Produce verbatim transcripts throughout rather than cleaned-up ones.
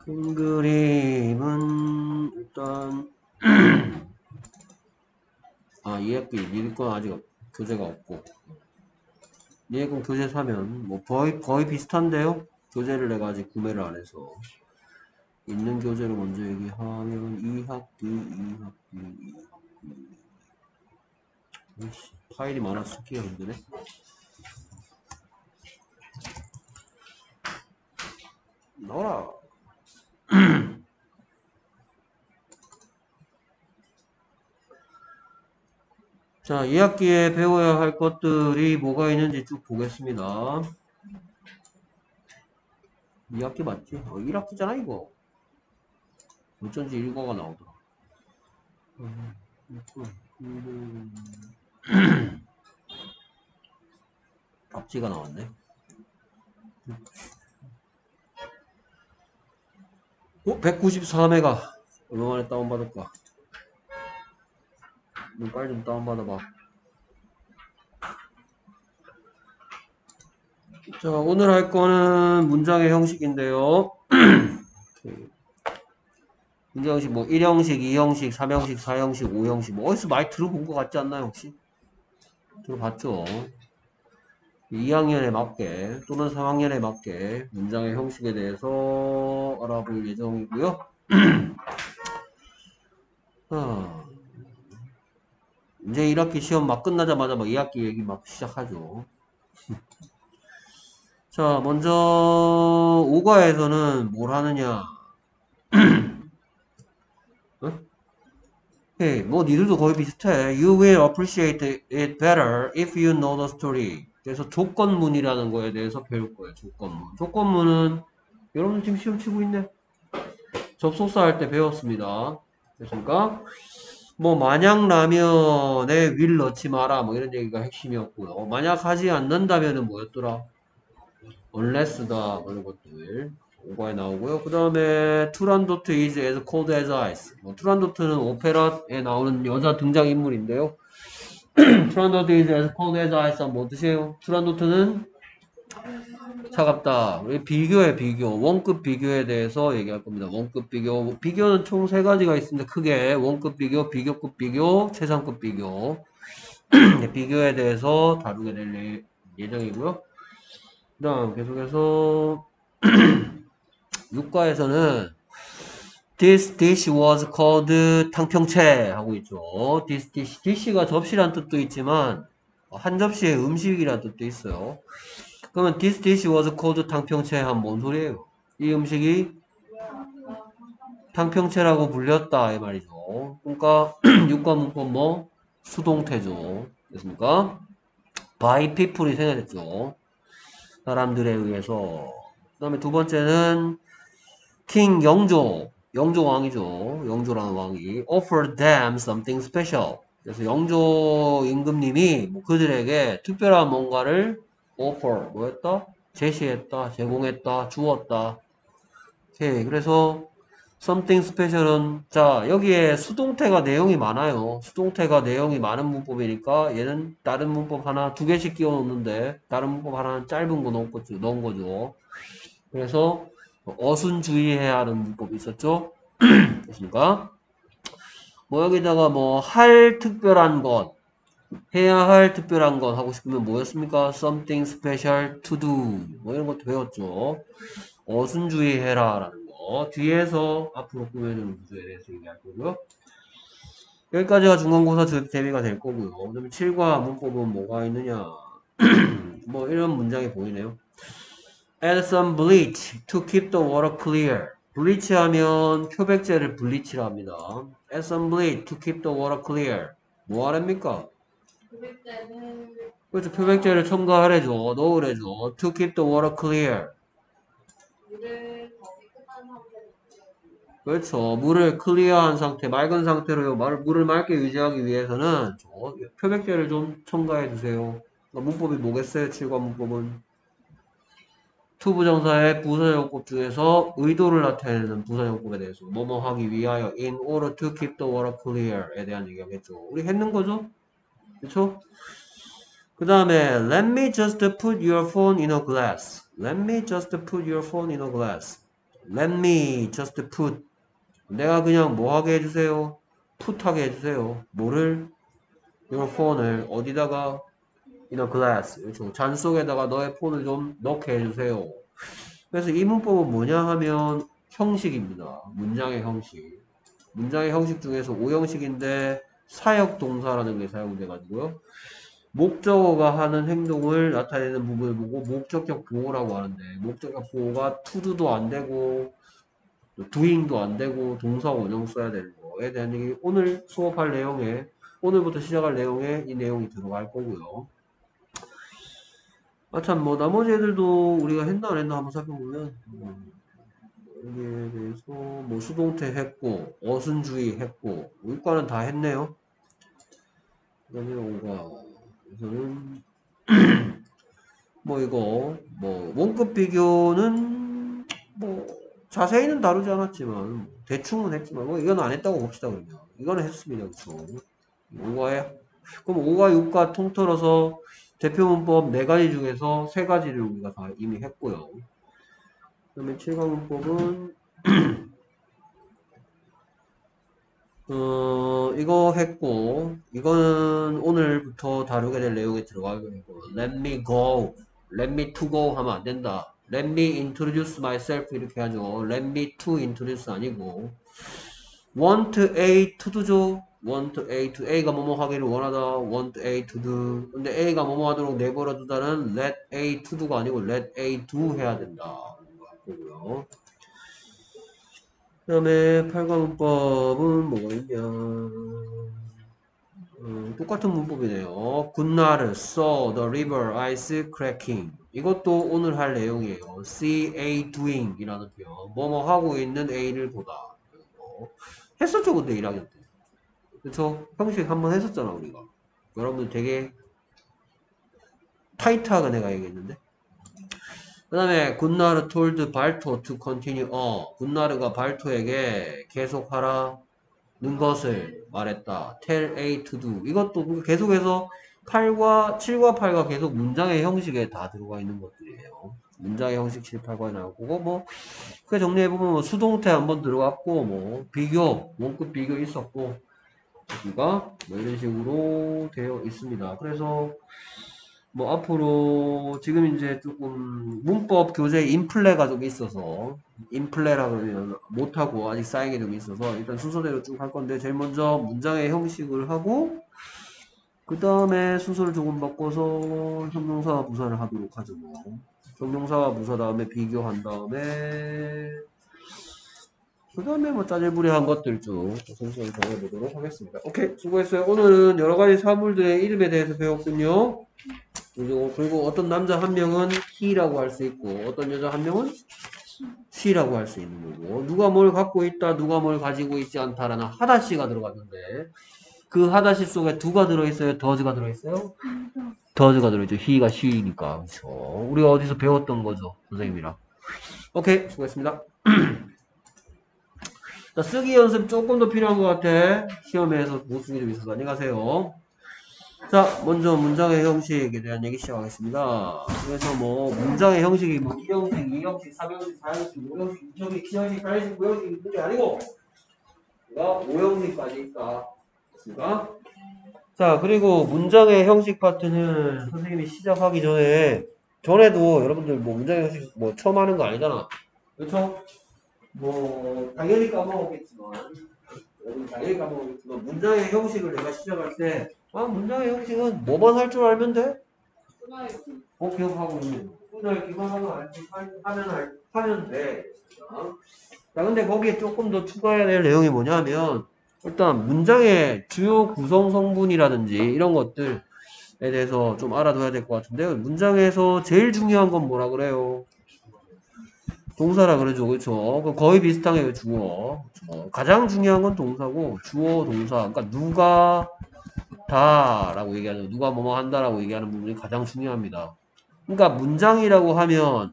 큰 그림은 일단 아 이학기 니네 건 아직 교재가 없고 니네 건 교재 사면 뭐 거의 거의 비슷한데요. 교재를 내가 아직 구매를 안 해서 있는 교재를 먼저 얘기하면 이 학기 이 학기 이 학기 이씨, 파일이 많아서 찾기가 힘드네. 나와라. 자, 이 학기에 배워야 할 것들이 뭐가 있는지 쭉 보겠습니다. 이 학기 맞지? 어, 일 학기잖아 이거. 어쩐지 일과가 나오더라. 답지가 나왔네. 어? 백구십사 메가 얼마만에 다운받을까? 빨리 좀 다운받아봐. 자, 오늘 할 거는 문장의 형식인데요. 문장 형식 뭐 일 형식, 이 형식, 삼 형식, 사 형식, 오 형식 뭐 어디서 많이 들어본 것 같지 않나요 혹시? 들어봤죠? 이 학년에 맞게 또는 삼 학년에 맞게 문장의 형식에 대해서 알아볼 예정이고요. 아, 이제 일 학기 시험 막 끝나자마자 막 이 학기 얘기 막 시작하죠. 자, 먼저 오 과에서는 뭘 하느냐? 어? Hey, 뭐 니들도 거의 비슷해. You will appreciate it better if you know the story. 그래서 조건문이라는 거에 대해서 배울 거예요. 조건문. 조건문은 여러분들 지금 시험 치고 있네. 접속사 할 때 배웠습니다. 됐습니까? 뭐 만약 라면에 will 넣지 마라 뭐 이런 얘기가 핵심이었고요. 만약 하지 않는다면은 뭐였더라? unless다 뭐 이런 것들 오 과에 나오고요. 그 다음에 투란도트 is as cold as ice. 뭐, 투란도트는 오페라에 나오는 여자 등장인물인데요. 투란도트 is as cold as ice 뭐 뜻이에요? 투란도트는 차갑다. 우리 비교의 비교, 원급 비교에 대해서 얘기할 겁니다. 원급 비교. 비교는 총 세 가지가 있습니다. 크게 원급 비교, 비교급 비교, 최상급 비교. 비교에 대해서 다루게 될 예정이고요. 그 다음 계속해서 육 과에서는 This dish was called 탕평채 하고 있죠. This dish, dish가 접시란 뜻도 있지만 한 접시의 음식이란 뜻도 있어요. 그러면 this dish was called 탕평채 하면 뭔 소리예요? 이 음식이 탕평채라고 불렸다 이 말이죠. 그러니까 육 과 문법 뭐 수동태죠. 됐습니까? by people이 생략됐죠. 사람들에 의해서. 그 다음에 두 번째는 king 영조 영조 왕이죠. 영조라는 왕이 offered them something special. 그래서 영조 임금님이 뭐 그들에게 특별한 뭔가를 offer 뭐였다? 제시했다, 제공했다, 주었다. 오케이. 그래서 something special은 자 여기에 수동태가 내용이 많아요. 수동태가 내용이 많은 문법이니까 얘는 다른 문법 하나 두 개씩 끼워 놓는데 다른 문법 하나는 짧은 거 넣은 거죠. 넣은 거죠. 그래서 어순 주의해야 하는 문법이 있었죠. 됐습니까? 뭐 여기다가 뭐 할 특별한 것 해야 할 특별한 것 하고 싶으면 뭐였습니까? something special to do 뭐 이런 것도 배웠죠. 어순 주의해라 라는 거 뒤에서 앞으로 꾸며주는 구조에 대해서 얘기할 거고요. 여기까지가 중간고사 대비가 될 거고요. 그다음에 칠 과 문법은 뭐가 있느냐 뭐 이런 문장이 보이네요. Add some bleach to keep the water clear. 블리치 하면 표백제를 블리치라 합니다. Add some bleach to keep the water clear. 뭐 하랍니까? 표백제를 그렇죠. 표백제를 첨가하래죠. 넣으래죠. To keep the water clear. 물을 더 깨끗한 상태로 그렇죠. 물을 클리어한 상태, 맑은 상태로 물을 맑게 유지하기 위해서는 표백제를 좀 첨가해 주세요. 문법이 뭐겠어요? 칠 과 문법은 투부정사의 부사용법 중에서 의도를 나타내는 부사용법에 대해서 뭐뭐 하기 위하여 in order to keep the water clear에 대한 얘기하겠죠. 우리 했는 거죠? 그렇죠? 그 다음에 let me just put your phone in a glass. Let me just put your phone in a glass. Let me just put. 내가 그냥 뭐 하게 해주세요? put 하게 해주세요. 뭐를? your phone을 어디다가? in a glass. 그렇죠. 잔 속에다가 너의 폰을 좀 넣게 해주세요. 그래서 이 문법은 뭐냐 하면 형식입니다. 문장의 형식. 문장의 형식 중에서 오형식인데 사역동사라는 게 사용돼 가지고요. 목적어가 하는 행동을 나타내는 부분을 보고 목적격 보호라고 하는데, 목적격 보호가 to도도 안 되고 doing도 안 되고 동사 원형 써야 되는 거에 대한 얘기, 오늘 수업할 내용에, 오늘부터 시작할 내용에 이 내용이 들어갈 거고요. 아 참 뭐 나머지 애들도 우리가 했나 안 했나 한번 살펴보면, 음, 여기에 대해서 뭐 수동태 했고 어순주의 했고 이과는 다 했네요. 그다음에 오가 그래서는 뭐 이거 뭐 원급 비교는 뭐 자세히는 다루지 않았지만 대충은 했지만 뭐 이건 안 했다고 봅시다. 그러면 이거는 했습니다. 그렇죠? 오가에 그럼 오가 육과 통틀어서 대표 문법 네 가지 중에서 세 가지를 우리가 다 이미 했고요. 그다음에 칠 가 문법은 어, 이거 했고, 이거는 오늘부터 다루게 될 내용에 들어가게 되고, let me go, let me to go 하면 안 된다. let me introduce myself 이렇게 하죠. let me to introduce 아니고, want A to do죠. want A to, A가 뭐뭐 하기를 원하다. want A to do. 근데 A가 뭐뭐 하도록 내버려 두다는 let A to do가 아니고 let A do 해야 된다. 거고요. 그 다음에 팔 가 문법은 뭐가 있냐. 음, 똑같은 문법이네요. 굿나르, saw the river ice cracking. 이것도 오늘 할 내용이에요. see A doing 이라는 표현. 뭐뭐 하고 있는 A를 보다. 어, 했었죠, 근데 일 학년 때. 그쵸? 형식 한번 했었잖아, 우리가. 여러분들 되게 타이트하게 내가 얘기했는데. 그 다음에 굿나르 told 발토 to continue. 어, 굿나르가 발토에게 계속하라. 는 것을 말했다. tell A to do. 이것도 계속해서 팔과 칠과 팔과 계속 문장의 형식에 다 들어가 있는 것들이에요. 문장의 형식 칠, 팔과에 나오고 뭐 그 정리해보면 뭐 수동태 한번 들어갔고 뭐 비교, 원급 비교 있었고 여기가 뭐 이런 식으로 되어 있습니다. 그래서 뭐 앞으로 지금 이제 조금 문법 교재 인플레가 좀 있어서 인플레라 그러면 못하고 아직 쌓인 게 좀 있어서 일단 순서대로 쭉 할 건데 제일 먼저 문장의 형식을 하고 그 다음에 순서를 조금 바꿔서 형용사와 부사를 하도록 하죠. 뭐. 형용사와 부사 다음에 비교한 다음에 그 다음에 뭐 짜잘부리한 것들 쭉 순서를 정해보도록 하겠습니다. 오케이, 수고했어요. 오늘은 여러가지 사물들의 이름에 대해서 배웠군요. 그리고, 그리고 어떤 남자 한 명은 he라고 할 수 있고 어떤 여자 한 명은 she라고 할 수 있는 거고, 누가 뭘 갖고 있다 누가 뭘 가지고 있지 않다라는 하다시가 들어갔는데 그 하다시 속에 두가 들어있어요? 더즈가 들어있어요? 더즈가 들어있죠. he가 she니까. 그렇죠. 우리가 어디서 배웠던 거죠, 선생님이랑. 오케이, 수고했습니다. 자, 쓰기 연습 조금 더 필요한 것 같아. 시험에서 못 쓰기 좀 있어서. 안녕히 가세요. 자, 먼저 문장의 형식에 대한 얘기 시작하겠습니다. 그래서 뭐 문장의 형식이 뭐 이 형식, 이 형식, 삼 형식, 사 형식, 오 형식, 육 형식, 칠 형식, 팔 형식, 구 형식 있는 게 아니고 오 형식까지 있다. 됐습니까? 자, 그리고 문장의 형식 파트는 선생님이 시작하기 전에 전에도 여러분들 뭐 문장의 형식 뭐 처음 하는 거 아니잖아. 그렇죠? 뭐 당연히 까먹었겠지만 여러분 당연히 까먹었겠지만 문장의 형식을 내가 시작할 때 아, 문장의 형식은 뭐만 할 줄 알면 돼? 어, 기억하고 있는. 끊어읽기만 하면 알지, 하면, 알, 하면 돼. 자, 근데 거기에 조금 더 추가해야 될 내용이 뭐냐면, 일단 문장의 주요 구성 성분이라든지 이런 것들에 대해서 좀 알아둬야 될 것 같은데요. 문장에서 제일 중요한 건 뭐라 그래요? 동사라 그러죠. 그렇죠. 거의 비슷하게 주어. 그렇죠. 가장 중요한 건 동사고, 주어, 동사. 그러니까 누가 다 라고 얘기하는, 누가 뭐뭐 한다라고 얘기하는 부분이 가장 중요합니다. 그러니까 문장이라고 하면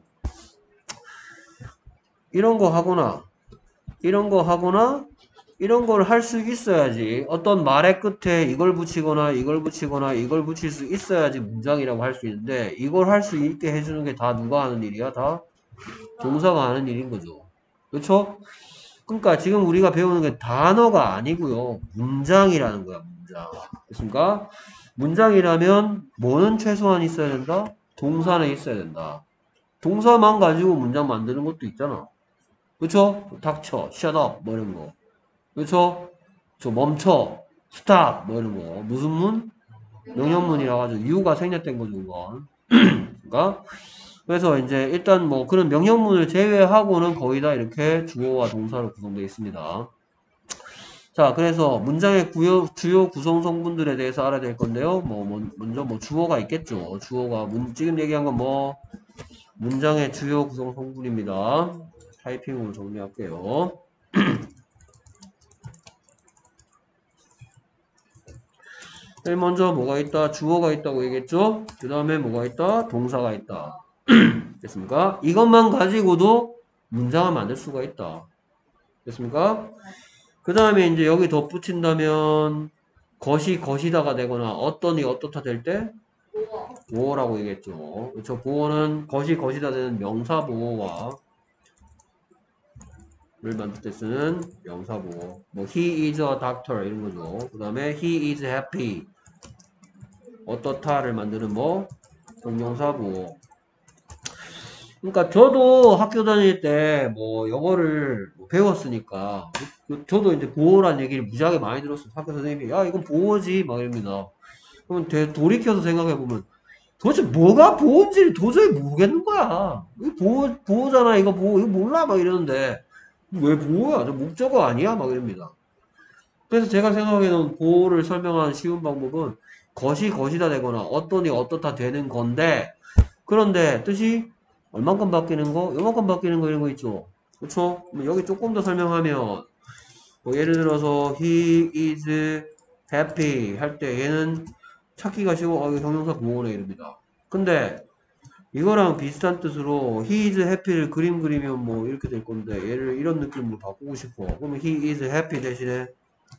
이런 거 하거나 이런 거 하거나 이런 걸 할 수 있어야지, 어떤 말의 끝에 이걸 붙이거나 이걸 붙이거나 이걸 붙일 수 있어야지 문장이라고 할 수 있는데, 이걸 할 수 있게 해주는 게 다 누가 하는 일이야? 다 동사가 하는 일인 거죠. 그렇죠? 그러니까 지금 우리가 배우는 게 단어가 아니고요. 문장이라는 거야, 문장. 됐습니까? 문장이라면 뭐는 최소한 있어야 된다? 동사는 있어야 된다. 동사만 가지고 문장 만드는 것도 있잖아. 그쵸? 닥쳐, shut up, 뭐 이런 거. 그쵸? 저 멈춰, stop, 뭐 이런 거. 무슨 문? 명령문이라 가지고 이유가 생략된 거죠, 이건. 그러니까 그래서 이제 일단 뭐 그런 명령문을 제외하고는 거의 다 이렇게 주어와 동사로 구성되어 있습니다. 자, 그래서 문장의 구요, 주요 구성 성분들에 대해서 알아야 될 건데요. 뭐, 뭐 먼저 뭐 주어가 있겠죠. 주어가 문, 지금 얘기한 건 뭐 문장의 주요 구성 성분입니다. 타이핑으로 정리할게요. 제일 먼저 뭐가 있다? 주어가 있다고 얘기했죠? 그 다음에 뭐가 있다? 동사가 있다. 됐습니까? 이것만 가지고도 문장을 만들 수가 있다. 됐습니까? 그 다음에 이제 여기 덧붙인다면 것이 것이다가 되거나 어떤이 어떻다 될 때 보어라고 얘기했죠. 그렇죠? 보어는 것이 것이다 되는 명사 보어와 를 만들 때 쓰는 명사 보어. 뭐 he is a doctor 이런 거죠. 그 다음에 he is happy 어떻다를 만드는 뭐 동명사 보어. 그러니까 저도 학교 다닐 때 뭐 영어를 뭐 배웠으니까 저도 이제 보어란 얘기를 무지하게 많이 들었어요. 학교 선생님이 야 이건 보어지 막 이럽니다. 그럼 되- 돌이켜서 생각해 보면 도대체 뭐가 보어인지를 도저히 모르겠는 거야. 이거 보어 보어잖아 이거 보어 이거 몰라 막 이러는데 왜 보어야? 저 목적어 아니야? 막 이럽니다. 그래서 제가 생각해놓은 보어를 설명하는 쉬운 방법은 것이 것이다 되거나 어떠니 어떻다 되는 건데 그런데 뜻이 얼만큼 바뀌는 거, 요만큼 바뀌는 거 이런 거 있죠. 그쵸? 여기 조금 더 설명하면 뭐 예를 들어서 he is happy 할 때 얘는 찾기가 쉬워. 어, 이거 형용사 보호네 이럽니다. 근데 이거랑 비슷한 뜻으로 he is happy를 그림 그리면 뭐 이렇게 될 건데 얘를 이런 느낌으로 바꾸고 싶어. 그러면 he is happy 대신에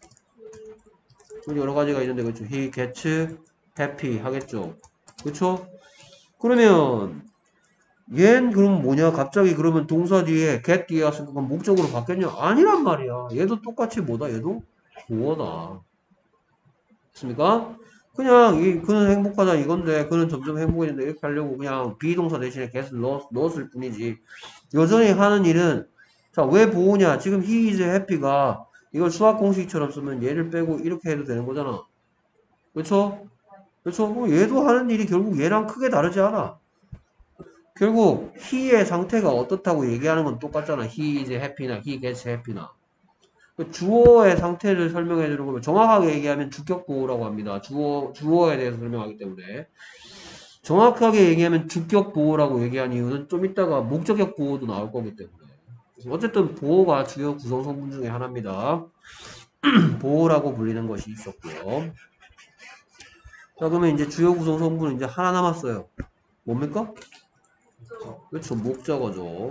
여러 가지가 있는데 그렇죠. he gets happy 하겠죠. 그쵸? 그러면 얘는 그럼 뭐냐? 갑자기 그러면 동사 뒤에 get 뒤에 왔으니까 그럼 목적으로 바뀌었냐? 아니란 말이야. 얘도 똑같이 뭐다? 얘도 보어다. 됐습니까? 그냥 이 그는 행복하다 이건데 그는 점점 행복해진다 이렇게 하려고 그냥 비동사 대신에 get을 넣었, 넣었을 뿐이지 여전히 하는 일은 자 왜 보호냐? 지금 he is happy가 이걸 수학 공식처럼 쓰면 얘를 빼고 이렇게 해도 되는 거잖아. 그렇죠? 그렇죠? 뭐 얘도 하는 일이 결국 얘랑 크게 다르지 않아. 결국 he의 상태가 어떻다고 얘기하는 건 똑같잖아. he is happy나 he gets happy나. 그 주어의 상태를 설명해 주는 거면 정확하게 얘기하면 주격 보호라고 합니다. 주어, 주어에 대해서 설명하기 때문에. 정확하게 얘기하면 주격 보호라고 얘기한 이유는 좀 이따가 목적격 보호도 나올 거기 때문에. 어쨌든 보호가 주요 구성 성분 중에 하나입니다. 보호라고 불리는 것이 있었고요. 자, 그러면 이제 주요 구성 성분은 이제 하나 남았어요. 뭡니까? 그렇죠. 목적어죠.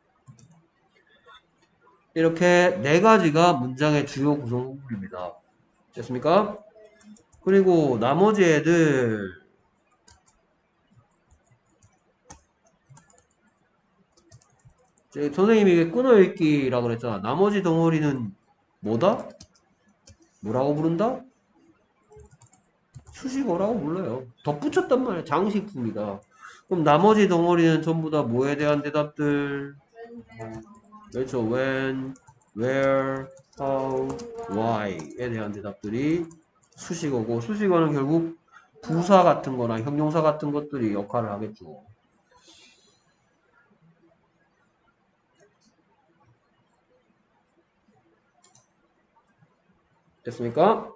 이렇게 네 가지가 문장의 주요 구성 성분입니다. 됐습니까? 그리고 나머지 애들 선생님이 끊어읽기라고 그랬잖아. 나머지 덩어리는 뭐다? 뭐라고 부른다? 수식어라고 불러요. 덧붙였단 말이야. 장식품이다. 그럼 나머지 덩어리는 전부 다 뭐에 대한 대답들? 그렇죠. when, where, how, why에 대한 대답들이 수식어고 수식어는 결국 부사 같은 거나 형용사 같은 것들이 역할을 하겠죠. 됐습니까?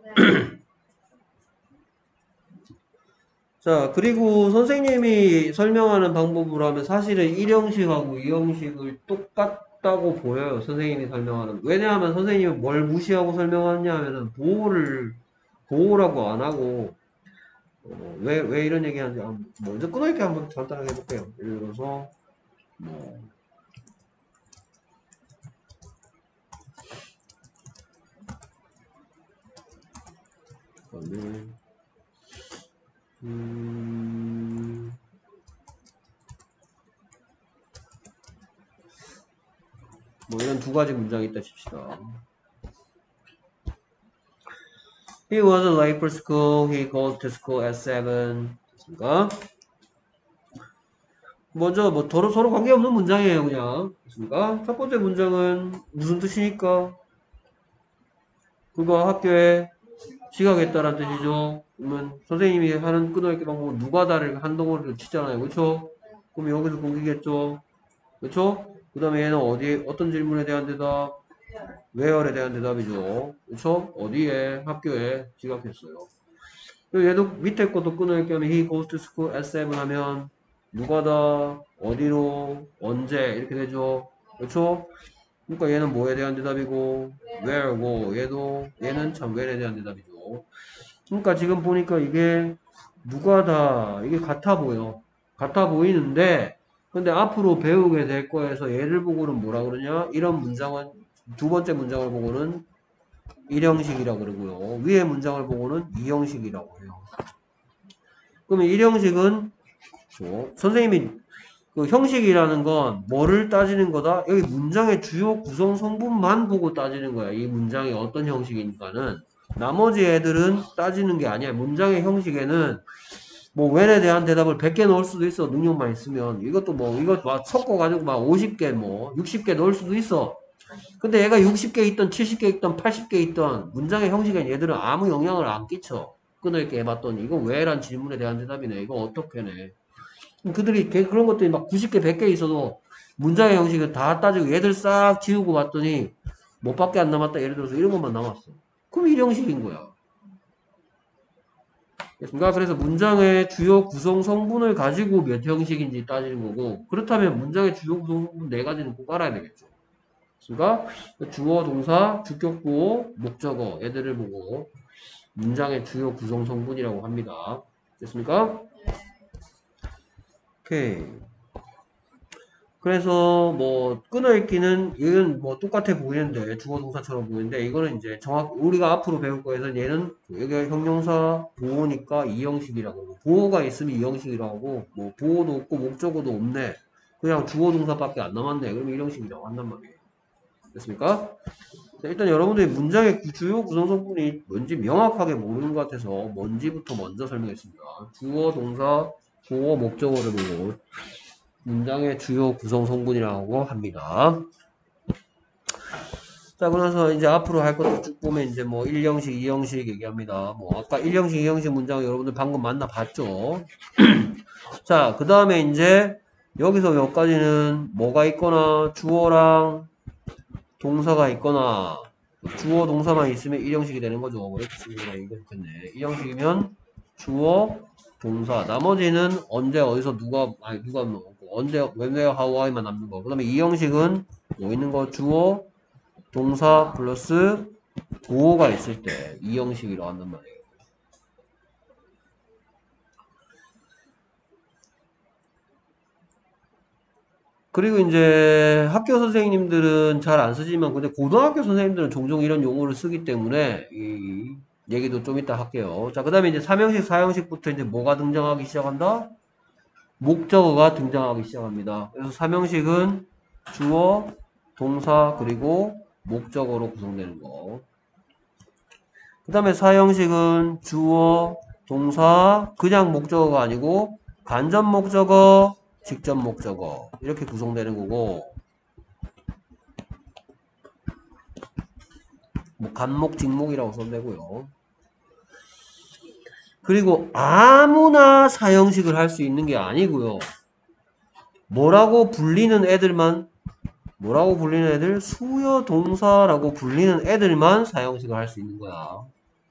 자, 그리고 선생님이 설명하는 방법으로 하면 사실은 일 형식하고 이 형식을 똑같다고 보여요. 선생님이 설명하는. 왜냐하면 선생님은 뭘 무시하고 설명하느냐 하면은 보호를, 보호라고 안 하고, 어, 왜, 왜 이런 얘기 하는지, 아, 먼저 끊어있게 한번 간단하게 해볼게요. 예를 들어서, 뭐, 오늘, 음, 뭐 이런 두 가지 문장이 있다 칩시다. He was late for school. He goes to school at seven. 됐습니까? 먼저 뭐 서로 서로 관계없는 문장이에요, 그냥. 됐습니까? 첫 번째 문장은 무슨 뜻이니까? 그가 학교에 지각했다는 뜻이죠. 그러면 선생님이 하는 끊어읽기 방법은 누가다를 한 덩어리로 치잖아요, 그렇죠? 그럼 여기서 공기겠죠, 그렇죠? 그 다음에 얘는 어디 어떤 질문에 대한 대답? where에 대한 대답이죠, 그렇죠? 어디에? 학교에 지각했어요. 그리고 얘도 밑에 것도 끊어읽기 하면 he goes to school at seven 하면 누가다, 어디로, 언제 이렇게 되죠, 그렇죠? 그러니까 얘는 뭐에 대한 대답이고 where고 얘도 얘는 참 where에 대한 대답이죠. 그러니까 지금 보니까 이게 누가다 이게 같아 보여. 같아 보이는데 근데 앞으로 배우게 될 거에서 얘를 보고는 뭐라 그러냐? 이런 문장은 두 번째 문장을 보고는 일형식이라고 그러고요. 위에 문장을 보고는 이형식이라고 해요. 그러면 일형식은 선생님이 그 형식이라는 건 뭐를 따지는 거다? 여기 문장의 주요 구성 성분만 보고 따지는 거야. 이 문장이 어떤 형식이니까는. 나머지 애들은 따지는 게 아니야. 문장의 형식에는 뭐 when에 대한 대답을 백 개 넣을 수도 있어. 능력만 있으면. 이것도 뭐 이것 막 섞어가지고 막 오십 개 뭐 육십 개 넣을 수도 있어. 근데 얘가 육십 개 있던 칠십 개 있던 팔십 개 있던 문장의 형식엔 얘들은 아무 영향을 안 끼쳐. 끊어있게 해봤더니 이거 왜란 질문에 대한 대답이네. 이거 어떻게 내. 그들이 그런 것들이 막 구십 개, 백 개 있어도 문장의 형식을 다 따지고 얘들 싹 지우고 봤더니 못 밖에 안 남았다. 예를 들어서 이런 것만 남았어. 그럼 일 형식인 거야. 됐습니까? 그래서 문장의 주요 구성 성분을 가지고 몇 형식인지 따지는 거고, 그렇다면 문장의 주요 구성 성분 네 가지는 꼭 알아야 되겠죠. 그러니까 주어, 동사, 주격구어, 목적어 얘들을 보고 문장의 주요 구성 성분이라고 합니다. 됐습니까? 오케이. 그래서 뭐 끊어읽기는 이건 뭐 똑같아 보이는데 주어 동사처럼 보이는데 이거는 이제 정확 우리가 앞으로 배울 거에서 얘는 여기가 형용사 보호니까 이형식이라고 하고 보호가 있으면 이형식이라고 하고 뭐 보호도 없고 목적어도 없네 그냥 주어 동사밖에 안 남았네 그럼 이형식이라고 한단 말이에요. 됐습니까? 자, 일단 여러분들이 문장의 주요 구성 성분이 뭔지 명확하게 모르는 것 같아서 뭔지부터 먼저 설명했습니다. 주어 동사 보호 목적어를 보고 문장의 주요 구성 성분이라고 합니다. 자, 그래서 이제 앞으로 할 것도 쭉 보면 이제 뭐 일 형식, 이 형식 얘기합니다. 뭐 아까 일 형식, 이 형식 문장 여러분들 방금 만나봤죠? 자, 그 다음에 이제 여기서 여기까지는 뭐가 있거나 주어랑 동사가 있거나 주어 동사만 있으면 일 형식이 되는 거죠. 뭐 이렇게 쓰면 이거 좋겠네. 일 형식이면 주어 동사 나머지는 언제 어디서 누가 아니 누가 뭐 언제 when where how why만 남는 거. 그 다음에 이 형식은 뭐 있는 거 주어 동사 플러스 보호가 있을 때 이 형식이라고 한단 말이에요. 그리고 이제 학교 선생님들은 잘 안 쓰지만 근데 고등학교 선생님들은 종종 이런 용어를 쓰기 때문에 이 얘기도 좀 이따 할게요. 자, 그 다음에 이제 삼 형식, 사 형식부터 이제 뭐가 등장하기 시작한다? 목적어가 등장하기 시작합니다. 그래서 삼 형식은 주어, 동사, 그리고 목적어로 구성되는 거. 그 다음에 사 형식은 주어, 동사, 그냥 목적어가 아니고 간접 목적어, 직접 목적어 이렇게 구성되는 거고 뭐 간목, 직목이라고 써도 되고요. 그리고 아무나 사형식을 할 수 있는 게 아니고요. 뭐라고 불리는 애들만 뭐라고 불리는 애들? 수요 동사라고 불리는 애들만 사형식을 할 수 있는 거야.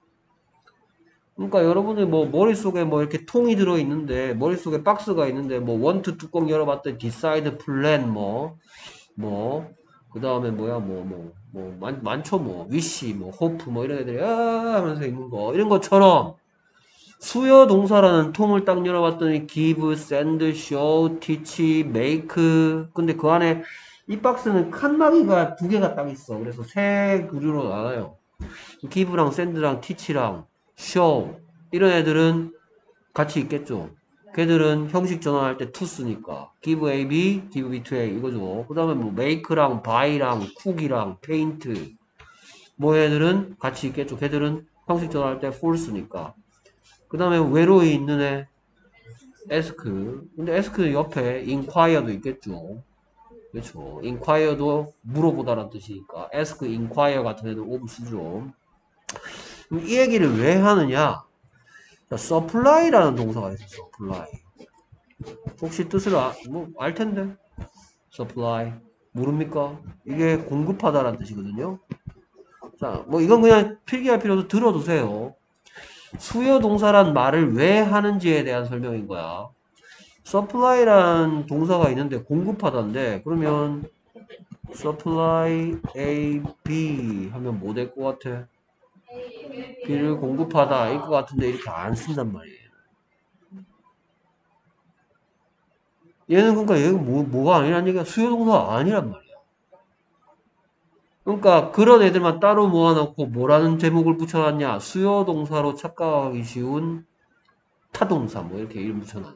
그러니까 여러분들 뭐 머릿속에 뭐 이렇게 통이 들어있는데 머릿속에 박스가 있는데 뭐 원투 뚜껑 열어봤더니 decide, plan 뭐 뭐 그 다음에 뭐야 뭐 뭐 뭐 많, 많죠 뭐 wish 뭐 hope 뭐 이런 애들이 아 하면서 있는 거 이런 것처럼 수요 동사라는 통을 딱 열어봤더니 give, send, show, teach, make 근데 그 안에 이 박스는 칸막이가 두 개가 딱 있어. 그래서 세 그루로 나눠요. give랑 send랑 teach랑 show 이런 애들은 같이 있겠죠. 걔들은 형식 전환할 때 to 쓰니까 give A, B, give B to A 이거죠. 그 다음에 뭐 make랑 buy랑 cook이랑 paint 뭐 얘들은 같이 있겠죠. 걔들은 형식 전환할 때 for 쓰니까. 그 다음에 외로에 있는 애 ask. 근데 ask 옆에 inquire도 있겠죠. 그렇죠. inquire도 물어보다라는 뜻이니까 ask, inquire 같은 애들 of 쓰죠. 그럼 이 얘기를 왜 하느냐? 자, supply라는 동사가 있어. supply. 혹시 뜻을 아, 뭐, 알 텐데. supply. 모릅니까? 이게 공급하다라는 뜻이거든요. 자, 뭐 이건 그냥 필기할 필요도 들어두세요. 수요 동사란 말을 왜 하는지에 대한 설명인 거야. supply란 동사가 있는데 공급하다인데 그러면 supply A, B 하면 뭐 될 것 같아? B를 공급하다 일 것 같은데 이렇게 안 쓴단 말이에요. 얘는 그러니까 얘가 뭐, 뭐가 아니란 얘기야. 수요 동사가 아니란 말이야. 그러니까 그런 애들만 따로 모아놓고 뭐라는 제목을 붙여놨냐. 수요 동사로 착각하기 쉬운 타동사 뭐 이렇게 이름 붙여놨.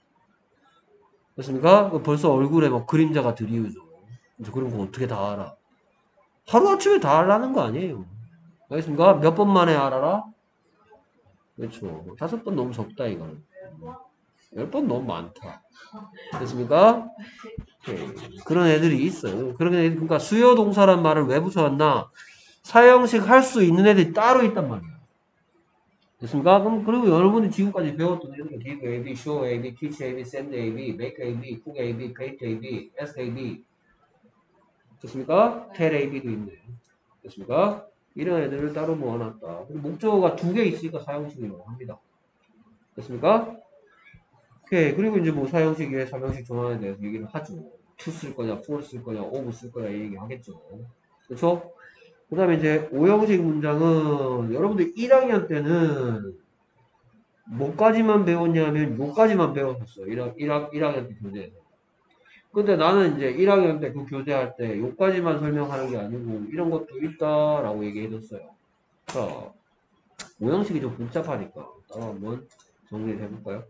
됐습니까? 벌써 얼굴에 막 그림자가 드리우죠. 이제 그런 거 어떻게 다 알아? 하루아침에 다 알라는 거 아니에요. 알겠습니까? 몇 번 만에 알아라? 그렇죠. 다섯 번 너무 적다 이거는. 열 번 너무 많다. 됐습니까? 오케이. 그런 애들이 있어요. 그런 애들, 그러니까 수요 동사란 말을 왜 붙여놨나? 사형식 할 수 있는 애들이 따로 있단 말이야. 됐습니까? 그럼, 그리고 여러분이 지금까지 배웠던 애들, give A, B, show A, B, teach A, B, send A, B, make A, B, cook A, B, paint A, B, ask A, B. 됐습니까? tell A, B도 있네. 됐습니까? 이런 애들을 따로 모아놨다. 그리고 목적어가 두 개 있으니까 사형식이라고 합니다. 됐습니까? 오케이. 그리고 이제 뭐 사형식에 사형식 전환에 대해서 얘기를 하죠. to 쓸 거냐, for 쓸 거냐, of 쓸 거냐 얘기 하겠죠. 그렇죠? 그 다음에 이제 오형식 문장은 여러분들 일 학년 때는 뭐까지만 배웠냐면 요까지만 배웠었어. 일, 학, 일, 학, 일 학년 때 교재에서. 근데 나는 이제 일 학년 때 그 교재할 때 요까지만 설명하는 게 아니고 이런 것도 있다라고 얘기해줬어요. 자, 오형식이 좀 복잡하니까 따로 한번 정리를 해볼까요?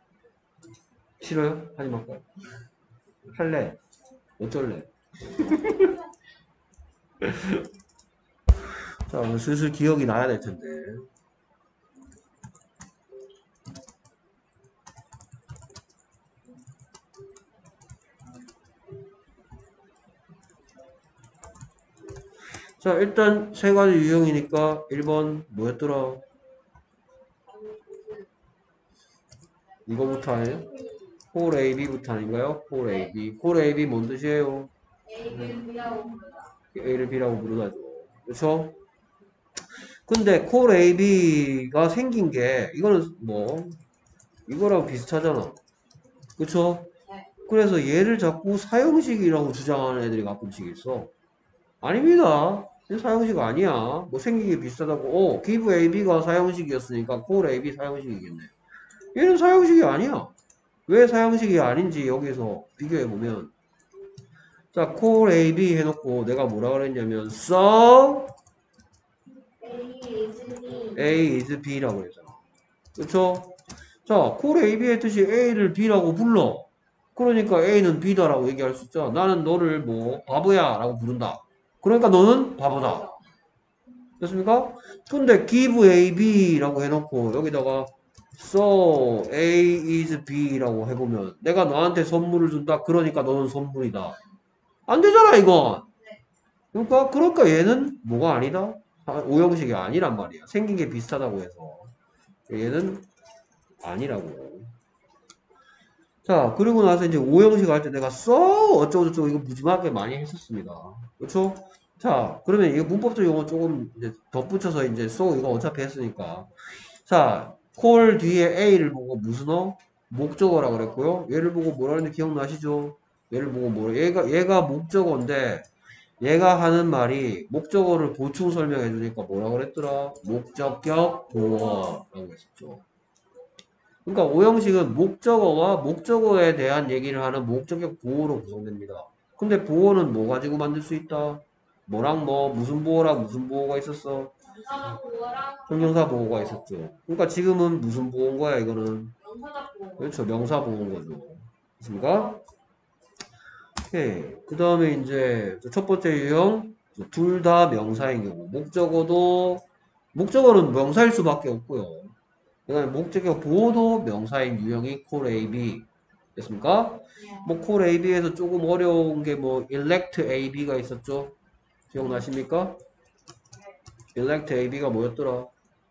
싫어요? 하지 말까요? 할래? 어쩔래? 자, 오늘 슬슬 기억이 나야 될 텐데. 자, 일단 세 가지 유형이니까 일 번 뭐였더라? 이거부터 아니에요? 콜 에이비부터 아닌가요? 콜 에이비. 콜 에이비 뭔 뜻이에요? A를 B라고 부르다죠. 그렇죠? 근데 콜 에이비가 생긴 게 이거는 뭐 이거랑 비슷하잖아. 그렇죠? 그래서 얘를 자꾸 사형식이라고 주장하는 애들이 가끔씩 있어. 아닙니다. 사형식 아니야. 뭐 생긴 게 비슷하다고. 어, give 에이비가 사형식이었으니까 콜 에이비 사형식이겠네. 얘는 사형식이 아니야. 왜 사형식이 아닌지 여기서 비교해보면 자, 콜 에이비 해놓고 내가 뭐라 그랬냐면 so A is B라고 그랬잖아. 그쵸? 자, 콜 에이비 했듯이 A를 B라고 불러. 그러니까 A는 B다라고 얘기할 수 있잖아. 나는 너를 뭐 바보야 라고 부른다. 그러니까 너는 바보다. 됐습니까? 근데 give A, B라고 해놓고 여기다가 so A is B라고 해보면 내가 너한테 선물을 준다. 그러니까 너는 선물이다. 안 되잖아 이건. 그러니까 그러니까 얘는 뭐가 아니다? 오형식이 아니란 말이야. 생긴 게 비슷하다고 해서 얘는 아니라고. 자, 그리고 나서 이제 오형식 할 때 내가 써 어쩌고저쩌고 이거 무지막하게 많이 했었습니다. 그렇죠? 자, 그러면 이거 문법적 용어 조금 이제 덧붙여서 이제 써 이거 어차피 했으니까. 자, 콜 뒤에 A를 보고 무슨 어? 목적어라고 그랬고요. 얘를 보고 뭐라 했는지 기억나시죠? 얘를 보고 뭐라 얘가 얘가 목적어인데 얘가 하는 말이 목적어를 보충 설명해 주니까 뭐라 그랬더라? 목적격 보어라고 했었죠. 그러니까 오형식은 목적어와 목적어에 대한 얘기를 하는 목적격 보어로 구성됩니다. 근데 보어는 뭐 가지고 만들 수 있다? 뭐랑 뭐 무슨 보어랑 무슨 보어가 있었어? 형용사 보어가 있었죠. 그러니까 지금은 무슨 보어인 거야 이거는? 그렇죠. 명사 보호인 거죠. 됐습니까? 오케이. 그 다음에 이제 첫 번째 유형. 둘 다 명사인 경우. 목적어도, 목적어는 명사일 수밖에 없고요. 그 다음에 목적어 보호도 명사인 유형이 콜 에이비. 됐습니까? 뭐 콜 에이비에서 조금 어려운 게 뭐 elect 에이비가 있었죠? 기억나십니까? elect 에이비가 뭐였더라?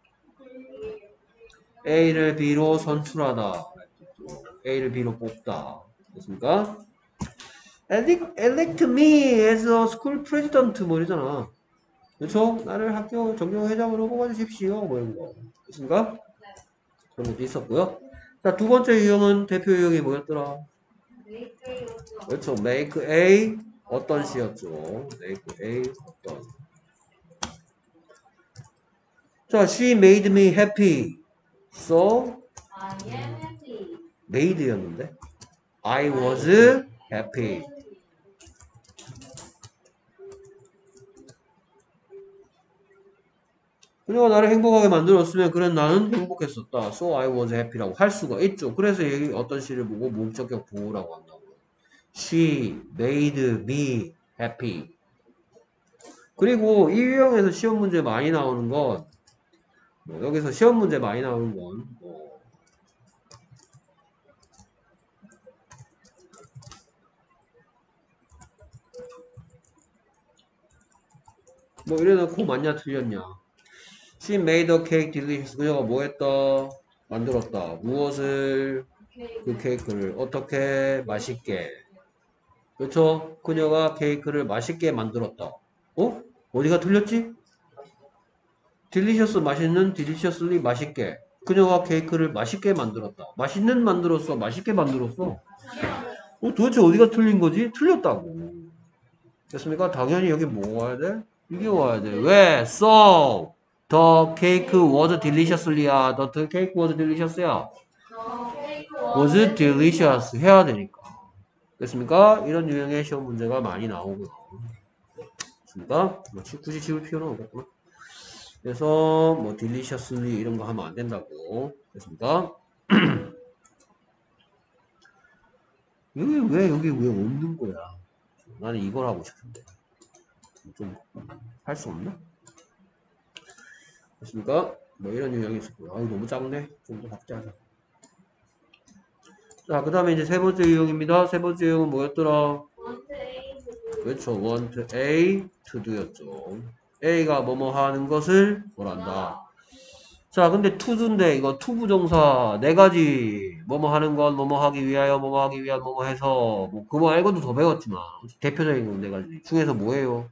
A를 B로 선출하다. A를 B로 뽑다. 됐습니까? elect, elect me as a school president 뭐 이러잖아. 그렇죠? 나를 학교 정교회장으로 뽑아주십시오. 뭐 이런 거. 됐습니까? 그런 것도 있었고요. 자, 두 번째 유형은 대표 유형이 뭐였더라? 그렇죠. make A 어떤 시였죠. make A 어떤. 자, she made me happy. So I am happy. made였는데 I was happy. 그녀가 나를 행복하게 만들었으면 그래 나는 행복했었다. So I was happy라고 할 수가 있죠. 그래서 여기 어떤 시를 보고 목적격 보호라고 한다고요. She made me happy. 그리고 이 유형에서 시험 문제 많이 나오는 건 뭐 여기서 시험 문제 많이 나오는 건 뭐, 뭐 이래놓고 맞냐 틀렸냐. She made a cake delicious. 그녀가 뭐 했다? 만들었다. 무엇을? 그 케이크를 어떻게? 맛있게. 그렇죠? 그녀가 케이크를 맛있게 만들었다. 어? 어디가 틀렸지? 딜리셔스 맛있는 딜리셔스리 맛있게. 그녀가 케이크를 맛있게 만들었다. 맛있는 만들었어. 맛있게 만들었어. 어, 도대체 어디가 틀린 거지? 틀렸다고. 됐습니까? 당연히 여기 뭐 와야 돼? 이게 와야 돼. 왜? So the cake was deliciously야. The cake was delicious야. was delicious 해야 되니까. 됐습니까? 이런 유형의 시험 문제가 많이 나오고요. 됐습니까? 뭐 굳이 지울 필요는 없겠구나. 그래서 뭐 deliciously 이런 거 하면 안 된다고. 됐습니까? 여기 왜 여기 왜 없는 거야? 나는 이걸 하고 싶은데. 좀 할 수 없나? 됐습니까? 뭐 이런 유형이 있었고요. 아유 너무 작네. 좀 더 확대하자. 자, 그 다음에 이제 세 번째 유형입니다. 세 번째 유형은 뭐였더라? 그렇죠. want A to do였죠. A가 뭐뭐 하는 것을 뭐란다. 자, 근데 to도인데 이거 to 부정사 네 가지 뭐뭐 하는 건 뭐뭐 하기 위하여 뭐뭐 하기 위한 뭐뭐 해서 뭐 그거 말고도 더 배웠지만 대표적인 건 네 가지 중에서 뭐예요?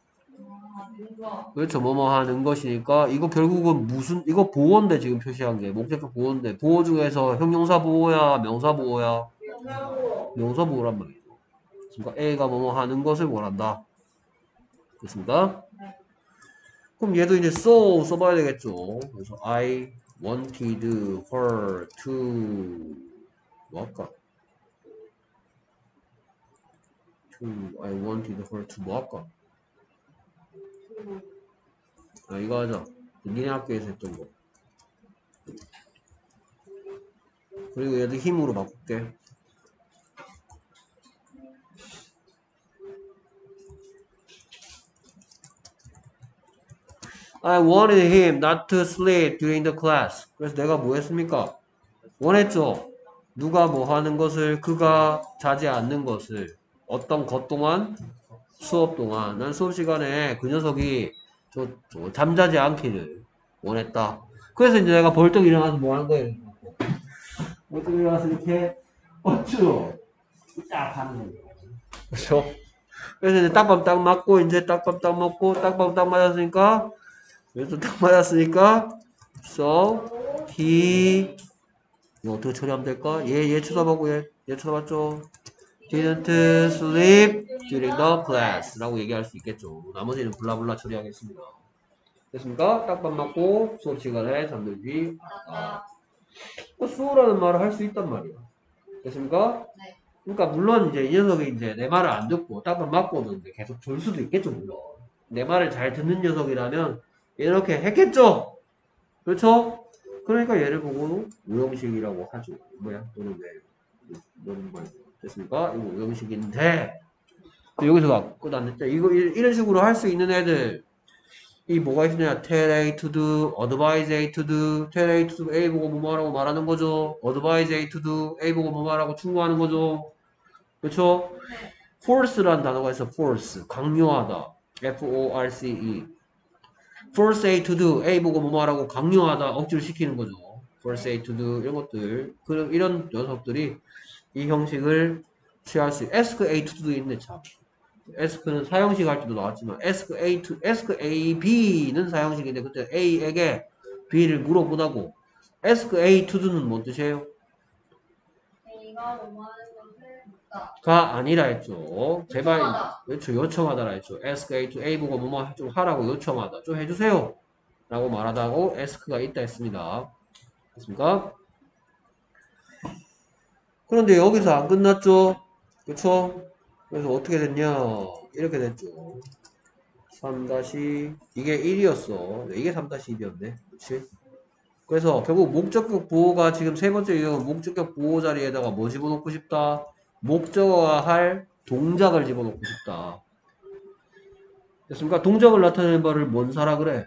그렇죠. 뭐뭐 하는 것이니까 이거 결국은 무슨 이거 보호인데 지금 표시한 게 목적격 보호인데 보호 중에서 형용사 보호야 명사 보호야 명사 보호란 말이죠. 그러니까 A가 뭐뭐 하는 것을 원한다. 됐습니까? 그럼 얘도 이제 so 써봐야 되겠죠. 그래서 I wanted her to 뭐 할까? to I wanted her to 뭐 할까? 아 이거 하자. 니네 학교에서 했던 거. 그리고 얘도 힘으로 바꿀게. I wanted him not to sleep during the class. 그래서 내가 뭐 했습니까? 원했죠. 누가 뭐 하는 것을 그가 자지 않는 것을 어떤 것 동안 수업 동안 난 수업 시간에 그 녀석이 저, 저 잠자지 않기를 원했다. 그래서 이제 내가 벌떡 일어나서 뭐 하는 거예요? 벌떡 일어나서 이렇게 어쭈 딱 하는 거예요. 그렇죠? 그래서 이제 딱밤 딱 맞고 이제 딱밤 딱 먹고 딱밤 딱 맞았으니까 그래서 딱 맞았으니까 so he 이거 어떻게 처리하면 될까? 얘, 얘 쳐다보고 얘, 얘 쳐다봤죠? didn't sleep during the class 라고 얘기할 수 있겠죠. 나머지는 블라블라 처리하겠습니다. 됐습니까? 딱밤 맞고 수업 시간에 잠들지 않았다. 수호라는 말을 할 수 있단 말이야. 됐습니까? 네. 그러니까 물론 이제 이 녀석이 이제 내 말을 안 듣고 딱밤 맞고는 이제 계속 졸 수도 있겠죠. 물론 내 말을 잘 듣는 녀석이라면 이렇게 했겠죠. 그렇죠? 그러니까 얘를 보고 오형식이라고 하죠. 뭐야? 너는 왜? 너는 뭐 됐습니까? 이거 오형식인데 여기서 끝 안 됐죠. 이거 이- 이런 식으로 할 수 있는 애들 이 뭐가 있느냐? tell A to do, advise A to do, tell A to do A 보고 뭐 하라고 말하는 거죠. advise A to do A 보고 뭐 하라고 충고하는 거죠. 그렇죠? force라는 단어가 있어. force 강요하다. F O R C E force A to do A 보고 뭐 하라고 강요하다 억지로 시키는 거죠. force A to do 이런 것들 그 이런 녀석들이 이 형식을 취할 수 있어요. ask A to do 있네 참. ask는 사형식 할 때도 나왔지만 ask A to ask A B는 사형식인데 그때 A에게 B를 물어보다고 ask A to do는 뭔 뜻이에요? A가 원하는 것을 묻다. 가 아니라 했죠. 제발 요청하다. 그렇죠. 요청하다라 했죠. ask A to A 보고 뭐뭐 좀 하라고 요청하다. 좀 해주세요. 라고 말하다고 ask가 있다 했습니다. 됐습니까? 그런데 여기서 안 끝났죠? 그쵸? 그래서 어떻게 됐냐? 이렇게 됐죠. 삼 이게 일이었어. 이게 삼 일이었네. 그치? 그래서 결국 목적격 보호가 지금 세 번째 유형은 목적격 보호 자리에다가 뭐 집어넣고 싶다? 목적어가 할 동작을 집어넣고 싶다. 됐습니까? 동작을 나타내는 말을 뭔사라 그래?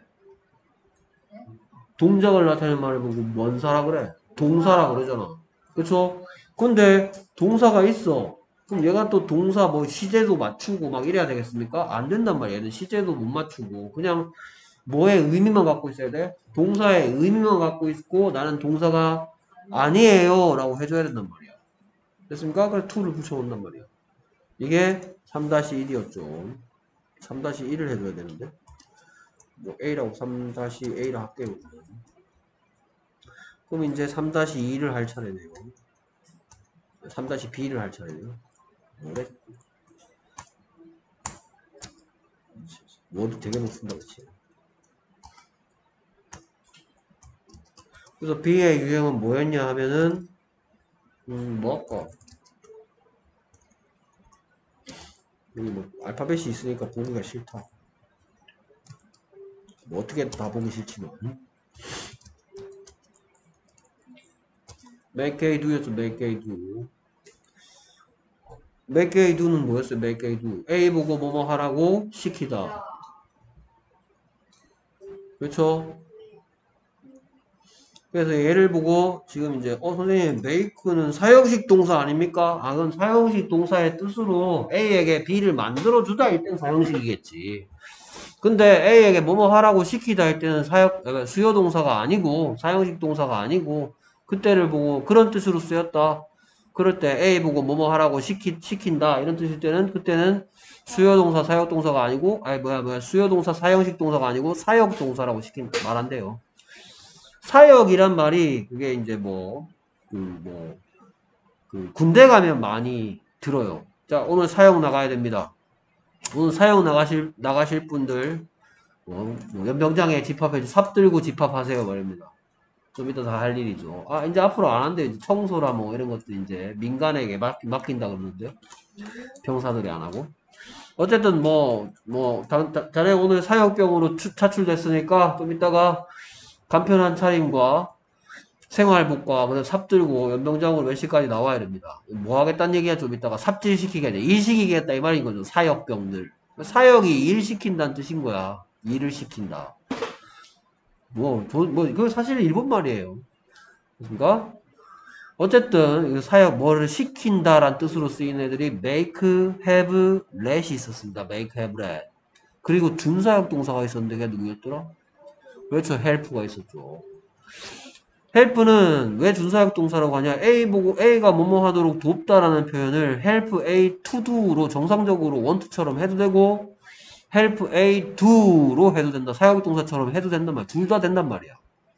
동작을 나타내는 말을 보고 뭔사라 그래? 동사라 그러잖아. 그쵸? 근데 동사가 있어. 그럼 얘가 또 동사 뭐 시제도 맞추고 막 이래야 되겠습니까? 안 된단 말이야. 얘는 시제도 못 맞추고 그냥 뭐의 의미만 갖고 있어야 돼? 동사의 의미만 갖고 있고 나는 동사가 아니에요 라고 해줘야 된단 말이야. 됐습니까? 그래서 to를 붙여놓는단 말이야. 이게 삼 일이었죠. 삼 일을 해줘야 되는데 뭐 A라고 삼 A라 할게요. 그럼 이제 삼 이를 할 차례네요. 삼 B를 할 차례네요. 그래? 워드 되게 못 쓴다 그치? 그래서 B의 유형은 뭐였냐 하면은 음 뭐 할까? 여기 뭐 알파벳이 있으니까 보기가 싫다. 뭐 어떻게 다 보기 싫지만 응? make a do였죠. make a do make a do는 뭐였어요? make a do A 보고 뭐뭐 하라고 시키다. 그렇죠? 그래서 얘를 보고 지금 이제 어 선생님 make는 사형식 동사 아닙니까? 아 그건 사형식 동사의 뜻으로 A에게 B를 만들어 주다 할 때는 사형식이겠지. 근데 A에게 뭐뭐 하라고 시키다 할 때는 사역 수요 동사가 아니고 사형식 동사가 아니고 그때를 보고 그런 뜻으로 쓰였다. 그럴 때 A 보고 뭐뭐 하라고 시키, 시킨다 이런 뜻일 때는 그때는 수요 동사 사역 동사가 아니고 아니 뭐야 뭐야 수요 동사 사형식 동사가 아니고 사역 동사라고 시킨 말한대요. 사역이란 말이 그게 이제 뭐 그 뭐 그 군대 가면 많이 들어요. 자 오늘 사역 나가야 됩니다. 오늘 사역 나가실 나가실 분들 뭐, 뭐 연병장에 집합해 삽 들고 집합하세요 말입니다. 좀 이따 다 할 일이죠. 아 이제 앞으로 안 한대. 이제 청소라 뭐 이런 것도 이제 민간에게 맡, 맡긴다 그러는데요. 병사들이 안 하고. 어쨌든 뭐 뭐 자네 오늘 사역병으로 추, 차출됐으니까 좀 이따가 간편한 차림과 생활복과 그다음 삽 들고 연병장으로 몇 시까지 나와야 됩니다. 뭐 하겠다는 얘기야. 좀 이따가 삽질 시키겠다. 일 시키겠다 이 말인 거죠. 사역병들. 사역이 일 시킨다는 뜻인 거야. 일을 시킨다. 뭐, 뭐, 이거 사실 일본 말이에요. 그러니까 어쨌든 사역 뭐를 시킨다란 뜻으로 쓰이는 애들이 make, have, let이 있었습니다. make, have, let. 그리고 준사역 동사가 있었는데 그게 누구였더라? 그렇죠. help가 있었죠. help는 왜 준사역 동사라고 하냐? A 보고 A가 뭐뭐 하도록 돕다라는 표현을 help A to do로 정상적으로 want처럼 해도 되고 help A do로 해도 된다. 사역 동사처럼 해도 된단 말이야. 둘 다 된단 말이야.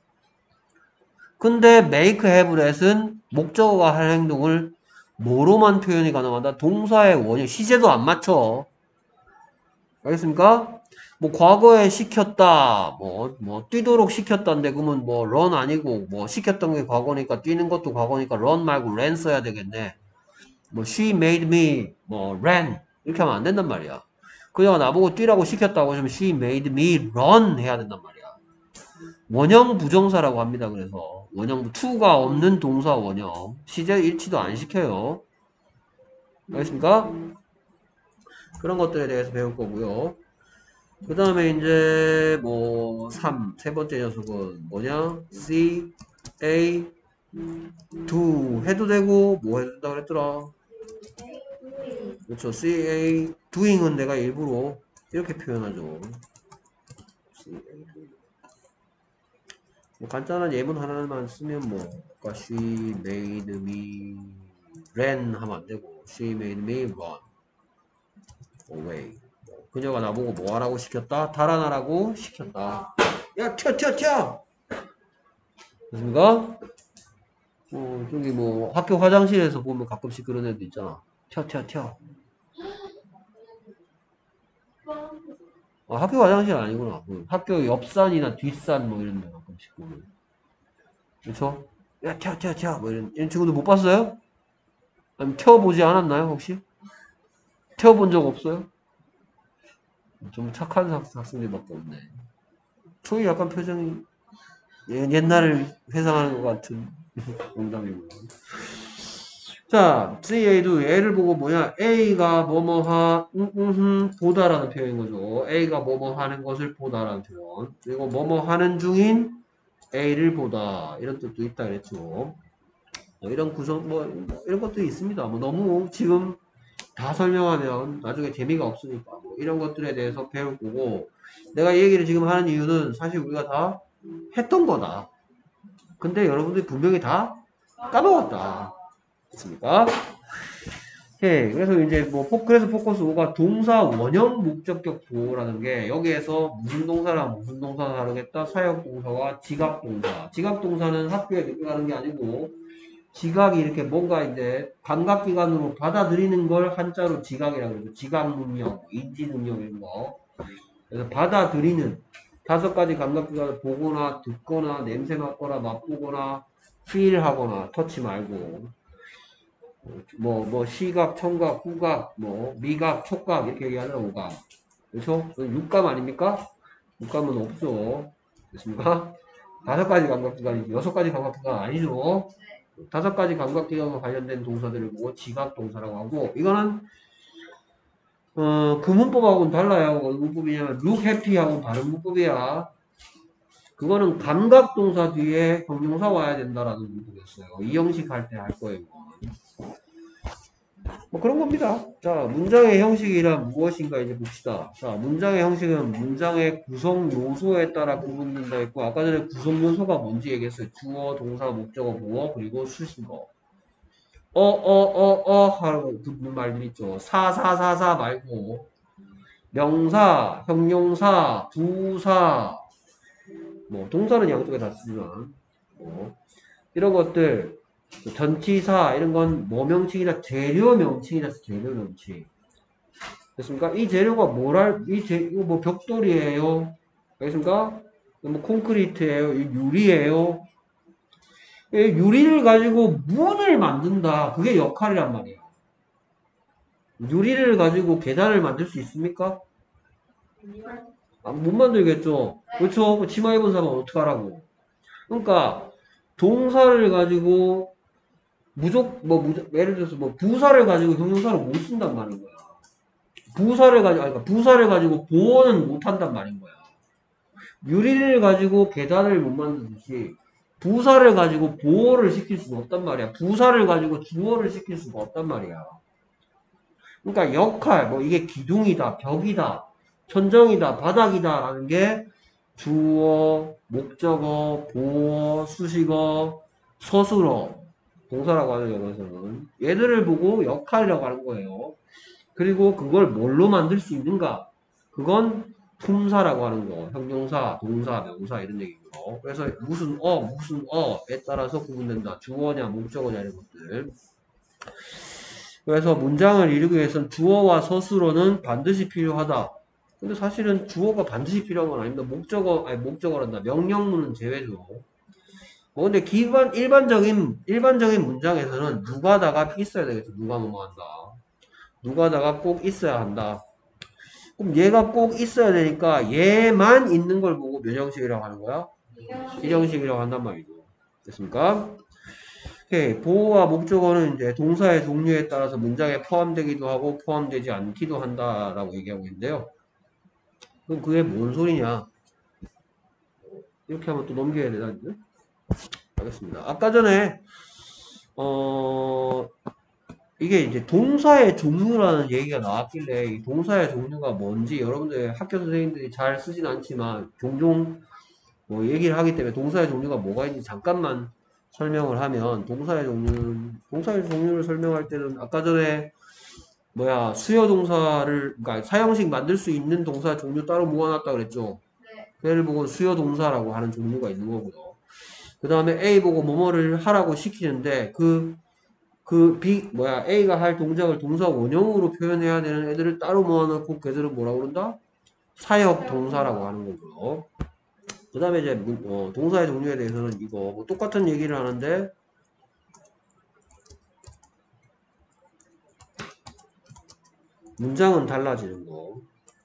근데 make, have, let은 목적어가 할 행동을 뭐로만 표현이 가능하다? 동사의 원형, 시제도 안 맞춰. 알겠습니까? 뭐 과거에 시켰다, 뭐, 뭐 뛰도록 시켰다인데 그러면 뭐 run 아니고 뭐 시켰던 게 과거니까 뛰는 것도 과거니까 run 말고 ran 써야 되겠네. 뭐 she made me 뭐 ran 이렇게 하면 안 된단 말이야. 그녀가 나보고 뛰라고 시켰다고 하면 she made me run 해야 된단 말이야. 원형 부정사라고 합니다. 그래서 원형 to가 없는 동사 원형 시제 일치도 안 시켜요. 알겠습니까? 그런 것들에 대해서 배울 거고요. 그 다음에 이제 뭐 삼, 세 번째 녀석은 뭐냐? C, A, do 해도 되고 뭐 해도 된다 그랬더라. 그렇죠. C, A, doing은 내가 일부러 이렇게 표현하죠. C, A, doing. 뭐 간단한 예문 하나만 쓰면 뭐 아까 she made me ran 하면 안 되고 she made me run away. 그녀가 나보고 뭐 하라고 시켰다? 달아나라고 시켰다. 야, 튀어, 튀어, 튀어! 됐습니까? 어, 저기 뭐 학교 화장실에서 보면 가끔씩 그런 애도 있잖아. 튀어, 튀어, 튀어. 아, 학교 화장실 아니구나. 그 학교 옆산이나 뒷산 뭐 이런 데 가끔씩 보면. 그렇죠? 야, 튀어, 튀어, 튀어. 뭐 이런, 이런 친구들 못 봤어요? 아니면 튀어보지 않았나요, 혹시? 튀어본 적 없어요? 좀 착한 학- 학생들밖에 없네. 초이 약간 표정이 예- 옛날을 회상하는 것 같은 농담이고요. 자, 씨에이도 A를 보고 뭐냐? A가 뭐뭐하, 음, 음, 음, 보다라는 표현인 거죠. A가 뭐뭐 하는 것을 보다라는 표현. 그리고 뭐뭐 하는 중인 A를 보다. 이런 뜻도 있다 그랬죠. 뭐 이런 구성, 뭐, 뭐 이런 것들이 있습니다. 뭐 너무 지금 다 설명하면 나중에 재미가 없으니까 뭐 이런 것들에 대해서 배울 거고 내가 이 얘기를 지금 하는 이유는 사실 우리가 다 했던 거다. 근데 여러분들이 분명히 다 까먹었다. 됐습니까? 예, 그래서 이제 뭐, 포- 그래서 포커스 오가 동사 원형 목적격 보호라는 게 여기에서 무슨 동사랑 무슨 동사가 다르겠다? 사역 동사와 지각 동사. 지각 동사는 학교에 늦게 가는 게 아니고 지각이 이렇게 뭔가 이제 감각기관으로 받아들이는 걸 한자로 지각이라고 그러죠. 지각 능력, 인지 능력 이런 거. 그래서 받아들이는 다섯 가지 감각기관을 보거나 듣거나 냄새 맡거나 맛보거나 필하거나 터치 말고 뭐, 뭐, 시각, 청각, 후각, 뭐, 미각, 촉각, 이렇게 얘기하는 오감. 그렇죠? 육감 아닙니까? 육감은 없죠. 됐습니까? 다섯 가지 감각기관이지. 여섯 가지 감각기관 아니죠. 다섯 가지 감각기관과 관련된 동사들을 보고 지각 동사라고 하고, 이거는, 어, 그 문법하고는 달라요. 어느 문법이냐면, look happy하고는 다른 문법이야. 그거는 감각 동사 뒤에 형용사 와야 된다라는 문법이었어요. 이 형식 할 때 할 거예요. 뭐 그런 겁니다. 자, 문장의 형식이란 무엇인가 이제 봅시다. 자, 문장의 형식은 문장의 구성 요소에 따라 구분된다 했고, 아까 전에 구성 요소가 뭔지 얘기했어요. 주어, 동사, 목적어, 보어, 그리고 수식어. 어, 어, 어, 어 하고 붙는 말들 있죠. 사, 사, 사, 사 말고, 명사, 형용사, 부사, 뭐, 동사는 양쪽에 다 쓰지만, 뭐, 이런 것들, 전치사, 이런 건 뭐 명칭이다? 재료 명칭이다, 재료 명칭. 됐습니까? 이 재료가 뭐랄, 이 재, 이거 뭐 벽돌이에요. 알겠습니까? 뭐 콘크리트예요. 이 유리예요. 이 유리를 가지고 문을 만든다. 그게 역할이란 말이에요. 유리를 가지고 계단을 만들 수 있습니까? 아, 못 만들겠죠. 그렇죠? 뭐 치마 입은 사람은 어떡하라고. 그러니까 동사를 가지고 무조, 뭐, 무조, 예를 들어서 뭐 부사를 가지고 형용사를 못 쓴단 말인 거야. 부사를 가지고, 아니, 그러니까 부사를 가지고 보어는 못 한단 말인 거야. 유리를 가지고 계단을 못 만드듯이 부사를 가지고 보호를 시킬 수가 없단 말이야. 부사를 가지고 주어를 시킬 수가 없단 말이야. 그러니까 역할, 뭐 이게 기둥이다, 벽이다, 천정이다, 바닥이다 라는 게 주어, 목적어, 보어, 수식어, 서술어, 동사라고 하는 영어에서는 얘들을 보고 역할이라고 하는 거예요. 그리고 그걸 뭘로 만들 수 있는가? 그건 품사라고 하는 거. 형용사, 동사, 명사 이런 얘기고요. 그래서 무슨 어, 무슨 어에 따라서 구분된다. 주어냐, 목적어냐 이런 것들. 그래서 문장을 이루기 위해서는 주어와 서술어는 반드시 필요하다. 근데 사실은 주어가 반드시 필요한 건 아닙니다. 목적어, 아니 목적어란다. 명령문은 제외죠. 뭐 근데 기반 일반적인 일반적인 문장에서는 누가다가 있어야 되겠죠. 누가 뭐뭐 한다. 누가다가 꼭 있어야 한다. 그럼 얘가 꼭 있어야 되니까 얘만 있는 걸 보고 몇 형식이라고 하는 거야? 일형식. 일형식이라고 한단 말이죠. 됐습니까? 오케이. 보호와 목적어는 이제 동사의 종류에 따라서 문장에 포함되기도 하고 포함되지 않기도 한다라고 얘기하고 있는데요. 그럼 그게 뭔 소리냐? 이렇게 하면 또 넘겨야 되나? 이제? 알겠습니다. 아까 전에 어 이게 이제 동사의 종류라는 얘기가 나왔길래 이 동사의 종류가 뭔지 여러분들 학교 선생님들이 잘 쓰진 않지만 종종 뭐 얘기를 하기 때문에 동사의 종류가 뭐가 있는지 잠깐만 설명을 하면 동사의 종류는 동사의 종류를 설명할 때는 아까 전에 뭐야 수요 동사를 그러니까 사형식 만들 수 있는 동사 종류 따로 모아놨다 그랬죠. 네. 얘를 보고 수요 동사라고 하는 종류가 있는 거고요. 그 다음에 A 보고 뭐뭐를 하라고 시키는데 그 그 B 뭐야 A가 할 동작을 동사 원형으로 표현해야 되는 애들을 따로 모아놓고 걔들은 뭐라고 그런다? 사역 동사라고 하는 거고요. 그 다음에 이제 문- 어, 동사의 종류에 대해서는 이거 뭐 똑같은 얘기를 하는데 문장은 달라지는 거.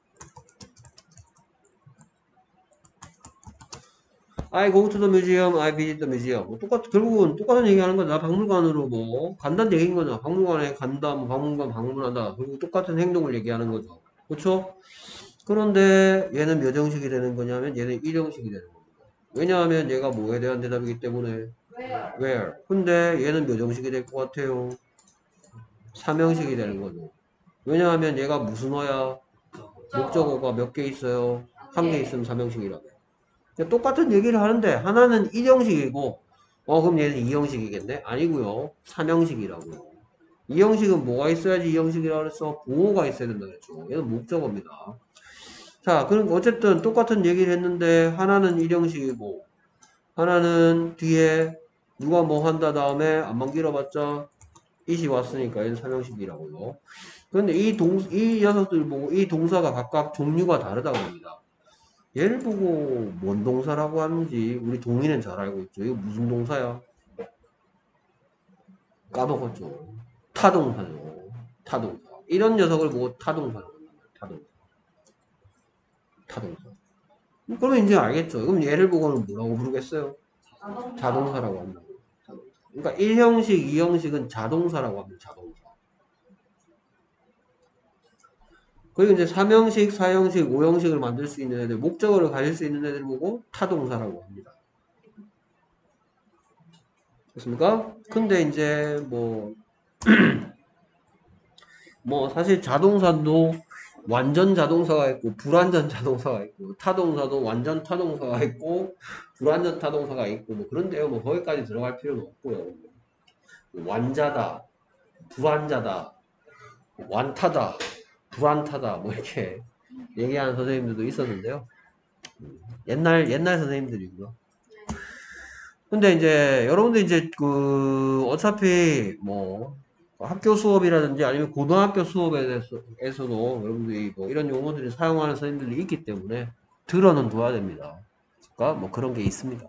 I go to the museum, I visit the museum. 뭐 똑같, 결국은 똑같은 얘기 하는 거다. 박물관으로 뭐, 간다는 얘기인 거죠. 박물관에 간다, 뭐, 박물관 방문한다. 그리고 똑같은 행동을 얘기하는 거죠. 그렇죠? 그런데 얘는 몇 형식이 되는 거냐면 얘는 일 형식이 되는 겁니다. 왜냐하면 얘가 뭐에 대한 대답이기 때문에 Where? where. 근데 얘는 몇 형식이 될 것 같아요? 삼 형식이 되는 거죠. 왜냐하면 얘가 무슨 어야? 목적어가 몇 개 있어요? 한 개 있으면 삼 형식이라며. 똑같은 얘기를 하는데 하나는 일 형식이고 어 그럼 얘는 이 형식이겠네? 아니고요. 삼 형식이라고요. 이 형식은 뭐가 있어야지 이 형식이라고 그랬어? 보호가 있어야 된다 그랬죠. 얘는 목적어입니다. 자, 그럼 어쨌든 똑같은 얘기를 했는데 하나는 일 형식이고 하나는 뒤에 누가 뭐 한다 다음에 안만 길어봤자 it이 왔으니까 얘는 삼 형식이라고요. 그런데 이 동, 이 녀석들 보고 이 동사가 각각 종류가 다르다고 합니다. 얘를 보고 뭔 동사라고 하는지 우리 동의는 잘 알고 있죠. 이거 무슨 동사야? 까먹었죠. 타동사죠. 타동사. 이런 녀석을 보고 타동사라고 합니다. 타동사. 타동사. 그러면 이제 알겠죠. 그럼 얘를 보고는 뭐라고 부르겠어요? 자동차. 자동사라고 한다고. 자동사. 그러니까 일 형식, 이 형식은 자동사라고 합니다. 자동사. 그리고 이제 삼 형식, 사 형식, 오 형식을 만들 수 있는 애들, 목적어를 가질 수 있는 애들 보고 타동사라고 합니다. 됐습니까? 근데 이제 뭐, 뭐 사실 자동사도 완전 자동사가 있고 불완전 자동사가 있고 타동사도 완전 타동사가 있고 불완전 타동사가 있고 뭐 그런데요. 뭐 거기까지 들어갈 필요는 없고요. 완자다, 불완자다, 완타다, 불완타다 뭐 이렇게 얘기하는 선생님들도 있었는데요. 옛날 옛날 선생님들이고요. 근데 이제 여러분들 이제 그 어차피 뭐 학교 수업이라든지 아니면 고등학교 수업에 대해서도 여러분들이 뭐 이런 용어들을 사용하는 선생님들이 있기 때문에 들어는 둬야 됩니다. 그러니까 뭐 그런 게 있습니다.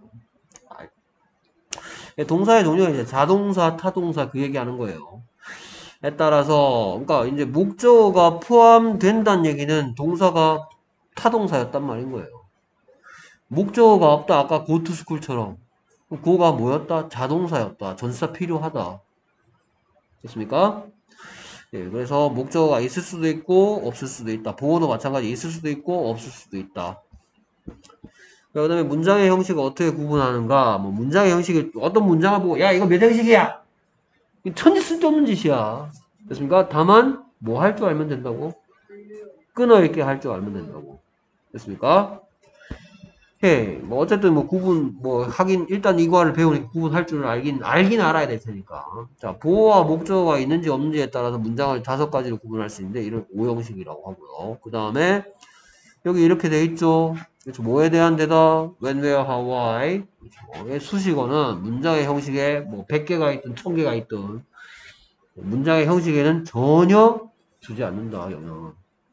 동사의 종류가 이제 자동사, 타동사 그 얘기하는 거예요. 에 따라서 그러니까 이제 목적어가 포함된다는 얘기는 동사가 타동사였단 말인 거예요. 목적어가 없다. 아까 go to school처럼. 고가 뭐였다? 자동사였다. 전치사 필요하다. 됐습니까? 예, 그래서 목적어가 있을 수도 있고 없을 수도 있다. 보호도 마찬가지 있을 수도 있고 없을 수도 있다. 그 다음에 문장의 형식을 어떻게 구분하는가? 뭐 문장의 형식을 어떤 문장을 보고 야 이거 몇 형식이야? 천지 쓸데없는 짓이야. 됐습니까? 다만 뭐 할 줄 알면 된다고? 끊어있게 할 줄 알면 된다고. 됐습니까? 예, 뭐 어쨌든 뭐 구분 뭐 하긴 일단 이과를 배우니까 구분할 줄 알긴 알긴 알아야 될 테니까. 자, 보호와 목적어가 있는지 없는지에 따라서 문장을 다섯 가지로 구분할 수 있는데 이를 오형식이라고 하고요. 그 다음에 여기 이렇게 돼 있죠. 그렇죠. 뭐에 대한 대답? when, where, how, why. 그렇죠. 수식어는 문장의 형식에 뭐 백 개가 있든 천 개가 있든 문장의 형식에는 전혀 주지 않는다. 영향은.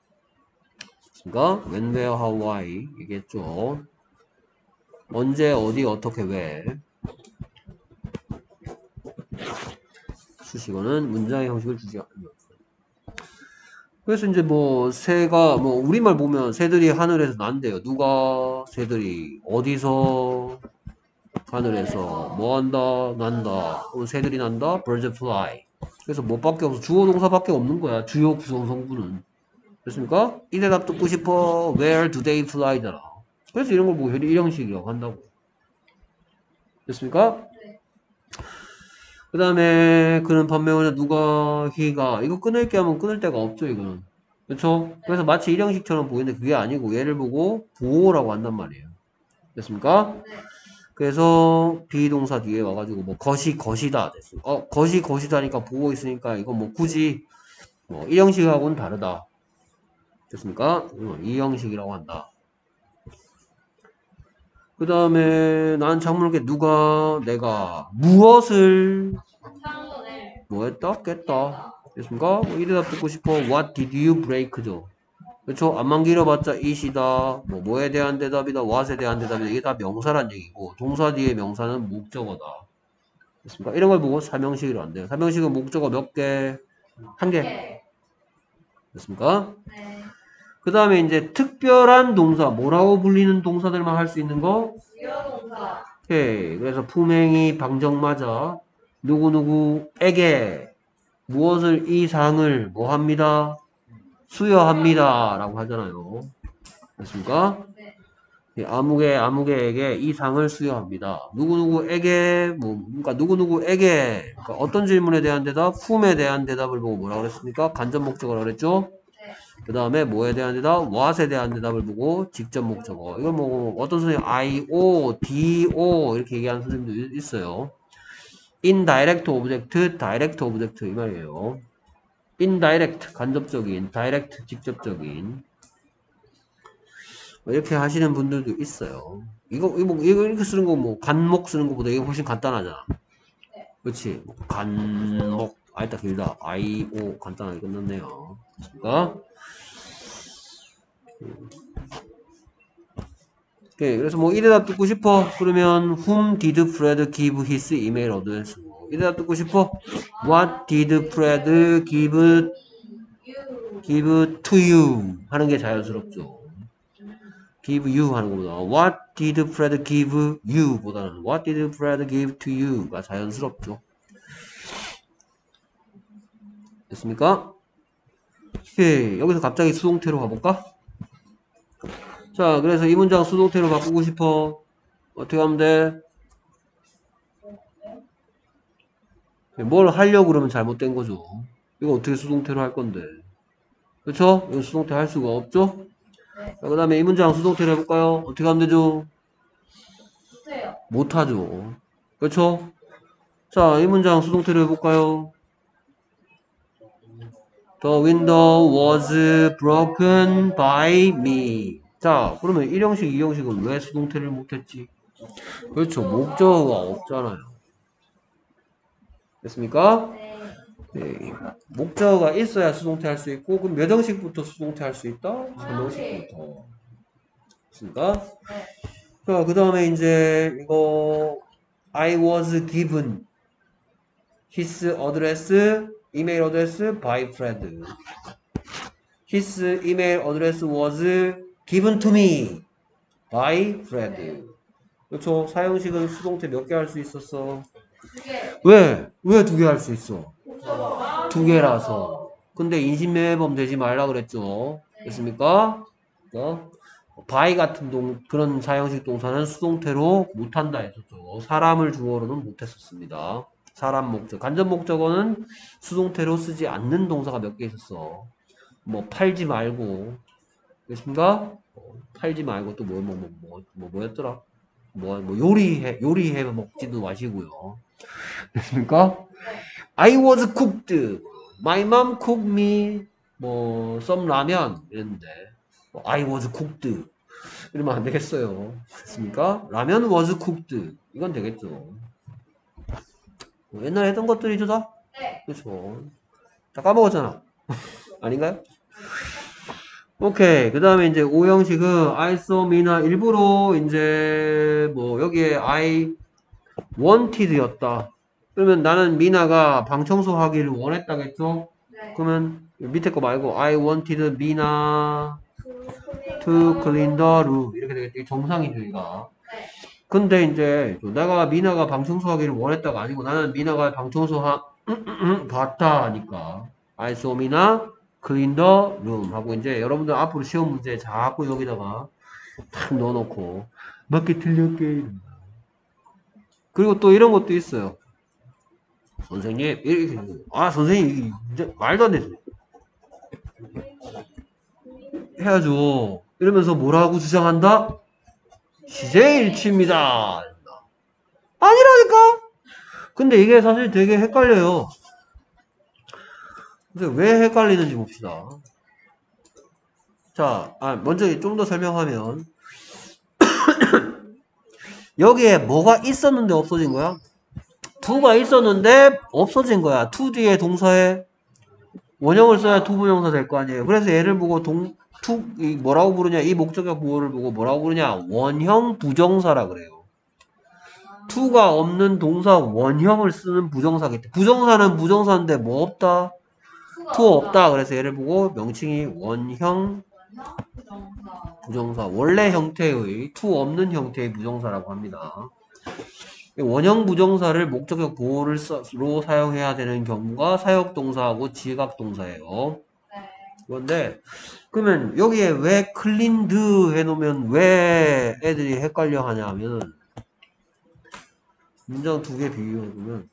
그러니까 when, where, how, why 얘기했죠. 언제, 어디, 어떻게, 왜. 수식어는 문장의 형식을 주지 않는다. 그래서 이제 뭐 새가 뭐 우리말 보면 새들이 하늘에서 난대요. 누가 새들이 어디서 하늘에서 뭐 한다 난다. 그럼 새들이 난다. birds fly. 그래서 뭐밖에 없어. 주어 동사밖에 없는 거야. 주요 구성 성분은. 됐습니까? 이 대답 듣고 싶어. Where do they fly잖아. 그래서 이런 걸 뭐 일형식이라고 한다고. 됐습니까? 네. 그 다음에 그는 반면에 누가 he가 이거 끊을게 하면 끊을 데가 없죠 이거는. 그렇죠? 그래서 마치 일형식처럼 보이는데 그게 아니고 얘를 보고 보호라고 한단 말이에요. 됐습니까? 네. 그래서 비동사 뒤에 와가지고 뭐 것이 것이다 됐어. 어 것이 것이다니까 보고 있으니까 이건 뭐 굳이 뭐 이 형식하고는 다르다. 됐습니까? 이 형식이라고 한다. 그 다음에 난 작물게 누가 내가 무엇을 창문을 뭐 했다? 깼다. 됐습니까? 뭐 이 대답 듣고 싶어. What did you break죠? 그렇죠? 안만 길어봤자 it이다. 뭐 뭐에 대한 대답이다. what에 대한 대답이다. 이게 다 명사란 얘기고 동사 뒤에 명사는 목적어다. 됐습니까? 이런 걸 보고 삼형식으로 안 돼요. 삼형식은 목적어 몇 개? 한 개. 개. 됐습니까? 네. 그 다음에 이제 특별한 동사, 뭐라고 불리는 동사들만 할 수 있는 거? 주요 동사. 오케이. 그래서 품행이 방정맞아. 누구누구에게 무엇을 이 상을 뭐 합니다? 수여합니다. 라고 하잖아요. 됐습니까? 네. 예, 아무개, 아무개에게 이 상을 수여합니다. 누구누구에게, 뭐, 그러니까 누구누구에게, 그러니까 어떤 질문에 대한 대답? whom에 대한 대답을 보고 뭐라고 그랬습니까? 간접 목적어라고 그랬죠? 네. 그 다음에 뭐에 대한 대답? what에 대한 대답을 보고 직접 목적어. 이건 뭐, 어떤 선생님, I, O, D, O 이렇게 얘기하는 선생님도 있어요. indirect object, direct object 이 말이에요. indirect, 간접적인, direct, 직접적인. 뭐 이렇게 하시는 분들도 있어요. 이거, 이거, 이거 이렇게 쓰는 거 뭐, 간목 쓰는 것보다 이게 훨씬 간단하잖아. 그렇지? 간목. 아, 일단 길다. I, O 간단하게 끝났네요. 그러니까 오케이. 그래서 뭐 이 대답 듣고 싶어. 그러면 whom did Fred give his email address? 이 대답 듣고 싶어. What did Fred give 유. give to you? 하는 게 자연스럽죠. give you 하는 것보다 what did Fred give you 보다는 what did Fred give to you가 자연스럽죠. 됐습니까? 오케이. 여기서 갑자기 수동태로 가볼까? 자, 그래서 이 문장 수동태로 바꾸고 싶어. 어떻게 하면 돼? 뭘 하려고 그러면 잘못된 거죠. 이거 어떻게 수동태로 할 건데. 그렇죠? 이거 수동태 할 수가 없죠? 네. 그 다음에 이 문장 수동태로 해볼까요? 어떻게 하면 되죠? 못해요. 못하죠. 그렇죠? 자, 이 문장 수동태로 해볼까요? The window was broken by me. 자, 그러면 일 형식, 이 형식은 왜 수동태를 못했지? 그렇죠. 목적어가 없잖아요. 됐습니까? 네. 네. 목적어가 있어야 수동태 할 수 있고, 그럼 몇 형식부터 수동태 할 수 있다? 삼 형식부터. 됐습니까? 네. 자, 그 다음에 이제 이거 I was given his address, email address by Fred. His email address was given to me by Fred. 그렇죠? 사형식은 수동태 몇 개 할 수 있었어? 두 개. 왜? 왜 두 개 할 수 있어? 목적어가 두 개라서. 근데 인신매매범 되지 말라 그랬죠? 됐습니까? 어? by 같은 동, 그런 사형식 동사는 수동태로 못한다 했었죠. 사람을 주어로는 못했었습니다. 사람 목적. 간접 목적어는 수동태로 쓰지 않는 동사가 몇 개 있었어. 뭐 팔지 말고. 됐습니까? 어, 팔지 말고 또 뭐 뭐 뭐 뭐 뭐 뭐였더라? 뭐, 뭐 요리해 요리해 먹지도 마시고요. 됐습니까? I was cooked. My mom cooked me 뭐 some 라면 이랬는데 뭐, I was cooked 이러면 안 되겠어요. 됐습니까? 라면 was cooked 이건 되겠죠. 뭐 옛날에 했던 것들이죠 다? 네. 그렇죠. 다 까먹었잖아. 아닌가요? 오케이. 그 다음에 이제 오 형식은 I saw Mina 일부러 이제 뭐 여기에 I wanted 였다. 그러면 나는 미나가 방 청소하기를 원했다겠죠? 네. 그러면 밑에 거 말고 I wanted Mina to clean the room 이렇게 되겠지. 이게 정상이죠 이거. 네. 근데 이제 내가 미나가 방 청소하기를 원했다가 아니고 나는 미나가 방 청소하 봤다 하니까 I saw Mina clean the room 하고 이제 여러분들 앞으로 시험 문제 자꾸 여기다가 탁 넣어놓고 몇 개 틀렸게. 그리고 또 이런 것도 있어요. 선생님 이렇게 아 선생님 이게 문제 말도 안 되죠. 해야죠. 이러면서 뭐라고 주장한다? 시제일치입니다. 아니라니까? 근데 이게 사실 되게 헷갈려요. 근데 왜 헷갈리는지 봅시다. 자, 아, 먼저 좀 더 설명하면 여기에 뭐가 있었는데 없어진 거야? to가 있었는데 없어진 거야. to 뒤에 동사에 원형을 써야 to 부정사 될 거 아니에요. 그래서 얘를 보고 동, to, 이 뭐라고 부르냐? 이 목적격 구호를 보고 뭐라고 부르냐? 원형 부정사라 그래요. to가 없는 동사 원형을 쓰는 부정사겠다. 부정사는 부정사인데 뭐 없다? to 없다. 그래서 얘를 보고 명칭이 원형 부정사. 부정사, 원래 형태의 to 없는 형태의 부정사라고 합니다. 원형 부정사를 목적격 보호로 사용해야 되는 경우가 사역동사하고 지각동사예요. 네. 그런데 그러면 여기에 왜 클린드 해놓으면 왜 애들이 헷갈려 하냐 하면 문장 두 개 비교해보면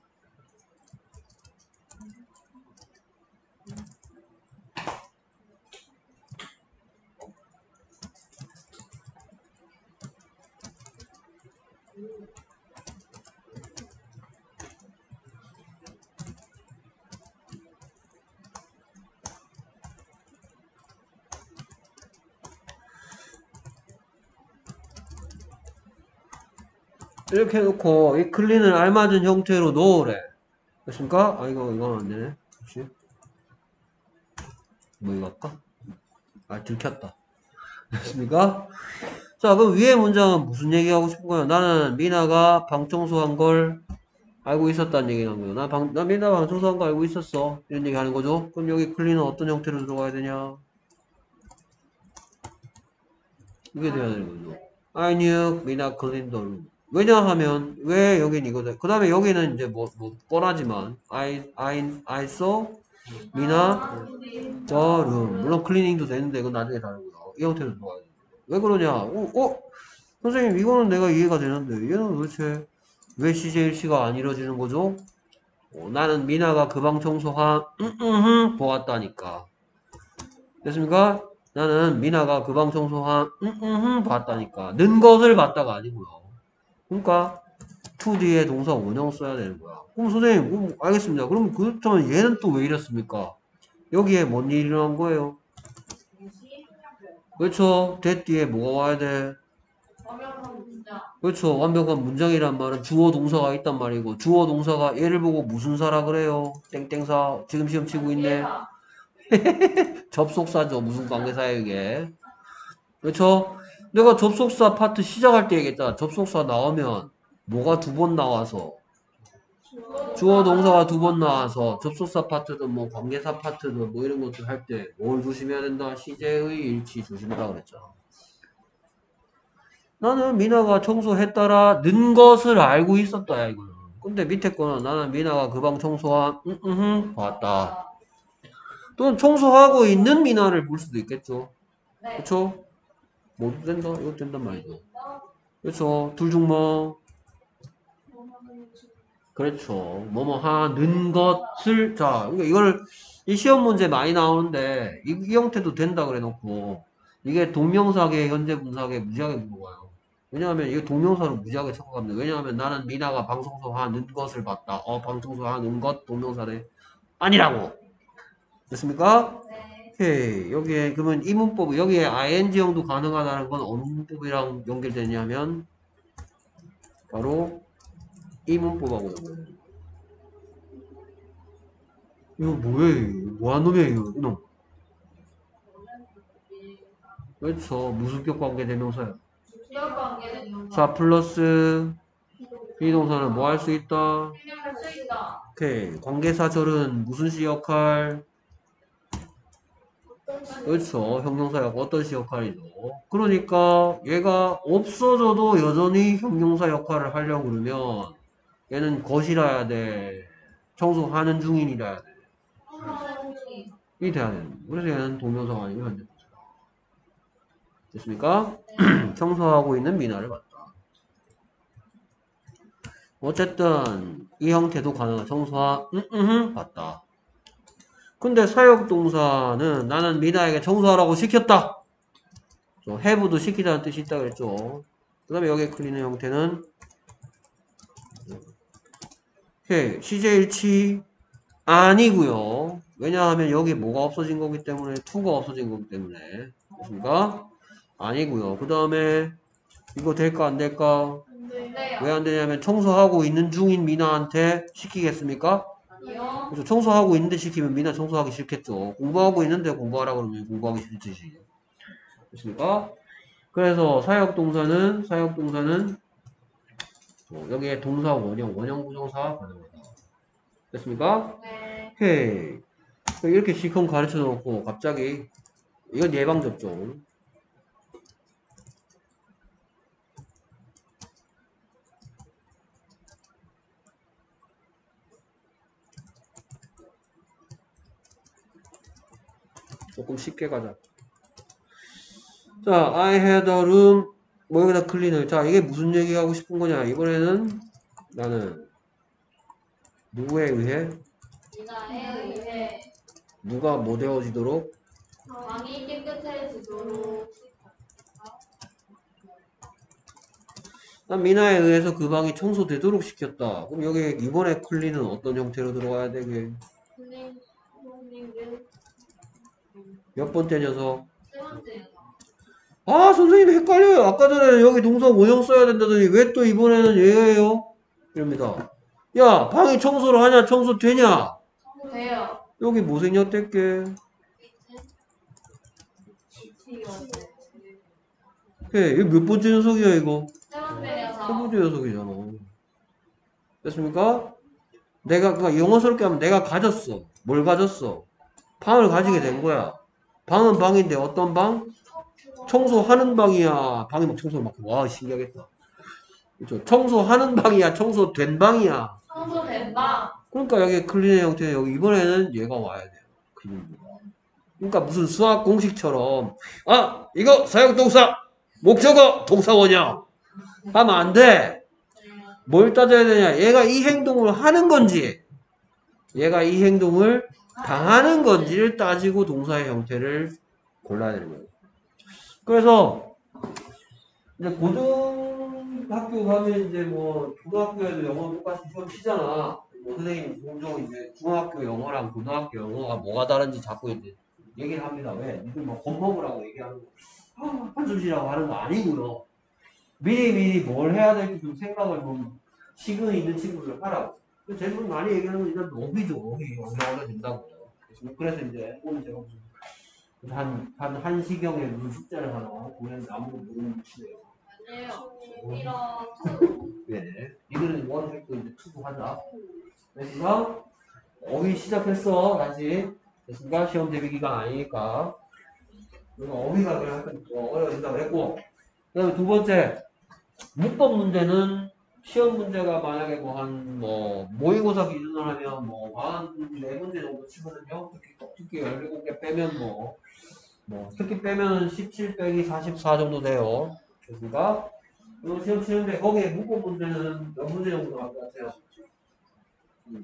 이렇게 해놓고 이 클린을 알맞은 형태로 넣으래. 됐습니까? 아 이거 이건 안되네. 혹시 뭐 이거 할까? 아 들켰다. 됐습니까? 자 그럼 위에 문장은 무슨 얘기하고 싶은 거야? 나는 미나가 방 청소한 걸 알고 있었다는 얘기 하는 거예요. 나, 방, 나 미나 방 청소한 거 알고 있었어. 이런 얘기 하는 거죠. 그럼 여기 클린은 어떤 형태로 들어가야 되냐? 이게 돼야 되는 거죠. I knew 미나 cleaned the room. 왜냐하면 왜 여긴 이거다. 그 다음에 여기는 이제 뭐, 뭐 뻔하지만 I I I saw 미나 the room. 물론 클리닝도 되는데 이건 나중에 다르고요. 이 형태로 들어가야 돼. 왜 그러냐? 어, 어? 선생님 이거는 내가 이해가 되는데 얘는 도대체 왜 씨제일씨가 안 이루어지는 거죠? 어, 나는 미나가 그 방 청소한 음, 음, 음, 보았다니까. 됐습니까? 나는 미나가 그 방 청소한 음, 음, 음, 봤다니까. 는 것을 봤다가 아니고요. 그러니까 to 뒤에 동사 원형 써야 되는 거야. 그럼 선생님 음, 알겠습니다. 그럼 그렇다면 얘는 또 왜 이랬습니까? 여기에 뭔 일이 일어난 거예요? 그렇죠. that 뒤에 뭐가 와야 돼? 완벽한 문장. 그렇죠. 완벽한 문장이란 말은 주어 동사가 있단 말이고 주어 동사가 얘를 보고 무슨 사라 그래요? 땡땡사. 지금 시험 치고 있네. 접속사죠. 무슨 관계사예요 이게. 그렇죠? 내가 접속사 파트 시작할 때 얘기했잖아. 접속사 나오면 뭐가 두 번 나와서 주어 동사가 두 번 나와서 접속사 파트든 뭐 관계사 파트든 뭐 이런 것들 할 때 뭘 조심해야 된다? 시제의 일치 조심하라 그랬잖아. 나는 미나가 청소했다라는 것을 알고 있었다 이거는. 근데 밑에 거는 나는 미나가 그 방 청소한 음, 음, 음, 봤다. 또는 청소하고 있는 미나를 볼 수도 있겠죠. 네. 그렇죠? 뭐도 된다. 이거 된단 말이죠. 그렇죠. 둘 중 뭐. 그렇죠. 뭐뭐 하는 것을 자 그러니까 이걸 이 시험 문제 많이 나오는데 이, 이 형태도 된다 그래 놓고 이게 동명사계 현재 분사계 무지하게 물어봐요. 왜냐하면 이게 동명사로 무지하게 섞어갑니다. 왜냐하면 나는 미나가 방청소 하는 것을 봤다. 어 방청소 하는 것 동명사래 아니라고 됐습니까? 네. 오케이 여기에 그러면 이 문법 여기에 아이엔지형도 가능하다는 건 어느 문법이랑 연결되냐면 바로 이 문법하고 연결돼요. 이거 뭐예요? 뭐한 놈이야 이거 이놈. 그렇죠. 무수격 관계 대명사야. 주격 관계는 용어. 자 플러스 비동사는 뭐 할 수 있다? 설명할 수 있다. 오케이 관계사절은 무슨 시 역할? 그렇죠. 형용사 역 어떤 시 역할이죠. 그러니까 얘가 없어져도 여전히 형용사 역할을 하려고 그러면 얘는 것이라야 돼. 청소하는 중인이라야 돼. 이 돼야 되는 거예요. 그래서 얘는 동명사가 아니고 현재분사. 됐습니까? 청소하고 있는 미나를 봤다. 어쨌든 이 형태도 가능한 청소하 음, 음, 봤다. 근데 사역동사는 나는 미나에게 청소하라고 시켰다. have도 시키자는 뜻이 있다 그랬죠. 그 다음에 여기에 클리는 형태는 오케이. 씨제일치 아니고요. 왜냐하면 여기 뭐가 없어진 거기 때문에 to가 없어진 거기 때문에 됐습니까? 아니고요. 그 다음에 이거 될까 안 될까? 왜 안 되냐면 청소하고 있는 중인 미나한테 시키겠습니까? 그래서 청소하고 있는데 시키면 미나 청소하기 싫겠죠. 공부하고 있는데 공부하라 그러면 공부하기 싫듯이. 됐습니까? 그래서 사역동사는 사역동사는 어, 여기에 동사 원형 원형 부정사 가능하다. 됐습니까? 네. 오케이. 이렇게 시컨 가르쳐 놓고 갑자기 이건 예방 접종. 조금 쉽게 가자. 자, I had a room. 뭐 여기다 클리너. 자, 이게 무슨 얘기하고 싶은 거냐? 이번에는 나는 누구에 의해 미나에 의해 누가 뭐 되어지도록 방이 깨끗해지도록 난 미나에 의해서 그 방이 청소되도록 시켰다. 그럼 여기 이번에 클리는 어떤 형태로 들어가야 되게? 클린 클리닝 몇 번째 녀석? 세 번째요. 아, 선생님 헷갈려요. 아까 전에 여기 동사 원형 써야 된다더니 왜 또 이번에는 얘예요? 이럽니다. 야, 방이 청소를 하냐? 청소되냐? 돼요. 여기 뭐 생겼댔게? 예, 이거 몇 번째 녀석이야, 이거? 세 번째요. 세 번째 녀석이잖아. 됐습니까? 내가, 그니까 영어스럽게 하면 내가 가졌어. 뭘 가졌어? 방을 가지게 된 거야. 방은 방인데 어떤 방? 청소하는 방이야. 방이 막 청소 막, 와, 신기하겠다. 그렇죠? 청소하는 방이야. 청소된 방이야. 청소된 방. 그러니까 여기 클린의 형태, 여기 이번에는 얘가 와야 돼요. 그러니까 무슨 수학 공식처럼, 아, 이거 사역동사, 목적어, 동사원형. 하면 안 돼. 뭘 따져야 되냐? 얘가 이 행동을 하는 건지, 얘가 이 행동을 당하는 건지를 따지고 동사의 형태를 골라야 되는 거예요. 그래서, 이제 고등학교 가면 이제 뭐, 고등학교에도 영어 똑같이 시험 치잖아. 뭐 선생님 종종 이제 중학교 영어랑 고등학교 영어가 뭐가 다른지 자꾸 이제 얘기를 합니다. 왜? 니들 뭐 겁먹으라고 얘기하는 거. 아, 한숨 쉬라고 하는 거 아니고요. 미리미리 뭘 해야 될지 좀 생각을 좀 시근이 있는 친구들 하라고. 대부분 많이 얘기하는 건 일단 너비죠. 너비. 영어가 된다고. 그래서 이제 오늘 제가 무슨 한, 한, 한 시경에 무슨 숙제를 하나 보면 아무도 모르는 치네요. 아니에요. 이런 네. 이거는 원 했고 이제 투구 하자. 됐습니까? 어휘 시작했어. 다시. 됐습니까? 시험 대비 기간 아니니까. 그리고 어휘가 그냥 약간 어려워진다고 했고. 그 다음에 두 번째. 문법 문제는 시험 문제가 만약에 뭐 한 뭐 모의고사 기준으로 하면 뭐 사십사 문제 정도 치거든요. 특히 특히 십칠 개 빼면 뭐, 뭐 특히 빼면 십칠 빼기 사십사 정도 돼요. 그러니까 이거 시험 치는데 거기에 문법 문제는 몇 문제 정도 나올 것 같아요? 음.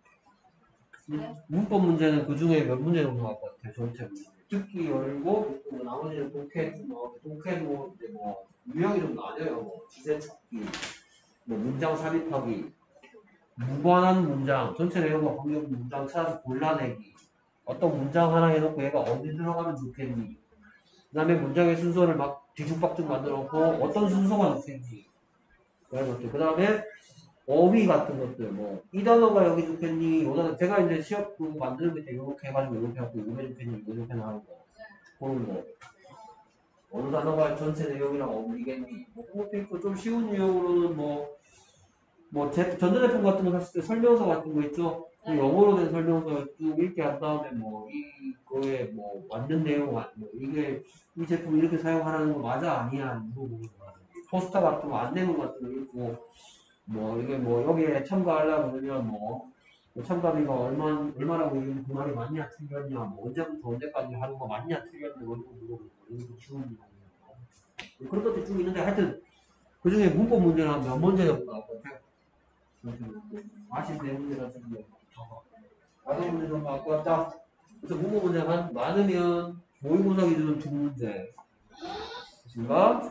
문법 문제는 그 중에 몇 문제 정도 나올 것 같아요? 전체 문제. 듣기 열고 뭐 나머지는 독해, 뭐 독해도 이제 뭐 유형이 좀 나뉘어요. 뭐 지세 찾기, 뭐 문장 삽입하기, 무관한 문장, 전체 내용과 관계없는 문장 찾아서 골라내기. 어떤 문장 하나 해놓고 얘가 어디 들어가면 좋겠니? 그 다음에 문장의 순서를 막 뒤죽박죽 만들어 놓고 어떤 순서가 좋겠니? 그런 것들. 그 다음에 어휘 같은 것들. 뭐, 이 단어가 여기 좋겠니? 이 단어, 제가 이제 시험 그거 만드는 게 이렇게 해가지고 이렇게 하고 이거 좋겠니? 이거 좋겠니? 하는 거. 그런 거. 어느 단어가 전체 내용이랑 어울리겠니? 뭐, 그것도 있고 좀 쉬운 유형으로는 뭐, 뭐 제, 전자제품 같은 거 샀을 때 설명서 같은 거 있죠? 그 네. 영어로 된 설명서 쭉 읽게 한 다음에 뭐 이거에 뭐 완전 내용, 뭐 이게 이 제품 이렇게 사용하라는 거 맞아 아니야 물어보는 거. 포스터 같은 거 안내문 같은 거 읽고 뭐 이게 뭐 여기에 참가하려고 그러면 뭐, 뭐 참가비가 얼마 얼마라고 이게 그 말이 맞냐 틀렸냐 뭐 언제부터 언제까지 하는 거 맞냐 틀렸냐 뭐 이런 거 물어보고 이런 거 쉬운 거 그런 것도 쭉 있는데 하여튼 그 중에 문법 문제는 한 몇 문제 정도 나올 것 같아요. 사십사 문제 같은 거. 다섯 문제 정도 나올 것 같다. 그래서 문법 문제가 많으면 모의고사 기준은 두 문제. 그렇습니까?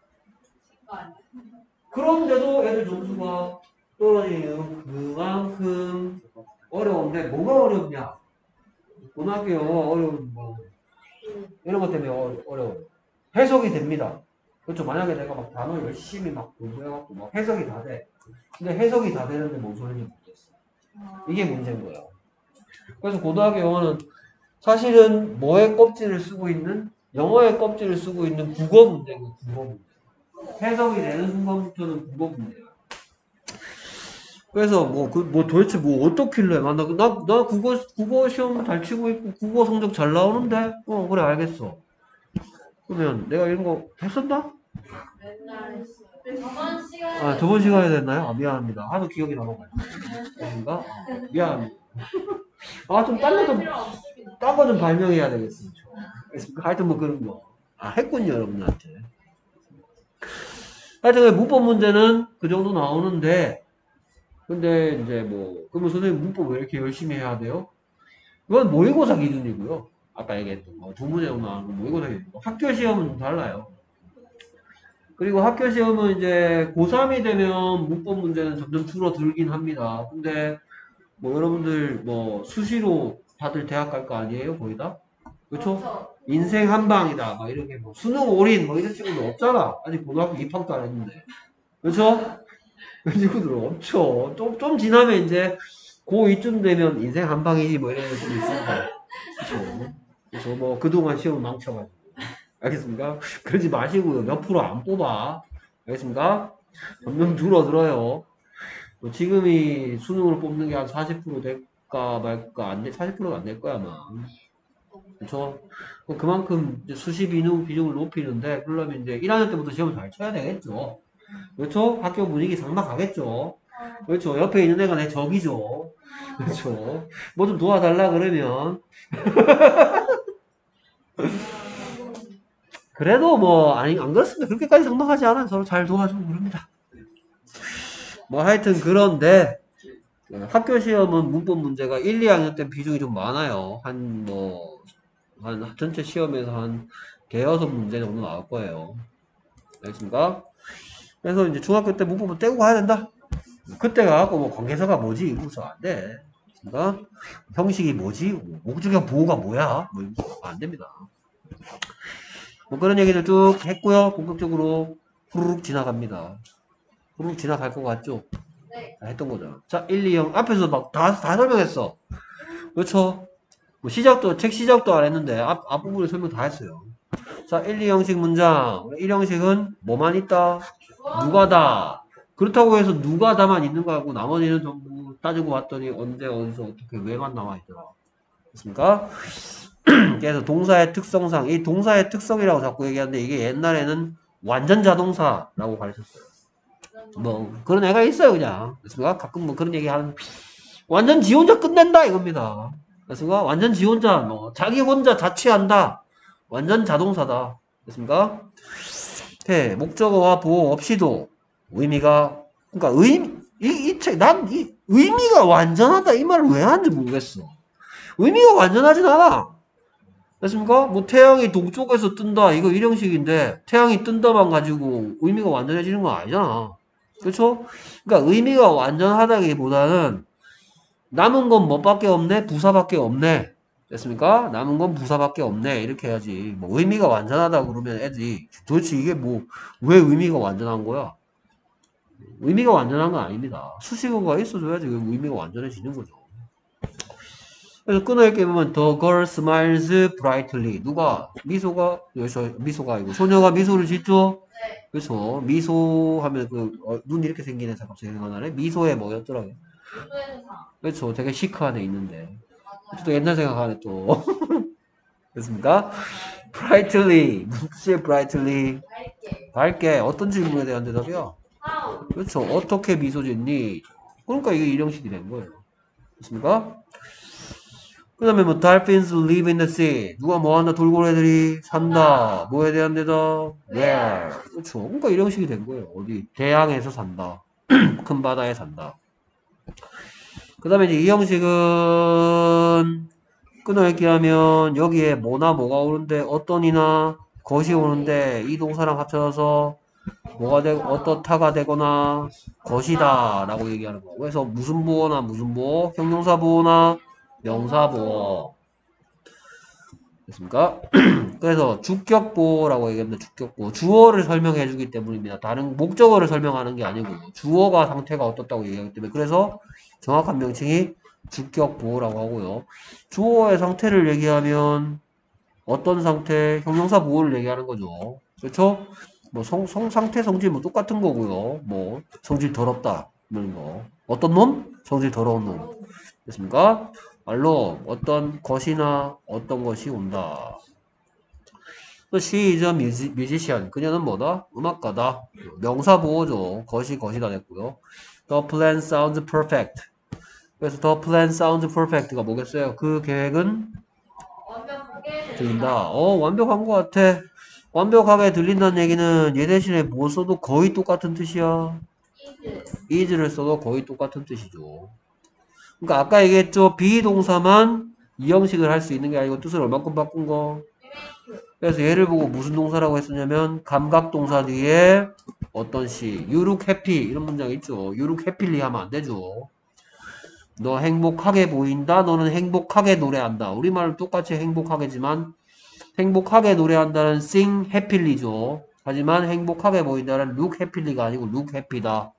그런데도 애들 점수가 떨어지는 그만큼 어려운데 뭐가 어렵냐? 고등학교 영어가 어려운 거 이런 것 때문에 어- 어려워요. 해석이 됩니다. 그렇죠. 만약에 내가 막 단어 열심히 막 공부해갖고 막 해석이 다 돼. 근데 해석이 다 되는데 뭔 소리인지 모르겠어. 이게 문제인 거야. 그래서 고등학교 영어는 사실은 뭐의 껍질을 쓰고 있는 영어의 껍질을 쓰고 있는 국어 문제고 국어 문제. 해석이 되는 순간부터는 국어 문제야. 그래서 뭐, 그, 뭐 도대체 뭐 어떻길래 나, 나, 나 국어, 국어 시험 잘 치고 있고 국어 성적 잘 나오는데? 어, 그래, 알겠어. 그러면 내가 이런 거 했었나? 맨날 했어요. 저번 시간에 아, 저번 시간에 됐나요? 아, 미안합니다. 하도 기억이 나가지고. 아닌가? 아, 미안합니다. 아, 좀 딴 거 좀, 필요 없습니다. 딴 거 좀 발명해야 되겠어. 그래서 하여튼 뭐 그런 거. 아, 했군요, 여러분한테. 하여튼 문법 문제는 그 정도 나오는데, 근데 이제 뭐, 그러면 선생님 문법 왜 이렇게 열심히 해야 돼요? 그건 모의고사 기준이고요. 아까 얘기했던 거. 두 문제 나오는 거 모의고사 기준이고. 학교 시험은 좀 달라요. 그리고 학교 시험은 이제 고삼이 되면 문법 문제는 점점 줄어들긴 합니다. 근데 뭐 여러분들 뭐 수시로 다들 대학 갈 거 아니에요? 거의 다? 그렇죠? 그렇죠. 인생 한 방이다. 막 이렇게 뭐 수능 올인 뭐 이런 친구들 없잖아. 아직 고등학교 입학도 안 했는데. 그렇죠? 그 친구들 없죠. 좀, 좀 지나면 이제 고이쯤 되면 인생 한 방이지 뭐 이런 애들이 있습니다. 그렇죠? 그래서 뭐 그동안 시험 망쳐가지고. 알겠습니까? 그러지 마시고요. 몇 프로 안 뽑아. 알겠습니까? 점점 줄어들어요. 뭐 지금이 수능으로 뽑는 게 한 사십 퍼센트 될까 말까 안 돼, 사십 퍼센트가 안 될 거야 아마. 그렇죠? 그만큼 이제 수시 비중, 비중을 높이는데 그러려면 이제 일 학년 때부터 시험을 잘 쳐야 되겠죠. 그렇죠? 학교 분위기 장막하겠죠. 그렇죠. 옆에 있는 애가 내 적이죠. 그렇죠. 뭐 좀 도와달라 그러면 그래도 뭐 아니 안 그렇습니다. 그렇게까지 장막하지 않아요. 서로 잘 도와주고 그럽니다. 뭐 하여튼 그런데 학교 시험은 문법 문제가 일, 이 학년 때 비중이 좀 많아요. 한 뭐, 한 전체 시험에서 한 대여섯 문제 정도 나올 거예요. 알겠습니까? 그래서 이제 중학교 때 문법은 떼고 가야 된다. 그때 가갖고 뭐 관계사가 뭐지? 이러면서 안 돼. 알겠습니까? 형식이 뭐지? 목적형 보호가 뭐야? 뭐 이러면서 안 됩니다. 뭐 그런 얘기를 쭉 했고요. 본격적으로 후루룩 지나갑니다. 후루룩 지나갈 것 같죠? 네. 다 했던 거죠. 자, 일, 이, 영 앞에서 막 다, 다 설명했어. 그렇죠? 뭐 시작도, 책 시작도 안 했는데 앞, 앞부분에 설명 다 했어요. 자, 일, 이 형식 문장. 일 형식은 뭐만 있다? 누가다. 그렇다고 해서 누가 다만 있는 거 하고 나머지는 전부 따지고 봤더니 언제, 어디서, 어떻게, 왜만 나와 있더라. 됐습니까? 그래서 동사의 특성상, 이 동사의 특성이라고 자꾸 얘기하는데 이게 옛날에는 완전 자동사라고 가르쳤어요. 뭐, 그런 애가 있어요, 그냥. 됐습니까? 가끔 뭐 그런 얘기 하는, 완전 지 혼자 끝낸다, 이겁니다. 됐습니까? 완전 지 혼자, 뭐, 자기 혼자 자취한다. 완전 자동사다. 됐습니까? 해, 목적어와 보호 없이도 의미가, 그러니까 의미, 이, 이 책, 난 이 의미가 완전하다 이 말을 왜 하는지 모르겠어. 의미가 완전하진 않아. 됐습니까? 뭐 태양이 동쪽에서 뜬다 이거 일형식인데 태양이 뜬다만 가지고 의미가 완전해지는 건 아니잖아. 그렇죠? 그러니까 의미가 완전하다기보다는 남은 건 뭐밖에 없네? 부사밖에 없네. 됐습니까? 남은 건 부사밖에 없네. 이렇게 해야지. 뭐 의미가 완전하다 그러면 애들이 도대체 이게 뭐 왜 의미가 완전한 거야? 의미가 완전한 건 아닙니다. 수식어가 있어줘야지 의미가 완전해지는 거죠. 그래서 끊어읽기 보면 The girl smiles brightly. 누가? 미소가 여기서 미소가 아니고 소녀가 미소를 짓죠? 네. 그렇죠. 미소 하면 그, 어, 눈 이렇게 생긴 애가 갑자기 생각나네. 미소에 뭐였더라고요. 미소의 상. 그렇죠. 되게 시크한 애 있는데. 맞아요. 또 옛날 생각하네 또. 됐습니까? brightly. 무슨 뜻이에요, brightly? 밝게. 밝게. 어떤 질문에 대한 대답이야? How? 그렇죠. 어떻게 미소 짓니? 그러니까 이게 일형식이 된 거예요. 됐습니까? 그 다음에 뭐 dolphins live in the sea. 누가 뭐 한다? 돌고래들이 산다. 뭐에 대한 대답? where. 그렇죠. 그러니까 일형식이 된 거예요. 어디? 대양에서 산다. 큰 바다에 산다. 그 다음에 이제 이 형식은 끊어 읽기하면 여기에 뭐나 뭐가 오는데 어떤이나 것이 오는데 이 동사랑 합쳐서 뭐가 되 어떻다가 되거나 것이다 라고 얘기하는 거. 그래서 무슨 보어나 무슨 보어, 형용사 보어나 명사 보어. 됐습니까? 그래서 주격 보어라고 얘기합니다. 주격 보어. 주어를 설명해 주기 때문입니다. 다른 목적어를 설명하는 게 아니고 주어가 상태가 어떻다고 얘기하기 때문에 그래서 정확한 명칭이 주격 보어라고 하고요. 주어의 상태를 얘기하면 어떤 상태, 형용사 보호를 얘기하는 거죠. 그렇죠? 뭐 성, 성 상태 성질 뭐 똑같은 거고요. 뭐 성질 더럽다 이런 거. 어떤 놈? 성질 더러운 놈. 됐습니까? 말로 어떤 것이나 어떤 것이 온다. 또 she is a music, musician. 그녀는 뭐다? 음악가다. 명사 보호죠. 것이 것이다 됐고요. The plan sounds perfect. 그래서 the plan sounds perfect가 뭐겠어요? 그 계획은 완벽하게 들린다. 어, 완벽한 것 같아. 완벽하게 들린다는 얘기는 얘 대신에 뭐 써도 거의 똑같은 뜻이야. is. is를 써도 거의 똑같은 뜻이죠. 그러니까 아까 얘기했죠. 비동사만 이 형식을 할 수 있는 게 아니고 뜻을 얼마큼 바꾼 거. Make. 그래서 얘를 보고 무슨 동사라고 했었냐면 감각동사 뒤에 어떤 시, you look happy 이런 문장 있죠. you look happily 하면 안 되죠. 너 행복하게 보인다. 너는 행복하게 노래한다. 우리말은 똑같이 행복하게지만 행복하게 노래한다는 sing happyly죠. 하지만 행복하게 보인다는 look happyly가 아니고 look happy다.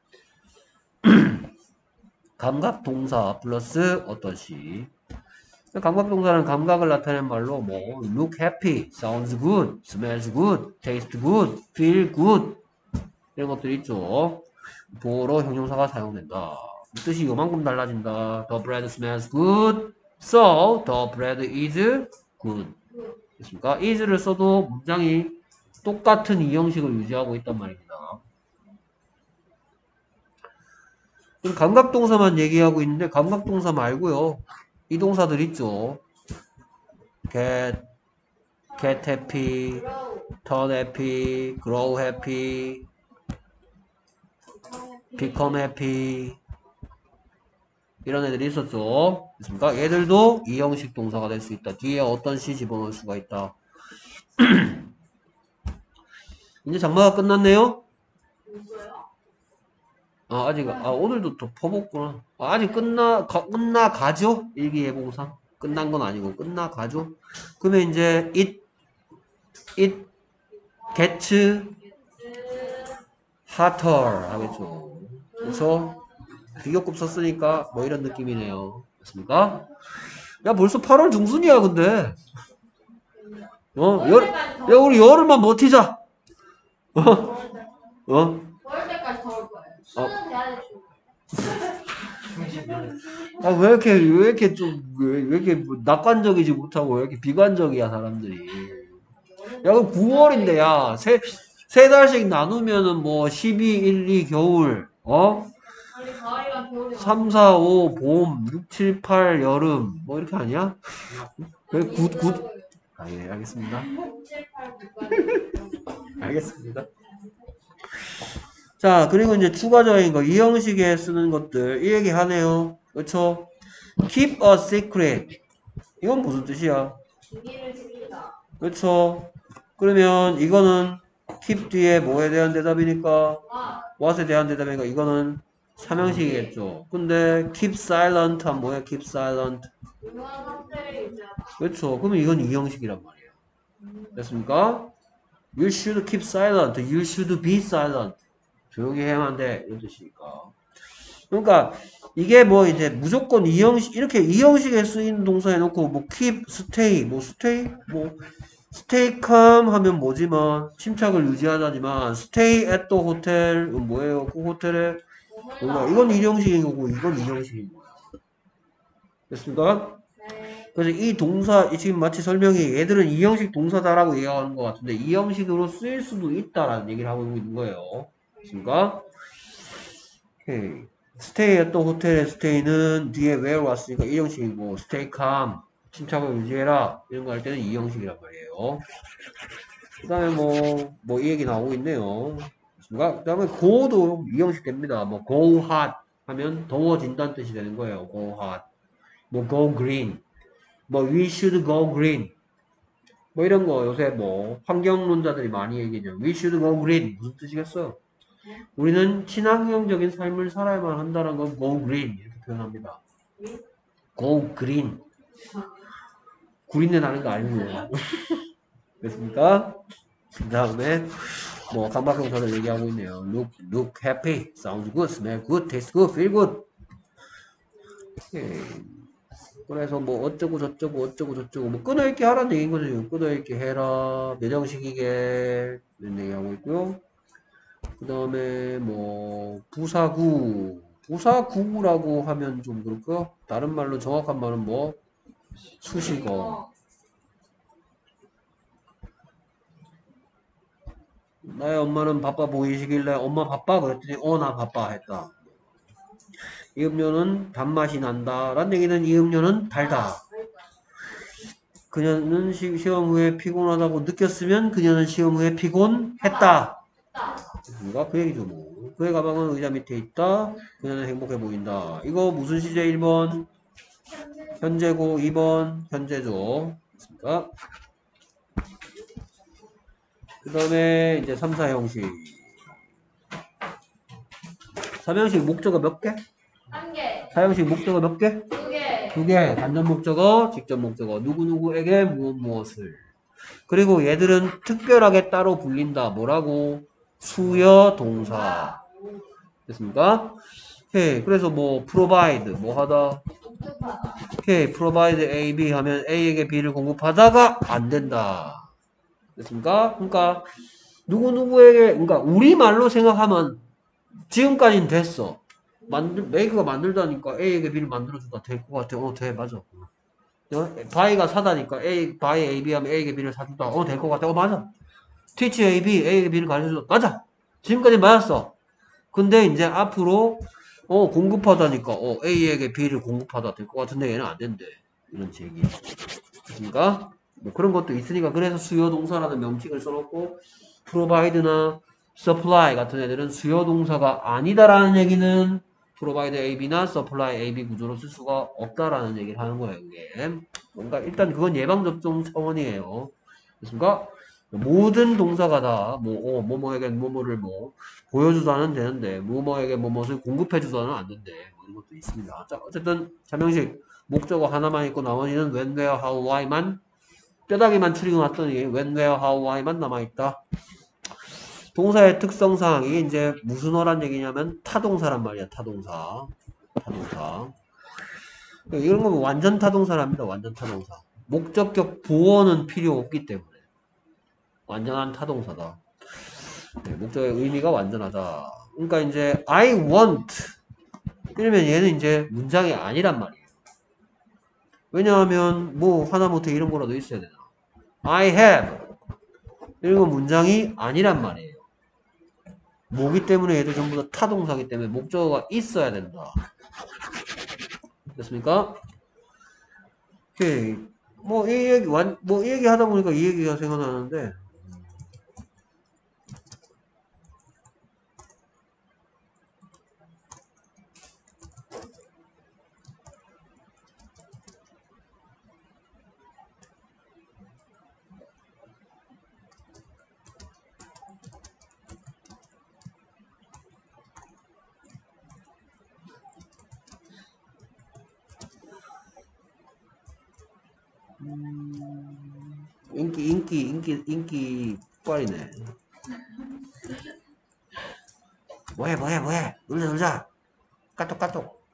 감각 동사 플러스 어떤 시. 감각 동사는 감각을 나타내는 말로 뭐 look happy, sounds good, smells good, taste good, feel good 이런 것들이 있죠. 보어로 형용사가 사용된다. 뜻이 요만큼 달라진다. The bread smells good, so the bread is good. 됐습니까? is를 써도 문장이 똑같은 이 형식을 유지하고 있단 말입니다. 그럼 감각동사만 얘기하고 있는데 감각동사 말고요. 이 동사들 있죠. get, get happy, Grow. turn happy, grow happy, become happy 이런 애들이 있었죠. 됐습니까? 얘들도 이 형식 동사가 될 수 있다. 뒤에 어떤 시 집어넣을 수가 있다. 이제 장마가 끝났네요. 있어요? 아, 아직, 아, 오늘도 더 퍼먹구나. 아, 아직 끝나, 가, 끝나가죠? 일기예보상. 끝난 건 아니고, 끝나가죠? 그러면 이제, it, it gets hotter 하겠죠. 그래서, 비교급 썼으니까, 뭐 이런 느낌이네요. 됐습니까? 야, 벌써 팔월 중순이야, 근데. 어, 열, 야, 우리 열흘만 버티자. 어? 어? 더울 때까지 더울 거예요. 수능 돼야 될 아, 왜 이렇게, 왜 이렇게 좀, 왜, 왜 이렇게 뭐 낙관적이지 못하고 왜 이렇게 비관적이야, 사람들이. 야, 그럼 구월인데, 야, 세, 세 달씩 나누면은 뭐, 십이, 일, 이 겨울, 어? 우리 가을이랑 겨울이 삼, 사, 오 봄, 육, 칠, 팔 여름, 뭐 이렇게 아니야? 그래, 굿, 굿. 아, 예, 알겠습니다. 칠, 팔, 알겠습니다. 자, 그리고 이제 추가적인 거, 이 형식에 쓰는 것들, 이 얘기 하네요. 그쵸? keep a secret. 이건 무슨 뜻이야? 비밀을 지키다. 그쵸? 그러면 이거는 keep 뒤에 뭐에 대한 대답이니까? 아, what에 대한 대답이니까 이거는 삼형식이겠죠. 근데 keep silent 하면 뭐야? keep silent. 유명한 상태를 유지하다. 그렇죠. 그러면 이건 이 형식이란 말이에요. 됐습니까? You should keep silent. You should be silent. 조용히 해야만 돼. 이런 뜻이니까. 그러니까 이게 뭐 이제 무조건 이 형식 이렇게 이 형식에 쓰이는 동사 해놓고 뭐 keep, stay, 뭐 stay, 뭐 stay calm 하면 뭐지만 침착을 유지하자지만 stay at the hotel 이건 뭐예요? 그 호텔에 뭔가 이건 일형식인 거고 이건 이형식인 거야. 됐습니까? 네. 그래서 이 동사 이 지금 마치 설명이 얘들은 이형식 동사다라고 얘기하는 것 같은데 이형식으로 쓰일 수도 있다라는 얘기를 하고 있는 거예요. 됐습니까? 오케이. stay at the hotel의 stay는 뒤에 where 왔으니까 이형식이고 stay calm 침착을 유지해라 이런 거 할 때는 이형식이란 말이에요. 그 다음에 뭐, 뭐, 이 얘기 나오고 있네요. 그 다음에 go도 이형식 됩니다. 뭐, go hot 하면 더워진다는 뜻이 되는 거예요. go hot. 뭐, go green. 뭐, we should go green. 뭐, 이런 거 요새 뭐, 환경론자들이 많이 얘기해요. we should go green. 무슨 뜻이겠어? 우리는 친환경적인 삶을 살아야만 한다는 건 go green. 이렇게 표현합니다. go green. 구린내 나는 거 아니고요. 됐습니까? 그 다음에 뭐 강박형사들 얘기하고 있네요. Look, look happy, sounds good, smell good, taste good, feel good. 오케이. 그래서 뭐 어쩌고 저쩌고 어쩌고 저쩌고 뭐 끊어읽기 하라는 얘기인 거죠. 끊어읽기 해라, 매정식이게 이런 얘기하고 있고요. 그 다음에 뭐 부사구, 부사구라고 하면 좀 그럴까? 다른 말로 정확한 말은 뭐 수식어. 나의 엄마는 바빠 보이시길래 엄마 바빠 그랬더니 어 나 바빠 했다. 이 음료는 단맛이 난다 라는 얘기는 이 음료는 달다. 그녀는 시, 시험 후에 피곤하다고 느꼈으면 그녀는 시험 후에 피곤했다. 뭔가 그 얘기죠 뭐. 그의 가방은 의자 밑에 있다. 그녀는 행복해 보인다. 이거 무슨 시제 일 번? 현재고 이 번 현재죠. 그러니까 그 다음에 이제 삼, 사 형식. 삼 형식 목적어 몇 개? 한 개. 사 형식 목적어 몇 개? 두 개. 두 개. 간접 목적어, 직접 목적어. 누구누구에게 무엇 무엇을. 그리고 얘들은 특별하게 따로 불린다. 뭐라고? 수여 동사. 됐습니까? 오케이. 그래서 뭐 provide 뭐 하다. 복잡하다. 오케이. provide A, B 하면 A에게 B를 공급하다가 안 된다. 됐습니까? 그러니까 누구누구에게 그러니까 우리말로 생각하면 지금까지는 됐어. 만들 메이크가 만들다니까 A에게 B를 만들어주다 될 것 같아. 어, 돼. 맞아. 어? 바이가 사다니까 A, 바이 A, B 하면 A에게 B를 사준다. 어, 될 것 같아. 어, 맞아. teach A, B, A에게 B를 가르쳐준다. 맞아. 지금까지 맞았어. 근데 이제 앞으로 어, 공급하다니까 어, A에게 B를 공급하다 될 것 같은데 얘는 안 된대. 이런 얘기. 그러니까 뭐 그런 것도 있으니까 그래서 수요 동사라는 명칭을 써놓고 provide나 supply 같은 애들은 수요 동사가 아니다라는 얘기는 provide A, B나 supply A, B 구조로 쓸 수가 없다라는 얘기를 하는 거예요. 이게 뭔가 일단 그건 예방접종 차원이에요. 그렇습니까? 모든 동사가 다 뭐, 어, 뭐뭐에게 뭐뭐를 뭐 보여주다는 되는데 뭐뭐에게 뭐뭐를 공급해주다는 안 된대. 뭐 이런 것도 있습니다. 자, 어쨌든 자명식 목적어 하나만 있고 나머지는 when, where, how, why만 뼈다귀만 추리고났더니 when, where, how, why만 남아있다. 동사의 특성상 이게 이제 무슨 어란 얘기냐면 타동사란 말이야. 타동사. 타동사. 이런 건 완전 타동사랍니다. 완전 타동사. 목적격 보어는 필요 없기 때문에 완전한 타동사다. 네, 목적의 의미가 완전하다. 그러니까 이제 I want 이러면 얘는 이제 문장이 아니란 말이에요. 왜냐하면 뭐 하다못해 이런 거라도 있어야 되나. I have 이런 건 문장이 아니란 말이에요. 뭐기 때문에 얘들 전부 다 타동사기 때문에 목적어가 있어야 된다. 됐습니까? 오케이. 뭐, 이 얘기, 완, 뭐, 이 얘기 하다 보니까 이 얘기가 생각나는데, 인기, 인기, 인기, 인기 폭발이네. 뭐해, 뭐해, 뭐해. 놀자, 놀자. 까똑, 까똑.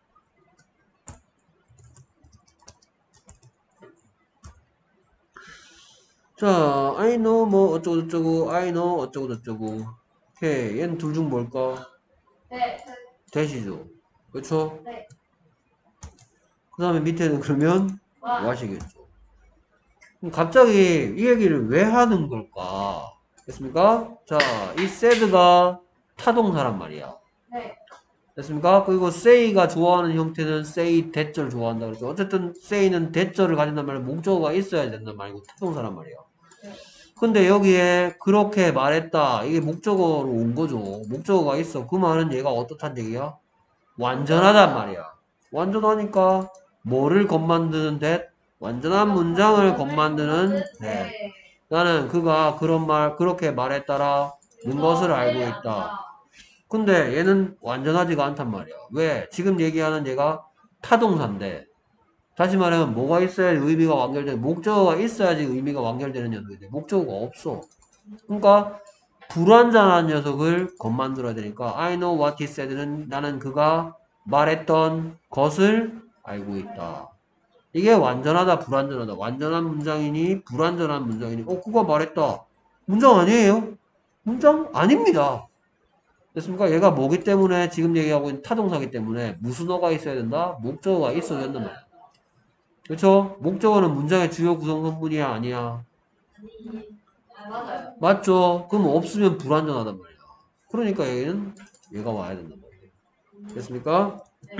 자, I know 뭐 어쩌고 저쩌고, I know 어쩌고 저쩌고. 오케이, 얘는 둘 중 뭘까? 네. 대시죠. 그렇죠? 네. 그 다음에 밑에는 그러면 와. what이겠죠. 그럼 갑자기 이 얘기를 왜 하는 걸까? 됐습니까? 자, 이 said가 타동사란 말이야. 네. 됐습니까? 그리고 say가 좋아하는 형태는 say 대절 좋아한다 그랬죠. 어쨌든 say는 대절을 가진단 말이야. 목적어가 있어야 된단 말이고 타동사란 말이야. 네. 근데 여기에 그렇게 말했다. 이게 목적어로 온 거죠. 목적어가 있어. 그 말은 얘가 어떻단 얘기야? 완전하단 말이야. 완전하니까 뭐를 겉만드는 that? 완전한 문장을 겉만드는 that. 네. 나는 그가 그런 말 그렇게 말했다라는 것을 알고 있다. 근데 얘는 완전하지가 않단 말이야. 왜? 지금 얘기하는 얘가 타동사인데 다시 말하면 뭐가 있어야지 의미가 완결되는 목적어가 있어야지 의미가 완결되는 녀석인데 목적어가 없어. 그러니까 불완전한 녀석을 겉만들어야 되니까 I know what he said는 나는 그가 말했던 것을 알고 있다. 이게 완전하다 불완전하다. 완전한 문장이니 불완전한 문장이니 어 그가 말했다. 문장 아니에요? 문장 아닙니다. 됐습니까? 얘가 뭐기 때문에 지금 얘기하고 있는 타동사기 때문에 무슨 어가 있어야 된다? 목적어가 있어야 된단 말이야. 그렇죠? 목적어는 문장의 주요 구성 성분이야 아니야? 아, 맞아요. 맞죠? 그럼 없으면 불완전하단 말이야. 그러니까 얘는 얘가 와야 된단 말이야. 됐습니까? 네.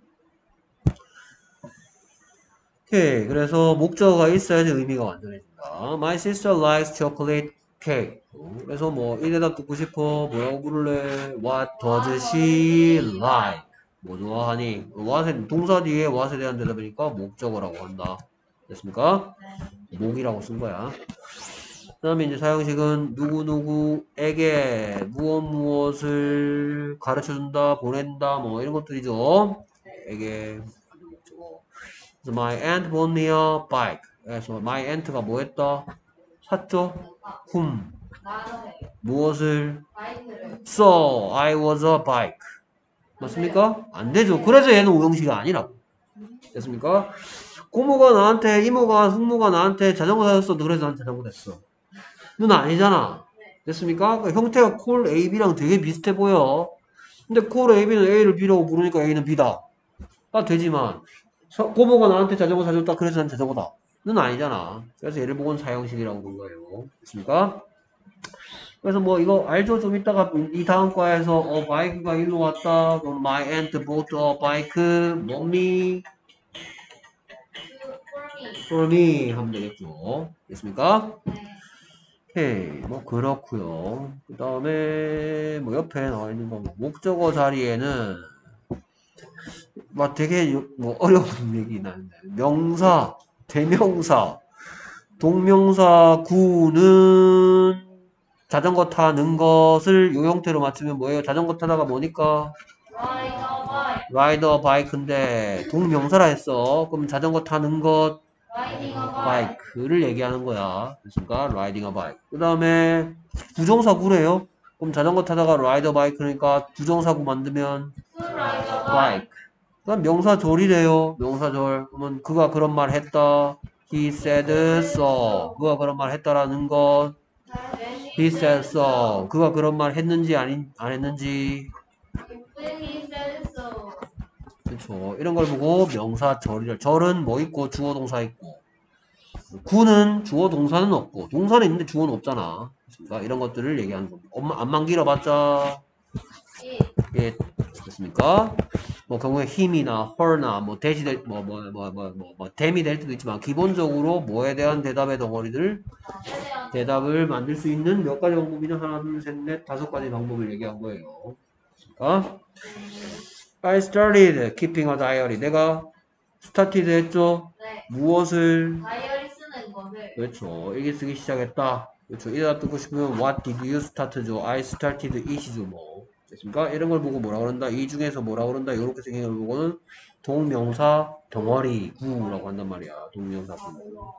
오케이. 그래서 목적어가 있어야지 의미가 완전해진다. My sister likes chocolate cake. 그래서 뭐 이 대답 듣고 싶어. 뭐라고 부를래? What does she like? 뭐 좋아하니? what에 동사 뒤에 what에 대한 대답이니까 목적어라고 한다. 됐습니까? 목이라고 쓴 거야. 그 다음에 이제 사형식은 누구누구에게 무엇 무엇을 가르쳐준다, 보낸다, 뭐 이런 것들이죠. 에게. 그래서 my aunt bought me a bike. 그래서 my aunt가 뭐 했다? 샀죠? whom? 나한테 무엇을? 마이크를. So, I was a bike. 맞습니까? 안 되죠. 그래서 얘는 오형식이 아니라고. 됐습니까? 고모가 나한테, 이모가, 숙모가 나한테 자전거 사줬어. 그래서 난 자전거 샀어. 는 아니잖아. 됐습니까? 그러니까 형태가 콜 A, B랑 되게 비슷해 보여. 근데 콜 A, B는 A를 B라고 부르니까 A는 B다. 가 되지만 서- 고모가 나한테 자전거 사줬다. 그래서 난 자전거다. 는 아니잖아. 그래서 얘를 보고는 사형식이라고 본 거예요. 됐습니까? 그래서 뭐 이거 알죠? 좀 이따가 이 다음 과에서 어 바이크가 일로 왔다. 그럼 my aunt bought a bike. mommy For for me. me 하면 되겠죠. 됐습니까? 네. 오케이, 뭐 그렇고요. 그 다음에 뭐 옆에 나와 있는 거 뭐 목적어 자리에는 막 되게 요- 뭐 어려운 얘기 나는데 명사, 대명사, 동명사 구는 자전거 타는 것을 요 형태로 맞추면 뭐예요? 자전거 타다가 뭐니까 Ride a bike. 라이더 바이크인데 동명사라 했어. 그럼 자전거 타는 것 Riding a bike. 바이크를 얘기하는 거야. 그러니까 riding a bike. 그 다음에 부정사구래요. 그럼 자전거 타다가 라이더 바이크니까 부정사구 만들면 To ride a bike. 바이크. 그다음 명사절이래요. 명사절. 그러면 그가 그런 말 했다. He said so. 그가 그런 말 했다라는 것. He said so. 그가 그런 말 했는지 아닌 안 했는지. When he said so. 그렇죠. 이런 걸 보고 명사절이래. 절은 뭐 있고 주어 동사 있고. 구는 주어 동사는 없고 동사는 있는데 주어는 없잖아. 그러니까 이런 것들을 얘기하는 겁니다. 엄마 안만 길어봤자 It. 예 됐습니까? 뭐 경우에 힘이나 her나 뭐 대시 될뭐 뭐 뭐 뭐 뭐 뭐 댐이 될 때도 있지만 기본적으로 뭐에 대한 대답의 덩어리들 대답을 만들 수 있는 몇 가지 방법이냐 하나 둘 셋 넷 다섯 가지 방법을 얘기한 거예요. 그러니까 I started keeping a diary. 내가 started 했죠. 네. 무엇을 다이어리 쓰는 것을. 그렇죠. 일기 쓰기 시작했다. 그렇죠. 이래다 듣고 싶으면 what did you start죠. I started it이죠 뭐. 됐습니까? 이런 걸 보고 뭐라 그런다. 이 중에서 뭐라 그런다. 이렇게 생긴 걸 보고는 동명사 덩어리 구라고 한단 말이야. 동명사 구.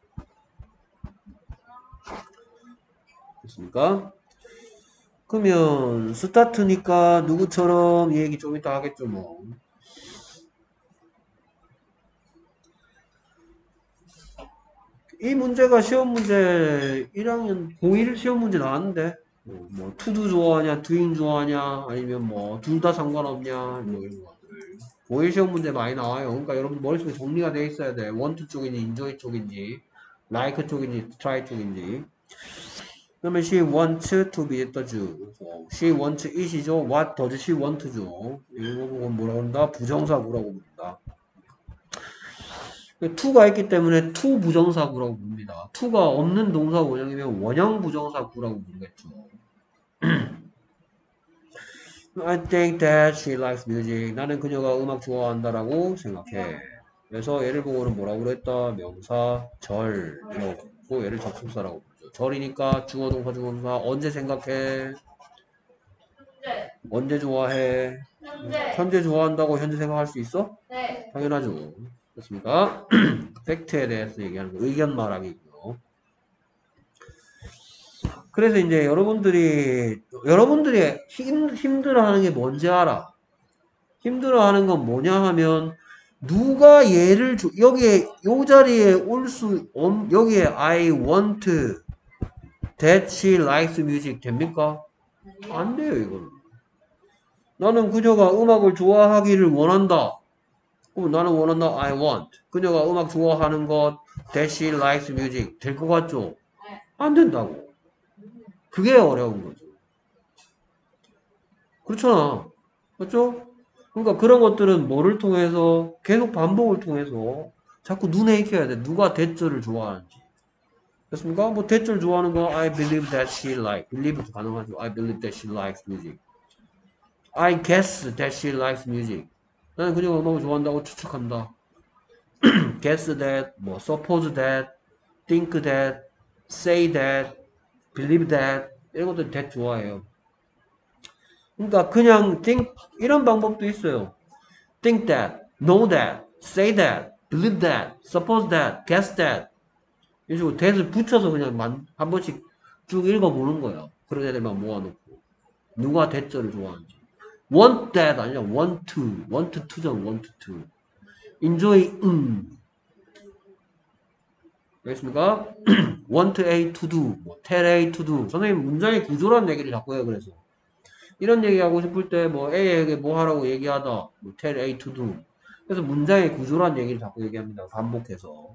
됐습니까? 그러면 스타트니까 누구처럼 이 얘기 좀 이따 하겠죠 뭐. 이 문제가 시험 문제 일 학년 고일 시험 문제 나왔는데 뭐, 뭐 투두 좋아하냐 doing 좋아하냐 아니면 뭐 둘 다 상관없냐 뭐 이런 것들 고일 시험 문제 많이 나와요. 그러니까 여러분 머릿속에 정리가 돼 있어야 돼. want 쪽인지 enjoy 쪽인지 like 쪽인지 try 쪽인지. 그러면 she wants to be the Jew. she wants it이죠. what does she want죠. 이거 보고 뭐라고 한다? 부정사구라고 부른다. to가 있기 때문에 to 부정사구라고 부릅니다. to가 없는 동사 원형이면 원형 부정사구라고 부르겠죠. I think that she likes music. 나는 그녀가 음악 좋아한다라고 생각해. 그래서 얘를 보고는 뭐라고 그랬다? 명사, 절, 이라고 얘를 접속사라고 부르죠. 절이니까 주어, 동사, 주어동사 언제 생각해? 현재. 언제 좋아해? 현재. 현재 좋아한다고 현재 생각할 수 있어? 네. 당연하죠. 그렇습니까? 팩트에 대해서 얘기하는 거, 의견 말하기고요. 그래서 이제 여러분들이 여러분들이 힘, 힘들어하는 게 뭔지 알아? 힘들어하는 건 뭐냐 하면 누가 얘를 줘, 여기에 요 자리에 올 수 여기에 I want that she likes music 됩니까? 안 돼요 이거는. 나는 그녀가 음악을 좋아하기를 원한다. 그럼 나는 원한다. I want. 그녀가 음악 좋아하는 것 that she likes music 될 것 같죠? 안 된다고. 그게 어려운 거죠. 그렇잖아. 맞죠? 그러니까 그런 것들은 뭐를 통해서 계속 반복을 통해서 자꾸 눈에 익혀야 돼. 누가 대절을 좋아하는지. 그렇습니까? 뭐 대절 좋아하는 거 I believe that she like. believe도 가능하죠. I believe that she likes music. I guess that she likes music. 나는 그녀가 음악을 좋아한다고 추측한다. guess that, 뭐 suppose that, think that, say that, believe that 이런 것들 that 좋아해요. 그러니까 그냥 think 이런 방법도 있어요. think that, know that, say that, believe that, suppose that, guess that 이런 식으로 that을 붙여서 그냥 만, 한 번씩 쭉 읽어보는 거예요. 그런 애들만 모아놓고 누가 that절을 좋아하는지 want that 아니라 want to want to죠. want to enjoy 음 알겠습니까? want A to do 뭐, tell A to do 선생님 문장의 구조라는 얘기를 자꾸 해요. 그래서 이런 얘기하고 싶을 때 뭐 A에게 뭐 하라고 얘기하다 뭐 tell A to do 그래서 문장의 구조라는 얘기를 자꾸 얘기합니다. 반복해서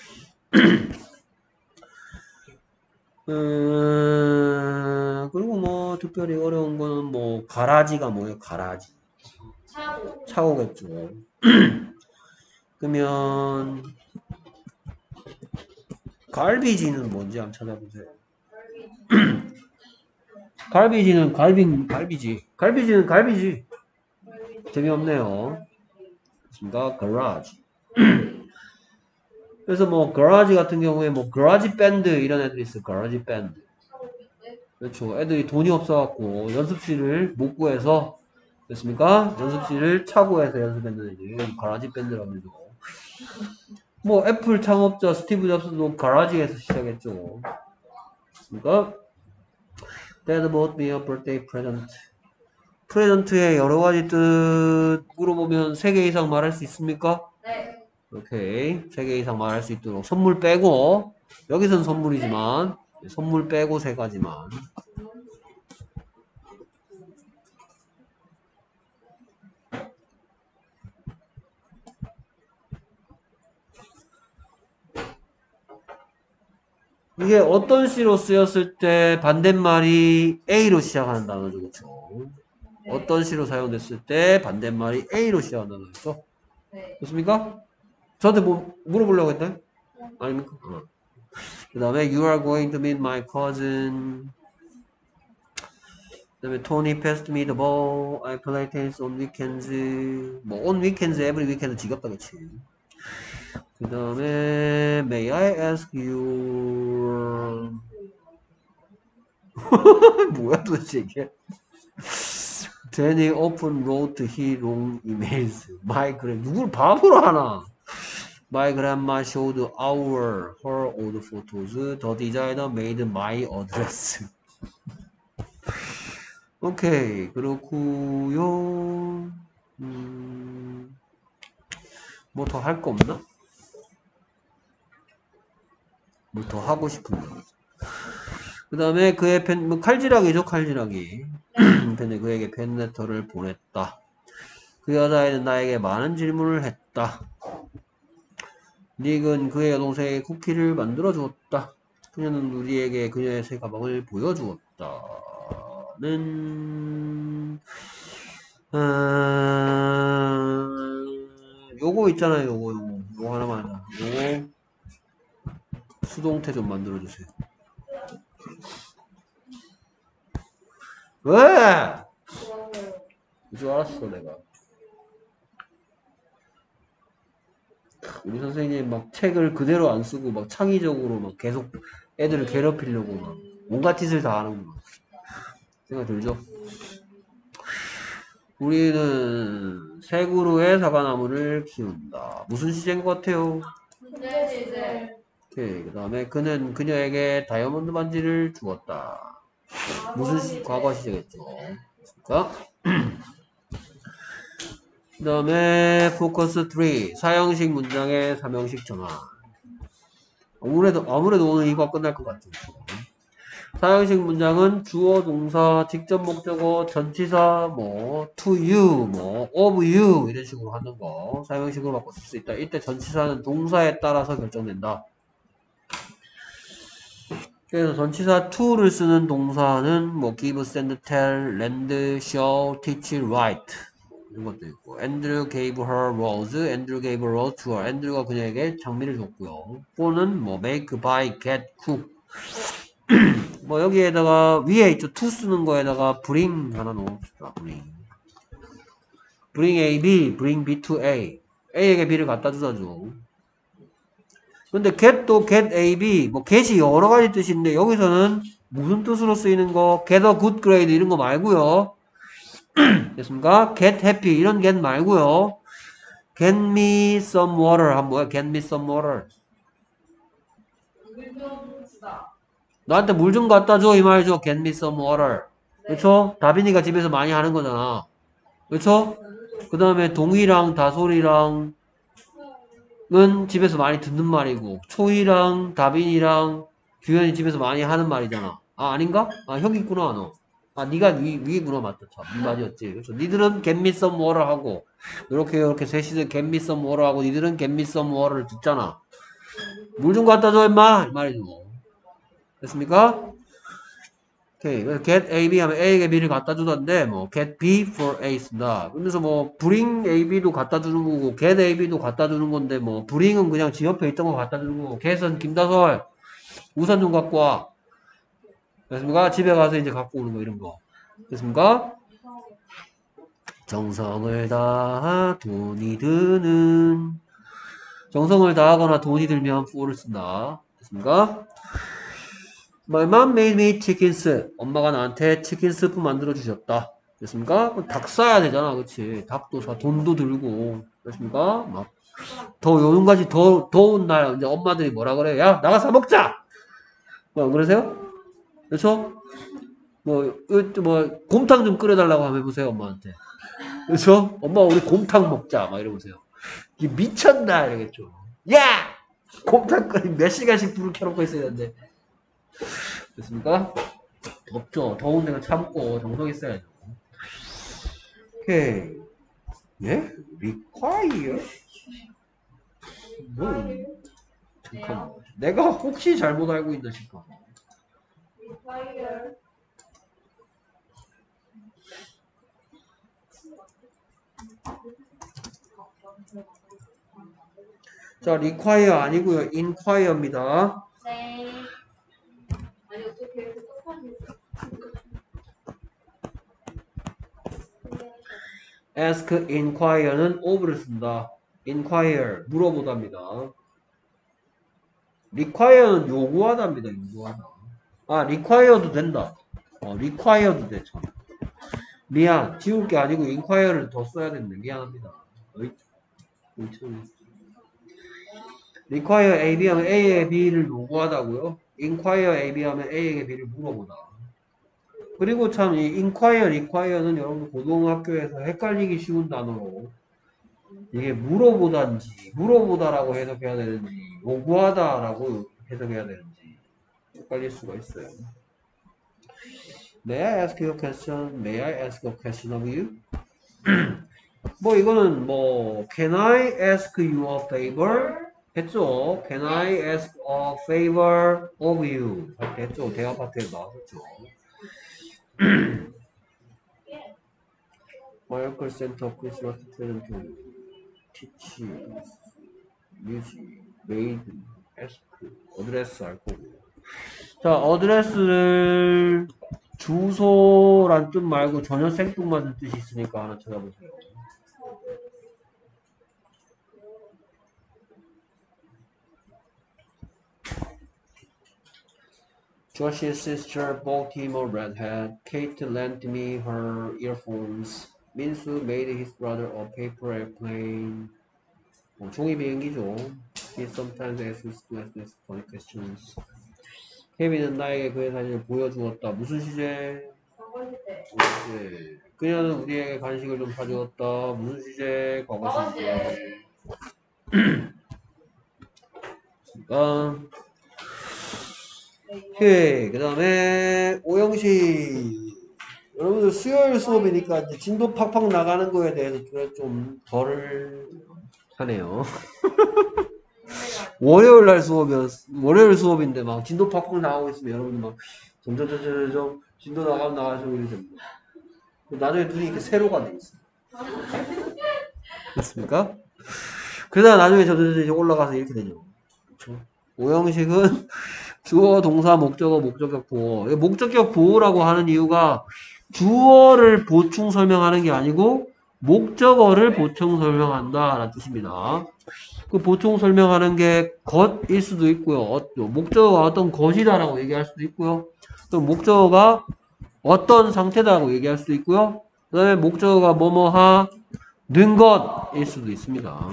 음, 그리고 뭐 특별히 어려운 거는 뭐 가라지가 뭐예요? 가라지 차고. 차고겠죠. 그러면 갈비지는 뭔지 한번 찾아보세요. 갈비지는 갈비 갈비지 갈비지는 갈비지 재미없네요. 그렇습니까? 가라지. 그래서 뭐 가라지 같은 경우에 뭐 가라지 밴드 이런 애들이 있어. 가라지 밴드. 그렇죠. 애들이 돈이 없어갖고 연습실을 못 구해서 됐습니까? 연습실을 차고해서 연습했는 애들이 가라지 밴드라고 그러죠. 뭐 애플 창업자 스티브 잡스도 가라지에서 시작했죠. 그러니까 Dad bought me a birthday present. 프레젠트의 여러 가지 뜻 물어보면 세 개 이상 말할 수 있습니까? 네. 오케이. 세 개 이상 말할 수 있도록 선물 빼고 여기선 선물이지만 선물 빼고 세 가지만 이게 어떤 시로 쓰였을 때 반대말이 A로 시작하는 단어죠. 그렇죠? 네. 어떤 시로 사용됐을 때 반대말이 A로 시작하는 단어죠. 네. 좋습니까? 저한테 뭐 물어보려고 했나요? 아닙니까? 어. 그 다음에 You are going to meet my cousin. 그 다음에 Tony passed me the ball. I play tennis on weekends. 뭐 on weekends, every weekend 지겹다 그치? 그 다음에 May I ask you 뭐야 도대체 이게 Danny often wrote his long emails. My grand 누굴 바보로 하나? My grandma showed our her old photos. The designer made my address. 오케이 그렇구요. 음, 뭐 더 할 거 없나? 뭘 더 하고 싶은 거. 그 다음에 그의 팬, 뭐 칼질하기죠, 칼질하기. 팬이 그에게 팬레터를 보냈다. 그 여자애는 나에게 많은 질문을 했다. 닉은 그의 여동생에게 쿠키를 만들어 주었다. 그녀는 우리에게 그녀의 새 가방을 보여주었다. 는, 음, 요거 있잖아요, 요거, 요거. 요거 하나만 하자. 요거, 수동태 좀 만들어주세요. 왜? 이줄 알았어, 내가. 우리 선생님 막 책을 그대로 안 쓰고 막 창의적으로 막 계속 애들을 괴롭히려고 막 온갖 짓을 다 하는구나. 생각 들죠? 우리는 새 그루의 사과나무를 키운다. 무슨 시제인 것 같아요? 문제 시제. 오케이. 그 다음에 그는 그녀에게 다이아몬드 반지를 주었다. 무슨 시, 과거 시제겠죠? 그러니까 그 다음에 포커스 삼 사형식 문장의 삼형식 전환. 아무래도 아무래도 오늘 이거 끝날 것 같죠. 사형식 문장은 주어, 동사, 직접 목적어, 전치사, 뭐 to you, 뭐 of you 이런 식으로 하는 거 사형식으로 바꿔 쓸 수 있다. 이때 전치사는 동사에 따라서 결정된다. 그래서 전치사 to를 쓰는 동사는 뭐 give, send, tell, lend, show, teach, write 이런 것도 있고 Andrew gave her rose, Andrew gave a rose to her. Andrew가 그녀에게 장미를 줬고요. for는 뭐 make, buy, get, cook 뭐 여기에다가 위에 있죠. to 쓰는 거에다가 bring 하나 넣읍시다. bring. bring A, B, bring B to A. A에게 B를 갖다 주자죠. 근데 get도 get A, B 뭐 get이 여러 가지 뜻인데 여기서는 무슨 뜻으로 쓰이는 거? get a good grade 이런 거 말고요. 됐습니까? get happy 이런 get 말고요. get me some water 한 뭐야? get me some water. 물좀 주다. 나한테 물 좀 갖다 줘 이 말이죠. get me some water. 네. 그쵸? 다빈이가 집에서 많이 하는 거잖아. 그쵸? 그 다음에 동이랑 다솔이랑은 집에서 많이 듣는 말이고 초이랑 다빈이랑 규현이 집에서 많이 하는 말이잖아. 아 아닌가? 아 형이 있구나 너. 아 니가 위, 위구나 맞다 참. 니 말이었지. 그렇죠. 니들은 get me some water 하고 이렇게 이렇게 셋이서 get me some water 하고 니들은 get me some water를 듣잖아. 물 좀 갖다 줘 임마 이 말이죠. 됐습니까? 오케이. 그래서 get A, B 하면 A에게 B를 갖다 주던데, 뭐, get B for A 쓴다. 그래서 뭐, bring A, B도 갖다 주는 거고, get A, B도 갖다 주는 건데, 뭐, bring은 그냥 지 옆에 있던 거 갖다 주는 거고, get은 김다솔, 우산 좀 갖고 와. 됐습니까? 집에 가서 이제 갖고 오는 거, 이런 거. 됐습니까? 정성을 다하 돈이 드는. 정성을 다하거나 돈이 들면 for를 쓴다. 됐습니까? My mom made me chicken soup. 엄마가 나한테 치킨 스프 만들어 주셨다. 됐습니까? 닭 사야 되잖아, 그치? 닭도 사, 돈도 들고. 됐습니까? 막, 더, 요즘까지 더, 더운 날, 이제 엄마들이 뭐라 그래? 야, 나가 사 먹자! 뭐, 그러세요? 그렇죠? 뭐, 으, 뭐, 곰탕 좀 끓여달라고 한번 해보세요, 엄마한테. 그렇죠? 엄마, 우리 곰탕 먹자. 막 이러보세요. 이게 미쳤나? 이러겠죠. 야! 곰탕 끓이 몇 시간씩 불을 켜놓고 있어야 되는데. 됐습니까? 덥죠. 더운 데는 참고 정성 있어야죠. 오케이. 예? require? 뭐, 잠깐만. 내가 혹시 잘못 알고 있나 싶어. require. 자, require 아니고요. inquire입니다. 네. 아니 어떻게 이렇게 똑같이 ask, inquire는 of를 쓴다. inquire, 물어보답니다. require는 요구하답니다. 요구하다. 아, require도 된다. 어, require도 돼, 참. 미안. 지울 게 아니고 inquire를 더 써야 되는데 미안합니다. 어이, 참. require A, B 하면 A에 B를 요구하다고요. inquire A, B 하면 A에게 B를 물어보다. 그리고 참 이 inquire, require는 여러분 고등학교에서 헷갈리기 쉬운 단어로 이게 물어보다인지 물어보다라고 해석해야 되는지 요구하다라고 해석해야 되는지 헷갈릴 수가 있어요. May I ask you a question? May I ask a question of you? 뭐 이거는 뭐 Can I ask you a favor? 했죠. Can I ask a favor of you? 했죠. 대화 파트에 나왔죠. My uncle sent a Christmas present to teach music, made, ask, 어드레스 알 거고. 자, 어드레스를 주소란 뜻 말고 전혀 생뚱맞은 뜻이 있으니까 하나 찾아보세요. Josh's sister bought him a red hat. Kate lent me her earphones. 민수 made his brother a paper airplane. 어, 종이 비행기죠. He sometimes asks students funny questions. 케빈은 나에게 그의 사진을 보여주었다. 무슨 시제? 과거 시제. 시제. 그녀는 우리에게 간식을 좀 사주었다. 무슨 시제? 과거 시제. 아, 오케이. 그 다음에 오형식. 여러분들 수요일 수업이니까 이제 진도 팍팍 나가는 거에 대해서 좀 덜 하네요. 월요일 날 수업이었, 월요일 수업인데 막 진도 팍팍 나가고 있으면 여러분들 막 점점점점점 진도 나가면 나가시고 이러됩니다 나중에 눈이 이렇게 세로가 돼 있어요. 됐습니까? 그러다 나중에 점점점 올라가서 이렇게 되죠. 그렇죠? 오형식은 주어, 동사, 목적어, 목적격, 보어. 목적격 보어라고 하는 이유가 주어를 보충 설명하는 게 아니고 목적어를 보충 설명한다 라는 뜻입니다. 그 보충 설명하는 게 것일 수도 있고요. 어, 목적어가 어떤 것이다 라고 얘기할 수도 있고요. 또 목적어가 어떤 상태다라고 얘기할 수도 있고요. 그 다음에 목적어가 뭐뭐 하는 것일 수도 있습니다.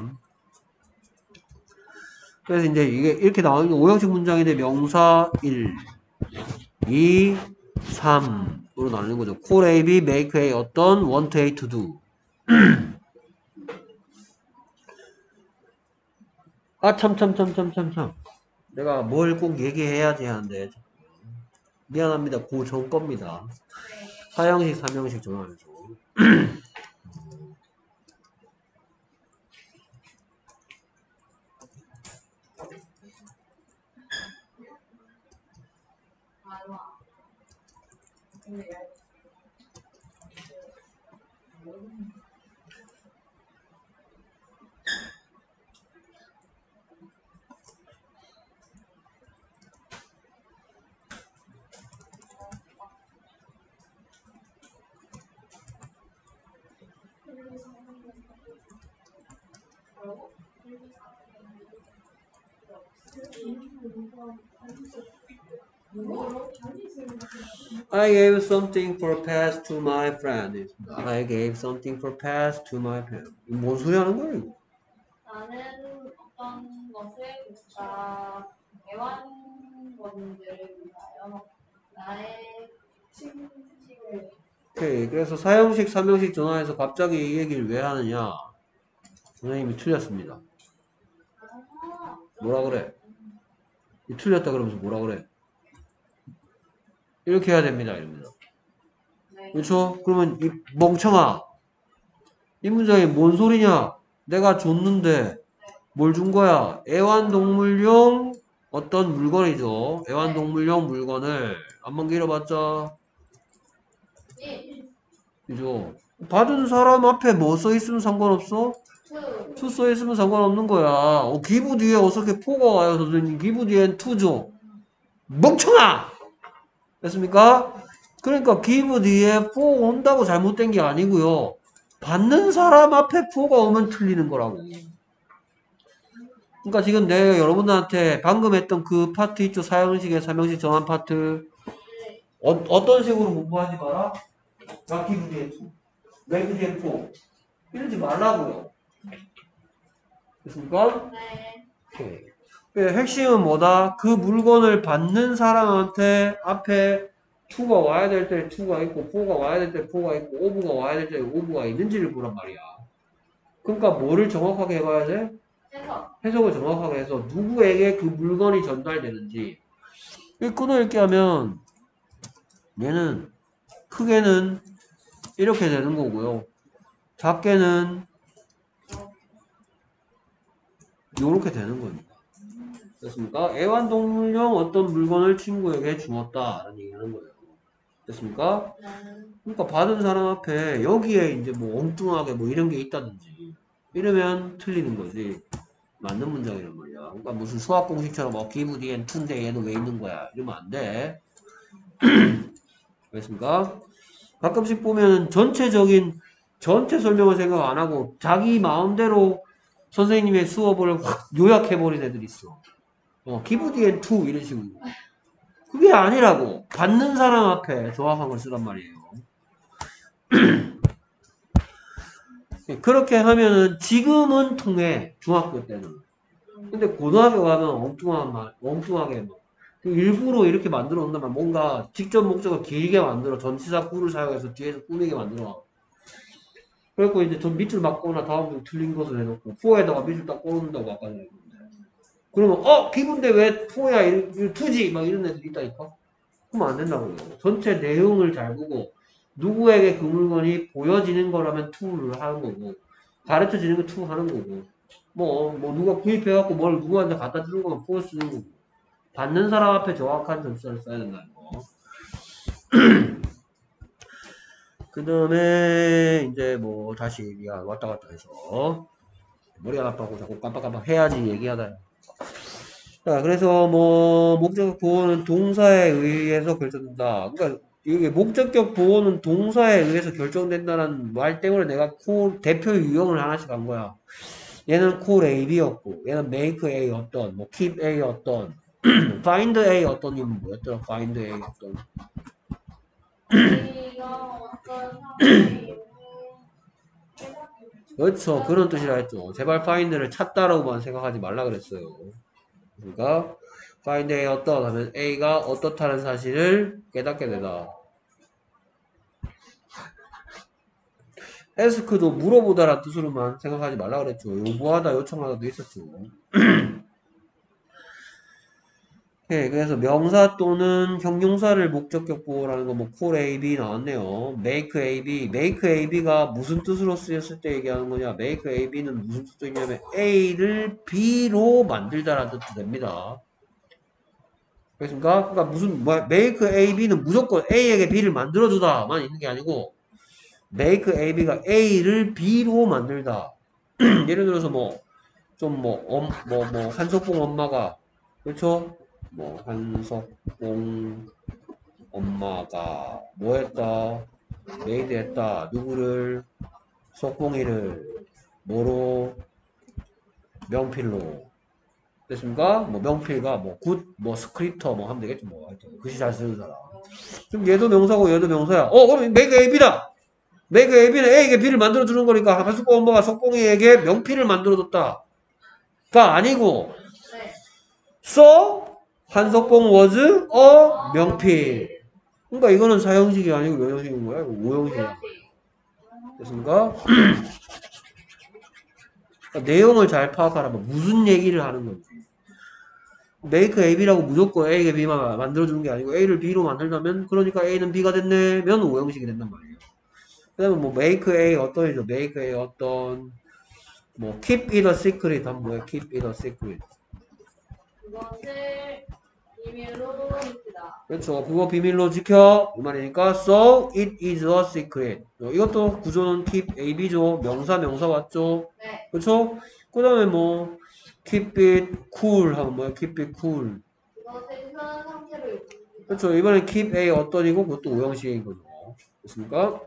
그래서 이제 이게 이렇게 나오는 오형식 문장인데 명사 일, 이, 삼으로 나누는 거죠. call A, B, make A 어떤, want A to do. 아, 참, 참, 참, 참, 참, 참. 내가 뭘 꼭 얘기해야지 하는데. 미안합니다. 그 전 겁니다. 사형식, 삼형식 전환해서. I gave something for pass to my friend. I gave something for pass to my friend. 뭔 소리 하는 거야, 이거? 나는 어떤 것을 줬다. 애완견들을 위하여 나의 친식을. 오케이. 그래서 사형식, 삼형식 전환해서 갑자기 이 얘기를 왜 하느냐? 선생님이 틀렸습니다. 뭐라 그래? 이 틀렸다 그러면서 뭐라 그래? 이렇게 해야 됩니다. 이럽니다. 그렇죠? 그러면 이 멍청아. 이 문장이 뭔 소리냐? 내가 줬는데 뭘 준 거야? 애완동물용 어떤 물건이죠. 애완동물용 물건을 한번 길어봤자 그죠? 받은 사람 앞에 뭐 써있으면 상관없어? to 써있으면 상관없는 거야. 어, 기부 뒤에 어떻게 포가 와요 선생님? 기부 뒤엔 to죠. 멍청아! 됐습니까? 그러니까 기부 뒤에 for 온다고 잘못된 게 아니고요. 받는 사람 앞에 for가 오면 틀리는 거라고. 그러니까 지금 내가 여러분들한테 방금 했던 그 파트 있죠? 사형식의 삼형식 전환 파트. 어, 어떤 식으로 공부하지 마라? 나 기부 뒤에 to. make 뒤에 for. 이러지 말라고요. 됐습니까? 네. 오케이. 예, 핵심은 뭐다? 그 물건을 받는 사람한테 앞에 to가 와야 될 때 to가 있고 for가 와야 될 때 for가 있고 of가 와야 될 때 of가 있는지를 보란 말이야. 그러니까 뭐를 정확하게 해봐야 돼? 해석. 해석을 정확하게 해서 누구에게 그 물건이 전달되는지. 이 끊어읽기 하면 얘는 크게는 이렇게 되는 거고요. 작게는 이렇게 되는 겁니다. 됐습니까? 애완동물용 어떤 물건을 친구에게 주었다 라는 얘기 하는 거예요. 됐습니까? 네. 그러니까 받은 사람 앞에 여기에 이제 뭐 엉뚱하게 뭐 이런 게 있다든지 이러면 틀리는 거지. 맞는 문장이란 말이야. 그러니까 무슨 수학 공식처럼 뭐 give 뒤엔 to인데 얘는 왜 있는 거야 이러면 안 돼. 알겠습니까? 가끔씩 보면 전체적인 전체 설명을 생각 안 하고 자기 마음대로 선생님의 수업을 확 요약해버린 애들이 있어. 어, give 뒤엔 to 이런 식으로. 그게 아니라고. 받는 사람 앞에 정확한 걸 쓰란 말이에요. 그렇게 하면은 지금은 통해. 중학교 때는. 근데 고등학교 가면 엉뚱한 말, 엉뚱하게 막 일부러 이렇게 만들어 온다면 뭔가 직접 목적을 길게 만들어 전치사 구를 사용해서 뒤에서 꾸미게 만들어. 그래갖고 이제 전 밑줄 맞거나 다음 중 틀린 것을 해놓고 포에다가 밑줄 딱 꽂는다고 아까 전에 했는데 그러면 어 기분데 왜 포야 이 투지 막 이런 애들이 있다니까. 그러면 안 된다고요. 전체 내용을 잘 보고 누구에게 그 물건이 보여지는 거라면 투를 하는 거고 가르쳐지는 거 투 하는 거고 뭐, 뭐 누가 구입해갖고 뭘 누구한테 갖다 주는 거면 포 쓰는 거고 받는 사람 앞에 정확한 전치사를 써야 된다는 거. 그 다음에 이제 뭐 다시 얘기가 왔다 갔다 해서 머리가 나빠고 자꾸 깜빡깜빡 해야지 얘기하다. 자, 그래서 뭐 목적격 보호는 동사에 의해서 결정된다. 그러니까 이게 목적격 보호는 동사에 의해서 결정된다는 말 때문에 내가 콜 대표 유형을 하나씩 한 거야. 얘는 콜 A, B였고, 얘는 make A 어떤, 뭐 keep A 어떤, find A 어떤 이면 뭐였더라? find A 어떤. A가 어떤 상태의 그렇죠. 그런 뜻이라 했죠. 제발 find를 찾다라고만 생각하지 말라 그랬어요. 그러니까 find A 어떤 하면 A가 어떻다는 사실을 깨닫게 되다. ask도 물어보다라는 뜻으로만 생각하지 말라 그랬죠. 요구하다, 요청하다도 있었죠. 네, 그래서 명사 또는 형용사를 목적격 보호라는 거 뭐 call A, B 나왔네요. make A, B. make A, B가 무슨 뜻으로 쓰였을 때 얘기하는 거냐? make A, B는 무슨 뜻도 있냐면 A를 B로 만들다라는 뜻도 됩니다. 그렇습니까? 그러니까 무슨 뭐 make A, B는 무조건 A에게 B를 만들어주다만 있는 게 아니고 make A, B가 A를 B로 만들다. 예를 들어서 뭐 좀 뭐 엄 뭐 뭐 한석봉 엄마가 그렇죠? 뭐 한석봉 엄마가 뭐 했다? 메이드 했다. 누구를? 석봉이를 뭐로? 명필로. 됐습니까? 뭐 명필가 뭐 굿 뭐 스크립터 뭐 하면 되겠죠. 뭐 하여튼 글씨 잘 쓰는 사람. 지금 얘도 명사고 얘도 명사야. 어 그럼 메이크 에이비다. 메이크 에이비는 A에게 B를 만들어 주는 거니까 한석봉 엄마가 석봉이에게 명필을 만들어 줬다. 가 아니고 네. so 한석봉 was a 명필. 그러니까 이거는 사형식이 아니고 몇 형식인 거야? 이거 오형식이야. 됐습니까? 그러니까 내용을 잘 파악하라면 무슨 얘기를 하는 건지. make A라고 무조건 A에게 B만 만들어주는 게 아니고 A를 B로 만들다면 그러니까 A는 B가 됐네 면 오형식이 된단 말이에요. 그 다음에 뭐 make A 어떤이죠. make A 어떤 뭐 keep it a secret 하면 뭐야? keep it a secret. 그것을 비밀로 지키다. 그렇죠. 그거 비밀로 지켜 이 말이니까 so it is a secret. 이것도 구조는 keep A, B죠. 명사 명사 맞죠? 네. 그렇죠? 그 다음에 뭐 keep it cool 하면 뭐야? keep it cool. 그것을 편한 상태로 유지시키다. 그렇죠. 이번엔 keep A 어떤이고 그것도 오형식인 거죠. 됐습니까?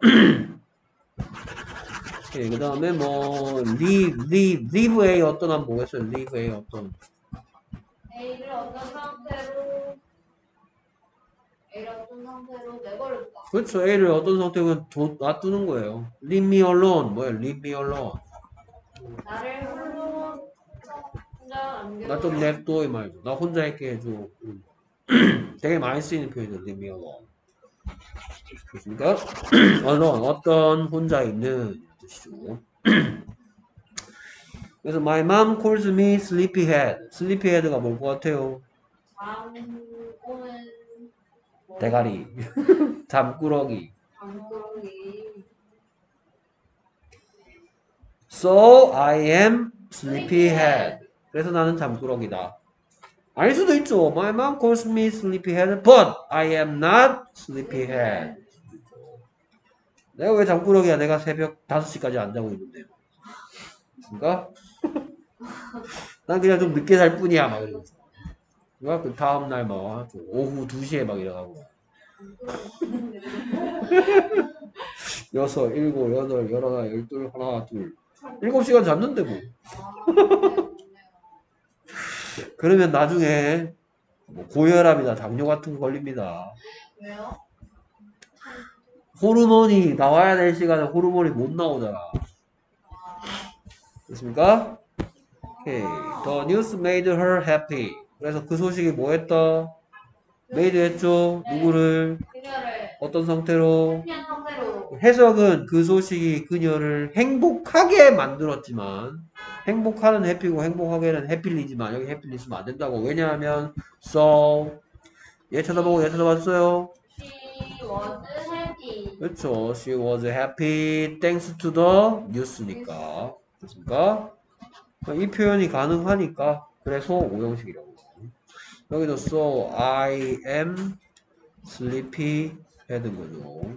예, 그 다음에 뭐 leave, leave, leave A 어떤 하면 뭐겠어요? leave A 어떤. A를 어떤 상태로 A를 어떤 상태로 내버려두다. 그렇죠. A를 어떤 상태로 둬- 놔두는 거예요. leave me alone. 뭐예요? leave me alone. 나를 홀로 혼자 남겨. 나 좀 냅둬 이 말이죠. 나 혼자 있게 해줘. 음. 되게 많이 쓰이는 표현이죠. leave me alone. 그렇습니까? alone 어떤 혼자 있는 뜻이죠. 그래서 my mom calls me sleepyhead. sleepyhead가 뭘 것 같아요? 잠 오는 뭐, 대가리. 잠꾸러기. 잠꾸러기. So I am sleepyhead. 그래서 나는 잠꾸러기다. 아닐 수도 있죠. My mom calls me sleepyhead, but I am not sleepyhead. 내가 왜 잠꾸러기야? 내가 새벽 다섯 시까지 안 자고 있는데요. 그러니까 난 그냥 좀 늦게 잘 뿐이야. 막 이러면서. 그러니까 그 다음날 막 오후 두 시에 막 일어나고. 여섯, 일곱, 여덟, 열하나, 열둘, 하나, 둘. 일곱 시간 잤는데 뭐. 그러면 나중에 뭐 고혈압이나 당뇨 같은 거 걸립니다. 왜요? 호르몬이 나와야 될 시간에 호르몬이 못 나오잖아. 됐습니까? 오케이. The news made her happy. 그래서 그 소식이 뭐 했다? made 했죠? 누구를? 그녀를 어떤 상태로? 그냥 상태로 해석은 그 소식이 그녀를 행복하게 만들었지만 행복하는 해피고 행복하게는 해필리지만 여기 해필리 있으면 안 된다고. 왜냐하면 so 얘 쳐다보고 얘 쳐다봤어요. she was happy. 그렇죠. She was happy thanks to the news니까. 됐습니까? 이 표현이 가능하니까 그래서 오형식이라고. 여기도 so I am sleepy 해둔 거죠.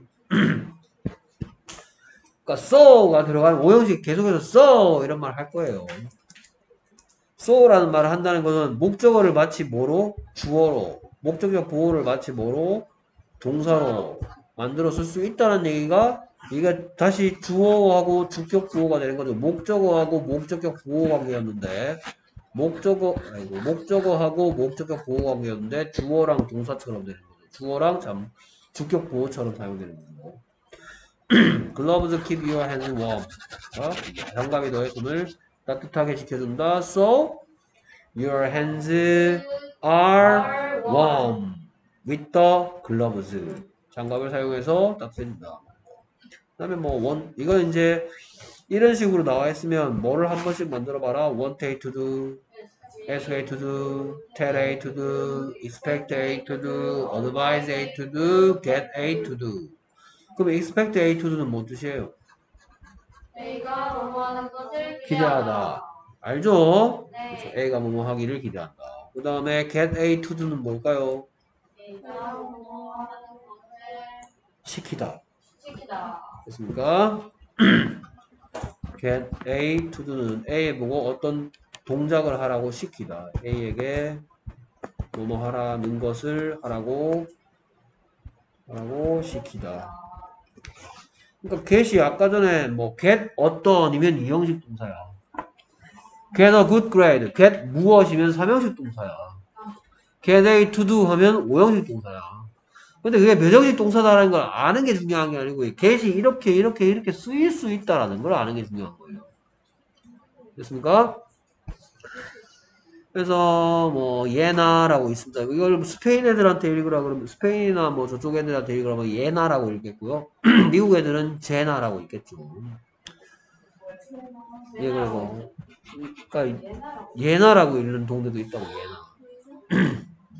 그러니까 so가 들어가는 오형식 계속해서 so 이런 말 할 거예요. so라는 말을 한다는 것은 목적어를 마치 뭐로? 주어로. 목적격 보호를 마치 뭐로? 동사로 만들어 쓸 수 있다는 얘기가 이게 다시 주어하고 주격 부호가 되는 거죠. 목적어하고 목적격 보호 관계였는데 목적어 아이고 목적어하고 목적격 보호 관계였는데 주어랑 동사처럼 되는 거죠. 주어랑 참 주격 보호처럼 사용되는 거죠. Gloves keep your hands warm. 어? 장갑이 너의 손을 따뜻하게 지켜준다. So your hands are warm with the gloves. 장갑을 사용해서 따뜻해진다. 그 다음에 뭐 원, 이건 이제 이런 식으로 나와 있으면 뭐를 한 번씩 만들어 봐라. want A to do, ask A to do, tell A to do, expect A to do, advise A to do, get A to do. 그럼 expect A to do는 뭔 뜻이에요? A가 뭐뭐 하는 것을 기대하다. 알죠? 네. 그렇죠. A가 뭐뭐 하기를 기대한다. 그 다음에 get A to do는 뭘까요? A가 뭐뭐 하는 것을 시키다. 시키다. 됐습니까? get A to do는 A 보고 어떤 동작을 하라고 시키다. A에게 뭐뭐 하라는 것을 하라고 하라고 시키다. 그러니까 get이 아까 전에 뭐 get 어떤이면 이형식 동사야. get a good grade, get 무엇이면 삼형식 동사야. get A to do 하면 오형식 동사야. 근데 그게 몇형식 동사다라는 걸 아는 게 중요한 게 아니고 get이 이렇게 이렇게 이렇게 쓰일 수 있다라는 걸 아는 게 중요한 거예요. 됐습니까? 그래서 뭐 예나라고 있습니다. 이걸 스페인 애들한테 읽으라 그러면 스페인이나 뭐 저쪽 애들한테 읽으라 그러면 예나라고 읽겠고요. 미국 애들은 제나라고 읽겠죠. 예, 그리고 그러니까 예나라고 읽는 동네도 있다고 예나.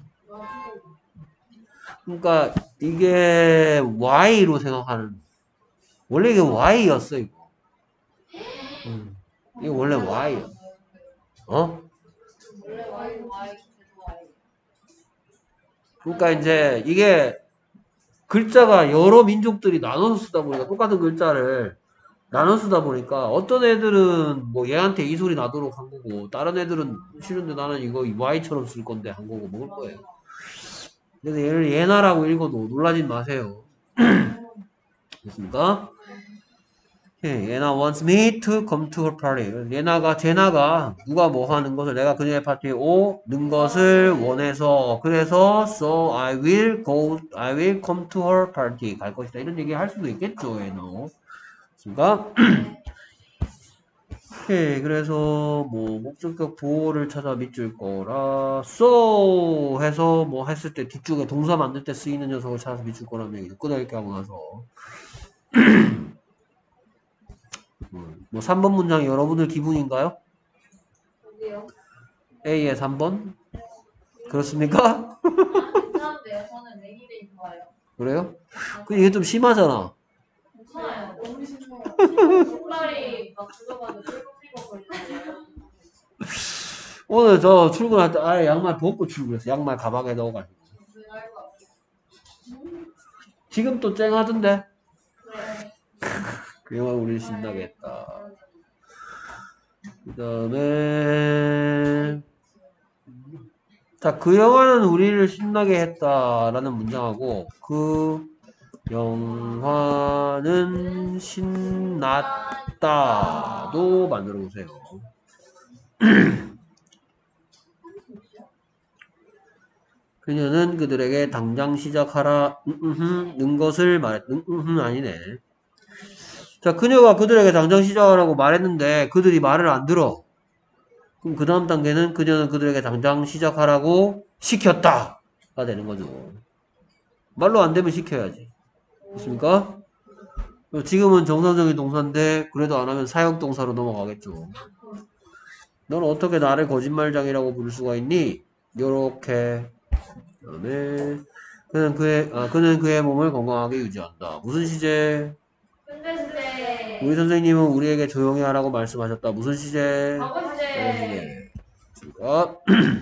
그러니까 이게 Y로 생각하는 원래 이게 Y였어 이거. 음, 이게 원래 Y야. 어? 원래 Y Y Y. 그러니까 이제 이게 글자가 여러 민족들이 나눠서 쓰다 보니까 똑같은 글자를 나눠 쓰다 보니까 어떤 애들은 뭐 얘한테 이 소리 나도록 한 거고 다른 애들은 싫은데 나는 이거 Y처럼 쓸 건데 한 거고 먹을 거예요. 그래서 얘를 예나라고 읽어도 놀라진 마세요. 됐습니까? 예, 예나 wants me to come to her party. 예나가 제나가 누가 뭐 하는 것을 내가 그녀의 파티에 오는 것을 원해서 그래서 so I will go I will come to her party 갈 것이다 이런 얘기 할 수도 있겠죠 예나. 그러니까 오케이 그래서 뭐 목적격 보호를 찾아 밑줄 거라 so 해서 뭐 했을 때 뒤쪽에 동사 만들 때 쓰이는 녀석을 찾아서 밑줄 거라는 얘기죠. 끄덕이게 하고 나서 뭐 삼 번 문장이 여러분들 기분인가요? A의 삼 번? 그렇습니까? 아, 괜찮은데요. 저는 맥이데이 좋아요. 그래요? 아, 그 이게 좀 심하잖아. 괜찮아요. 너무 싫어. 신발이 막 죽어가지고 삐걱삐걱 거리잖아요. 오늘 저 출근할 때 아예 양말 벗고 출근했어. 양말 가방에 넣어가지고. 지금 또 쨍하던데? 네. 그 영화 우리 신나게 했다. 그 다음에 자, 그 영화는 우리를 신나게 했다라는 문장하고 그 영화는 신났다도 만들어 보세요. 그녀는 그들에게 당장 시작하라 는 것을 말했 음, 아니네. 자, 그녀가 그들에게 당장 시작하라고 말했는데 그들이 말을 안 들어. 그럼 그 다음 단계는 그녀는 그들에게 당장 시작하라고 시켰다가 되는 거죠. 말로 안 되면 시켜야지. 됐습니까? 지금은 정상적인 동사인데 그래도 안 하면 사역동사로 넘어가겠죠. 넌 어떻게 나를 거짓말장이라고 부를 수가 있니? 요렇게. 그다음에 그는 그의 아, 그는 그의 몸을 건강하게 유지한다. 무슨 시제? 근데 시제. 우리 선생님은 우리에게 조용히 하라고 말씀하셨다. 무슨 시제? 과거 과거 시제. 시제. 그러니까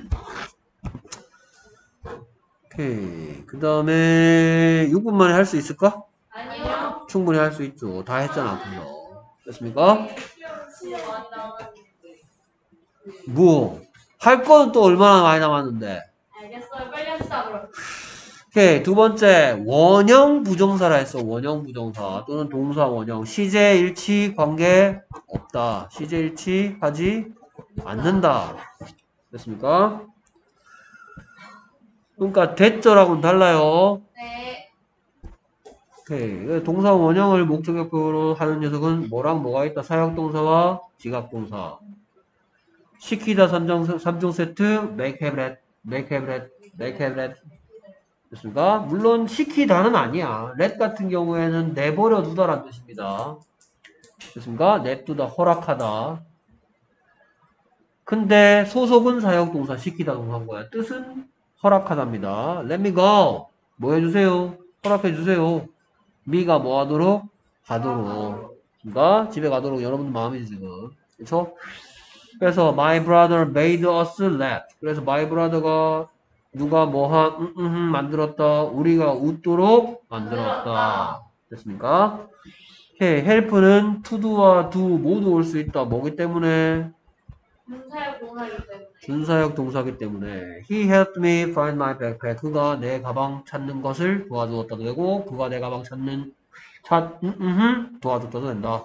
오케이. 그 다음에 육 분 만에 할 수 있을까? 아니요. 충분히 할 수 있죠. 다 했잖아, 앞에서. 됐습니까? 진짜 많이 나왔는데. 뭐? 할 거는 또 얼마나 많이 남았는데. 알겠어요. 빨리 합시다 그럼. 오케이. 두 번째, 원형 부정사라 했어. 원형 부정사. 또는 동사 원형. 시제 일치 관계 없다. 시제 일치 하지 않는다. 됐습니까? 그러니까 대절하고는 달라요. 네. 오케이. 동사 원형을 목적격으로 하는 녀석은 뭐랑 뭐가 있다? 사역동사와 지각동사. 시키다 삼 종 세트, make have that, make have that, make have that. 됐습니까? 물론 시키다는 아니야. let 같은 경우에는 내버려 두다라는 뜻입니다. 됐습니까? 냅두다, 허락하다. 근데 소속은 사역동사, 시키다 동사인 거야. 뜻은 허락하다입니다. let me go. 뭐 해주세요? 허락해주세요. me가 뭐 하도록? 가도록. 그러니까 집에 가도록 여러분 마음이지 지금. 그쵸? 그래서 my brother made us laugh. 그래서 my brother가 누가 뭐한 음, 음, 음, 만들었다. 우리가 웃도록 만들었다. 됐습니까? 오케이. help는 to do와 do 모두 올 수 있다. 뭐기 때문에? 분사역 동사이기 때문에. 준사역 동사기 때문에 he helped me find my backpack. 그가 내 가방 찾는 것을 도와주었다도 되고 그가 내 가방 찾는 찾 음, 음, 음, 도와줬다도 된다.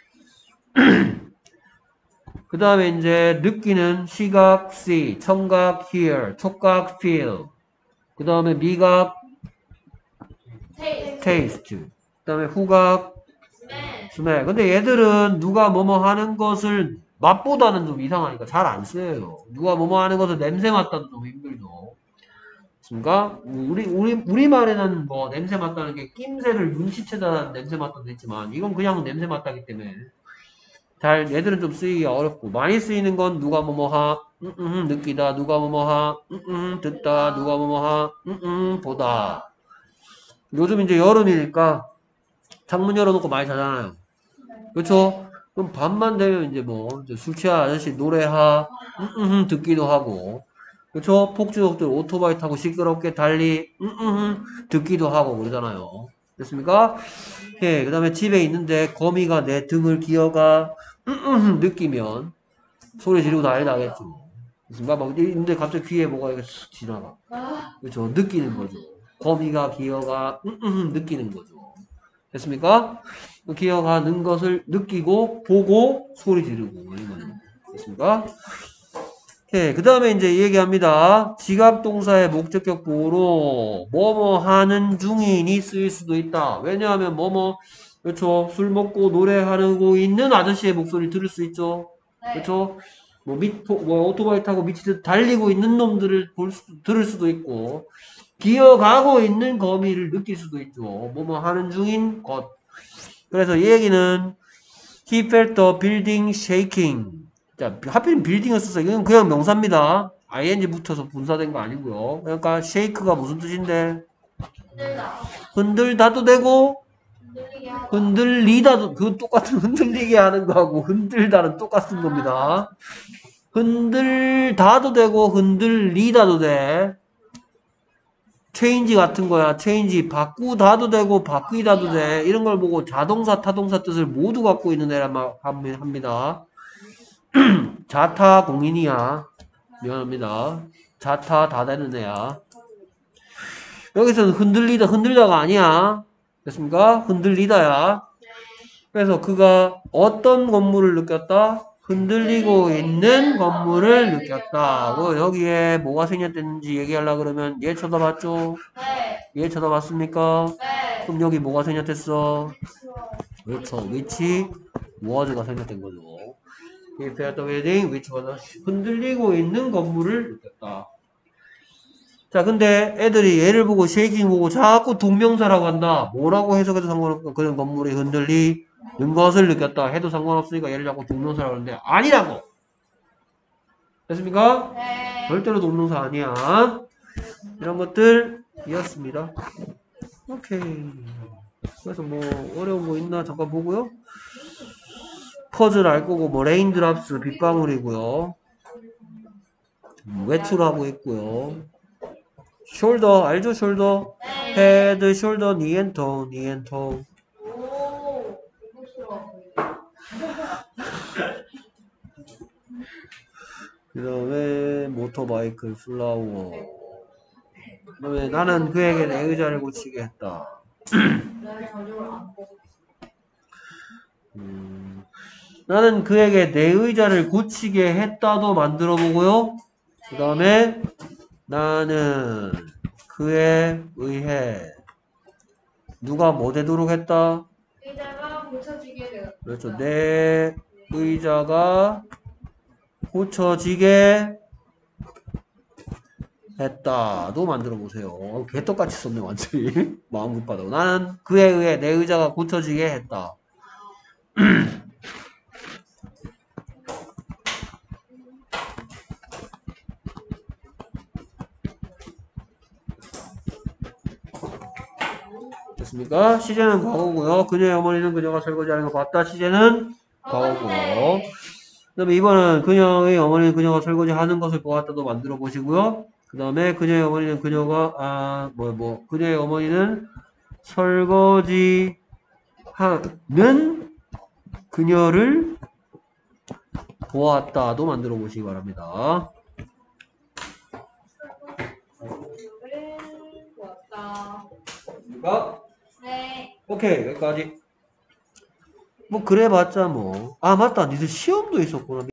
그 다음에 이제 느끼는 시각 see, 청각 hear, 촉각 feel. 그 다음에 미각 테이스트. taste. 그 다음에 후각 스멜. smell. 근데 얘들은 누가 뭐뭐 하는 것을 맛보다는 좀 이상하니까 잘 안 써요. 누가 뭐뭐 하는 것을 냄새 맡다도 좀 힘들죠. 그러니까 우리 우리 우리 말에는 뭐 냄새 맡다는 게 낌새를 눈치채다는 냄새 맡다도 있지만 이건 그냥 냄새 맡다기 때문에 잘 얘들은 좀 쓰이기가 어렵고 많이 쓰이는 건 누가 뭐뭐하 음, 음, 느끼다 누가 뭐뭐하 음, 음, 듣다 누가 뭐뭐하 음, 음, 보다. 요즘 이제 여름이니까 창문 열어놓고 많이 자잖아요. 그렇죠? 그럼 밤만 되면 이제 뭐 이제 술 취한 아저씨 노래하 음, 음, 음, 듣기도 하고 그렇죠? 폭주족들 오토바이 타고 시끄럽게 달리 음, 음, 음, 듣기도 하고 그러잖아요. 됐습니까? 예, 그 다음에 집에 있는데 거미가 내 등을 기어가 음, 음, 음, 느끼면 소리 지르고 난리 나겠죠. 됐습니까? 막 있는데 갑자기 귀에 뭐가 이렇게 쓱 지나가. 아, 그렇죠? 느끼는 거죠. 거미가 기어가 음, 음, 음, 느끼는 거죠. 됐습니까? 기어가는 것을 느끼고 보고 소리 지르고 이런 거죠. 됐습니까? 오케이. 그 다음에 이제 얘기합니다. 지각동사의 목적격 보호로 뭐뭐 하는 중인이 쓰일 수도 있다. 왜냐하면 뭐뭐 그렇죠. 술 먹고 노래하고 있는 아저씨의 목소리 들을 수 있죠. 네. 그렇죠. 뭐, 미, 뭐 오토바이 타고 미치듯 달리고 있는 놈들을 볼 수, 들을 수도 있고 기어가고 있는 거미를 느낄 수도 있죠. 뭐뭐 하는 중인 것. 그래서 이 얘기는 He felt the building shaking. 자, 하필 빌딩을 썼어요. 이건 그냥 명사입니다. 아이엔지 붙어서 분사된 거 아니고요. 그러니까 shake가 무슨 뜻인데? 흔들다. 흔들다도 되고 흔들리게 하다. 흔들리다도 그 똑같은 흔들리게 하는 거하고 흔들다는 똑같은 겁니다. 흔들다도 되고 흔들리다도 돼. 체인지 같은 거야. 체인지 바꾸다도 되고 바뀌다도 돼. 이런 걸 보고 자동사, 타동사 뜻을 모두 갖고 있는 애라 말 합니다. 자타 공인이야. 미안합니다. 자타 다 되는 애야. 여기서는 흔들리다, 흔들다가 아니야. 됐습니까? 흔들리다야. 그래서 그가 어떤 건물을 느꼈다? 흔들리고 있는 건물을 느꼈다. 뭐 여기에 뭐가 생겼는지 얘기하려고 그러면 얘 쳐다봤죠? 네. 얘 쳐다봤습니까? 네. 그럼 여기 뭐가 생겼댔어? 그렇죠. which was가 생겼된 거죠. He felt the building which was 흔들리고 있는 건물을 느꼈다. 자, 근데 애들이 얘를 보고 쉐이킹 보고 자꾸 동명사라고 한다. 뭐라고 해석해도 상관없고 그런 건물이 흔들리는 것을 느꼈다. 해도 상관없으니까 얘를 자꾸 동명사라고 하는데 아니라고. 됐습니까? 네. 절대로 동명사 아니야. 이런 것들이었습니다. 오케이. 그래서 뭐 어려운 거 있나 잠깐 보고요. 퍼즐 알 거고 뭐 레인드랍스 빗방울이고요. 음, 외출하고 있고요. 숄더 알죠? 숄더 네. 헤드 숄더 니앤토 니앤토 오. 이거 싫어. 그 다음에 모터바이크 플라워 그 다음에 나는 그에게 내 의자를 고치게 했다. 내 저녁을 안 보고. 음, 나는 그에게 내 의자를 고치게 했다도 만들어 보고요. 그 다음에 나는 그에 의해 누가 뭐 되도록 했다? 의자가 고쳐지게 되었다. 그렇죠. 내 의자가 고쳐지게 했다도 만들어 보세요. 개떡같이 썼네 완전히. 마음 급하다고. 나는 그에 의해 내 의자가 고쳐지게 했다. 됐습니까? 시제는 과거고요. 그녀의 어머니는 그녀가 설거지하는 거 봤다. 시제는 과거고. 그 다음에 이번은 그녀의 어머니는 그녀가 설거지하는 것을 보았다도 만들어 보시고요. 그 다음에 그녀의 어머니는 그녀가 아 뭐 뭐 그녀의 어머니는 설거지하는 그녀를 보았다도 만들어 보시기 바랍니다. 그래. 좋았다. 됐습니까? 네. 오케이 여기까지. 뭐 그래 봤자 뭐. 아 맞다. 니들 시험도 있었구나.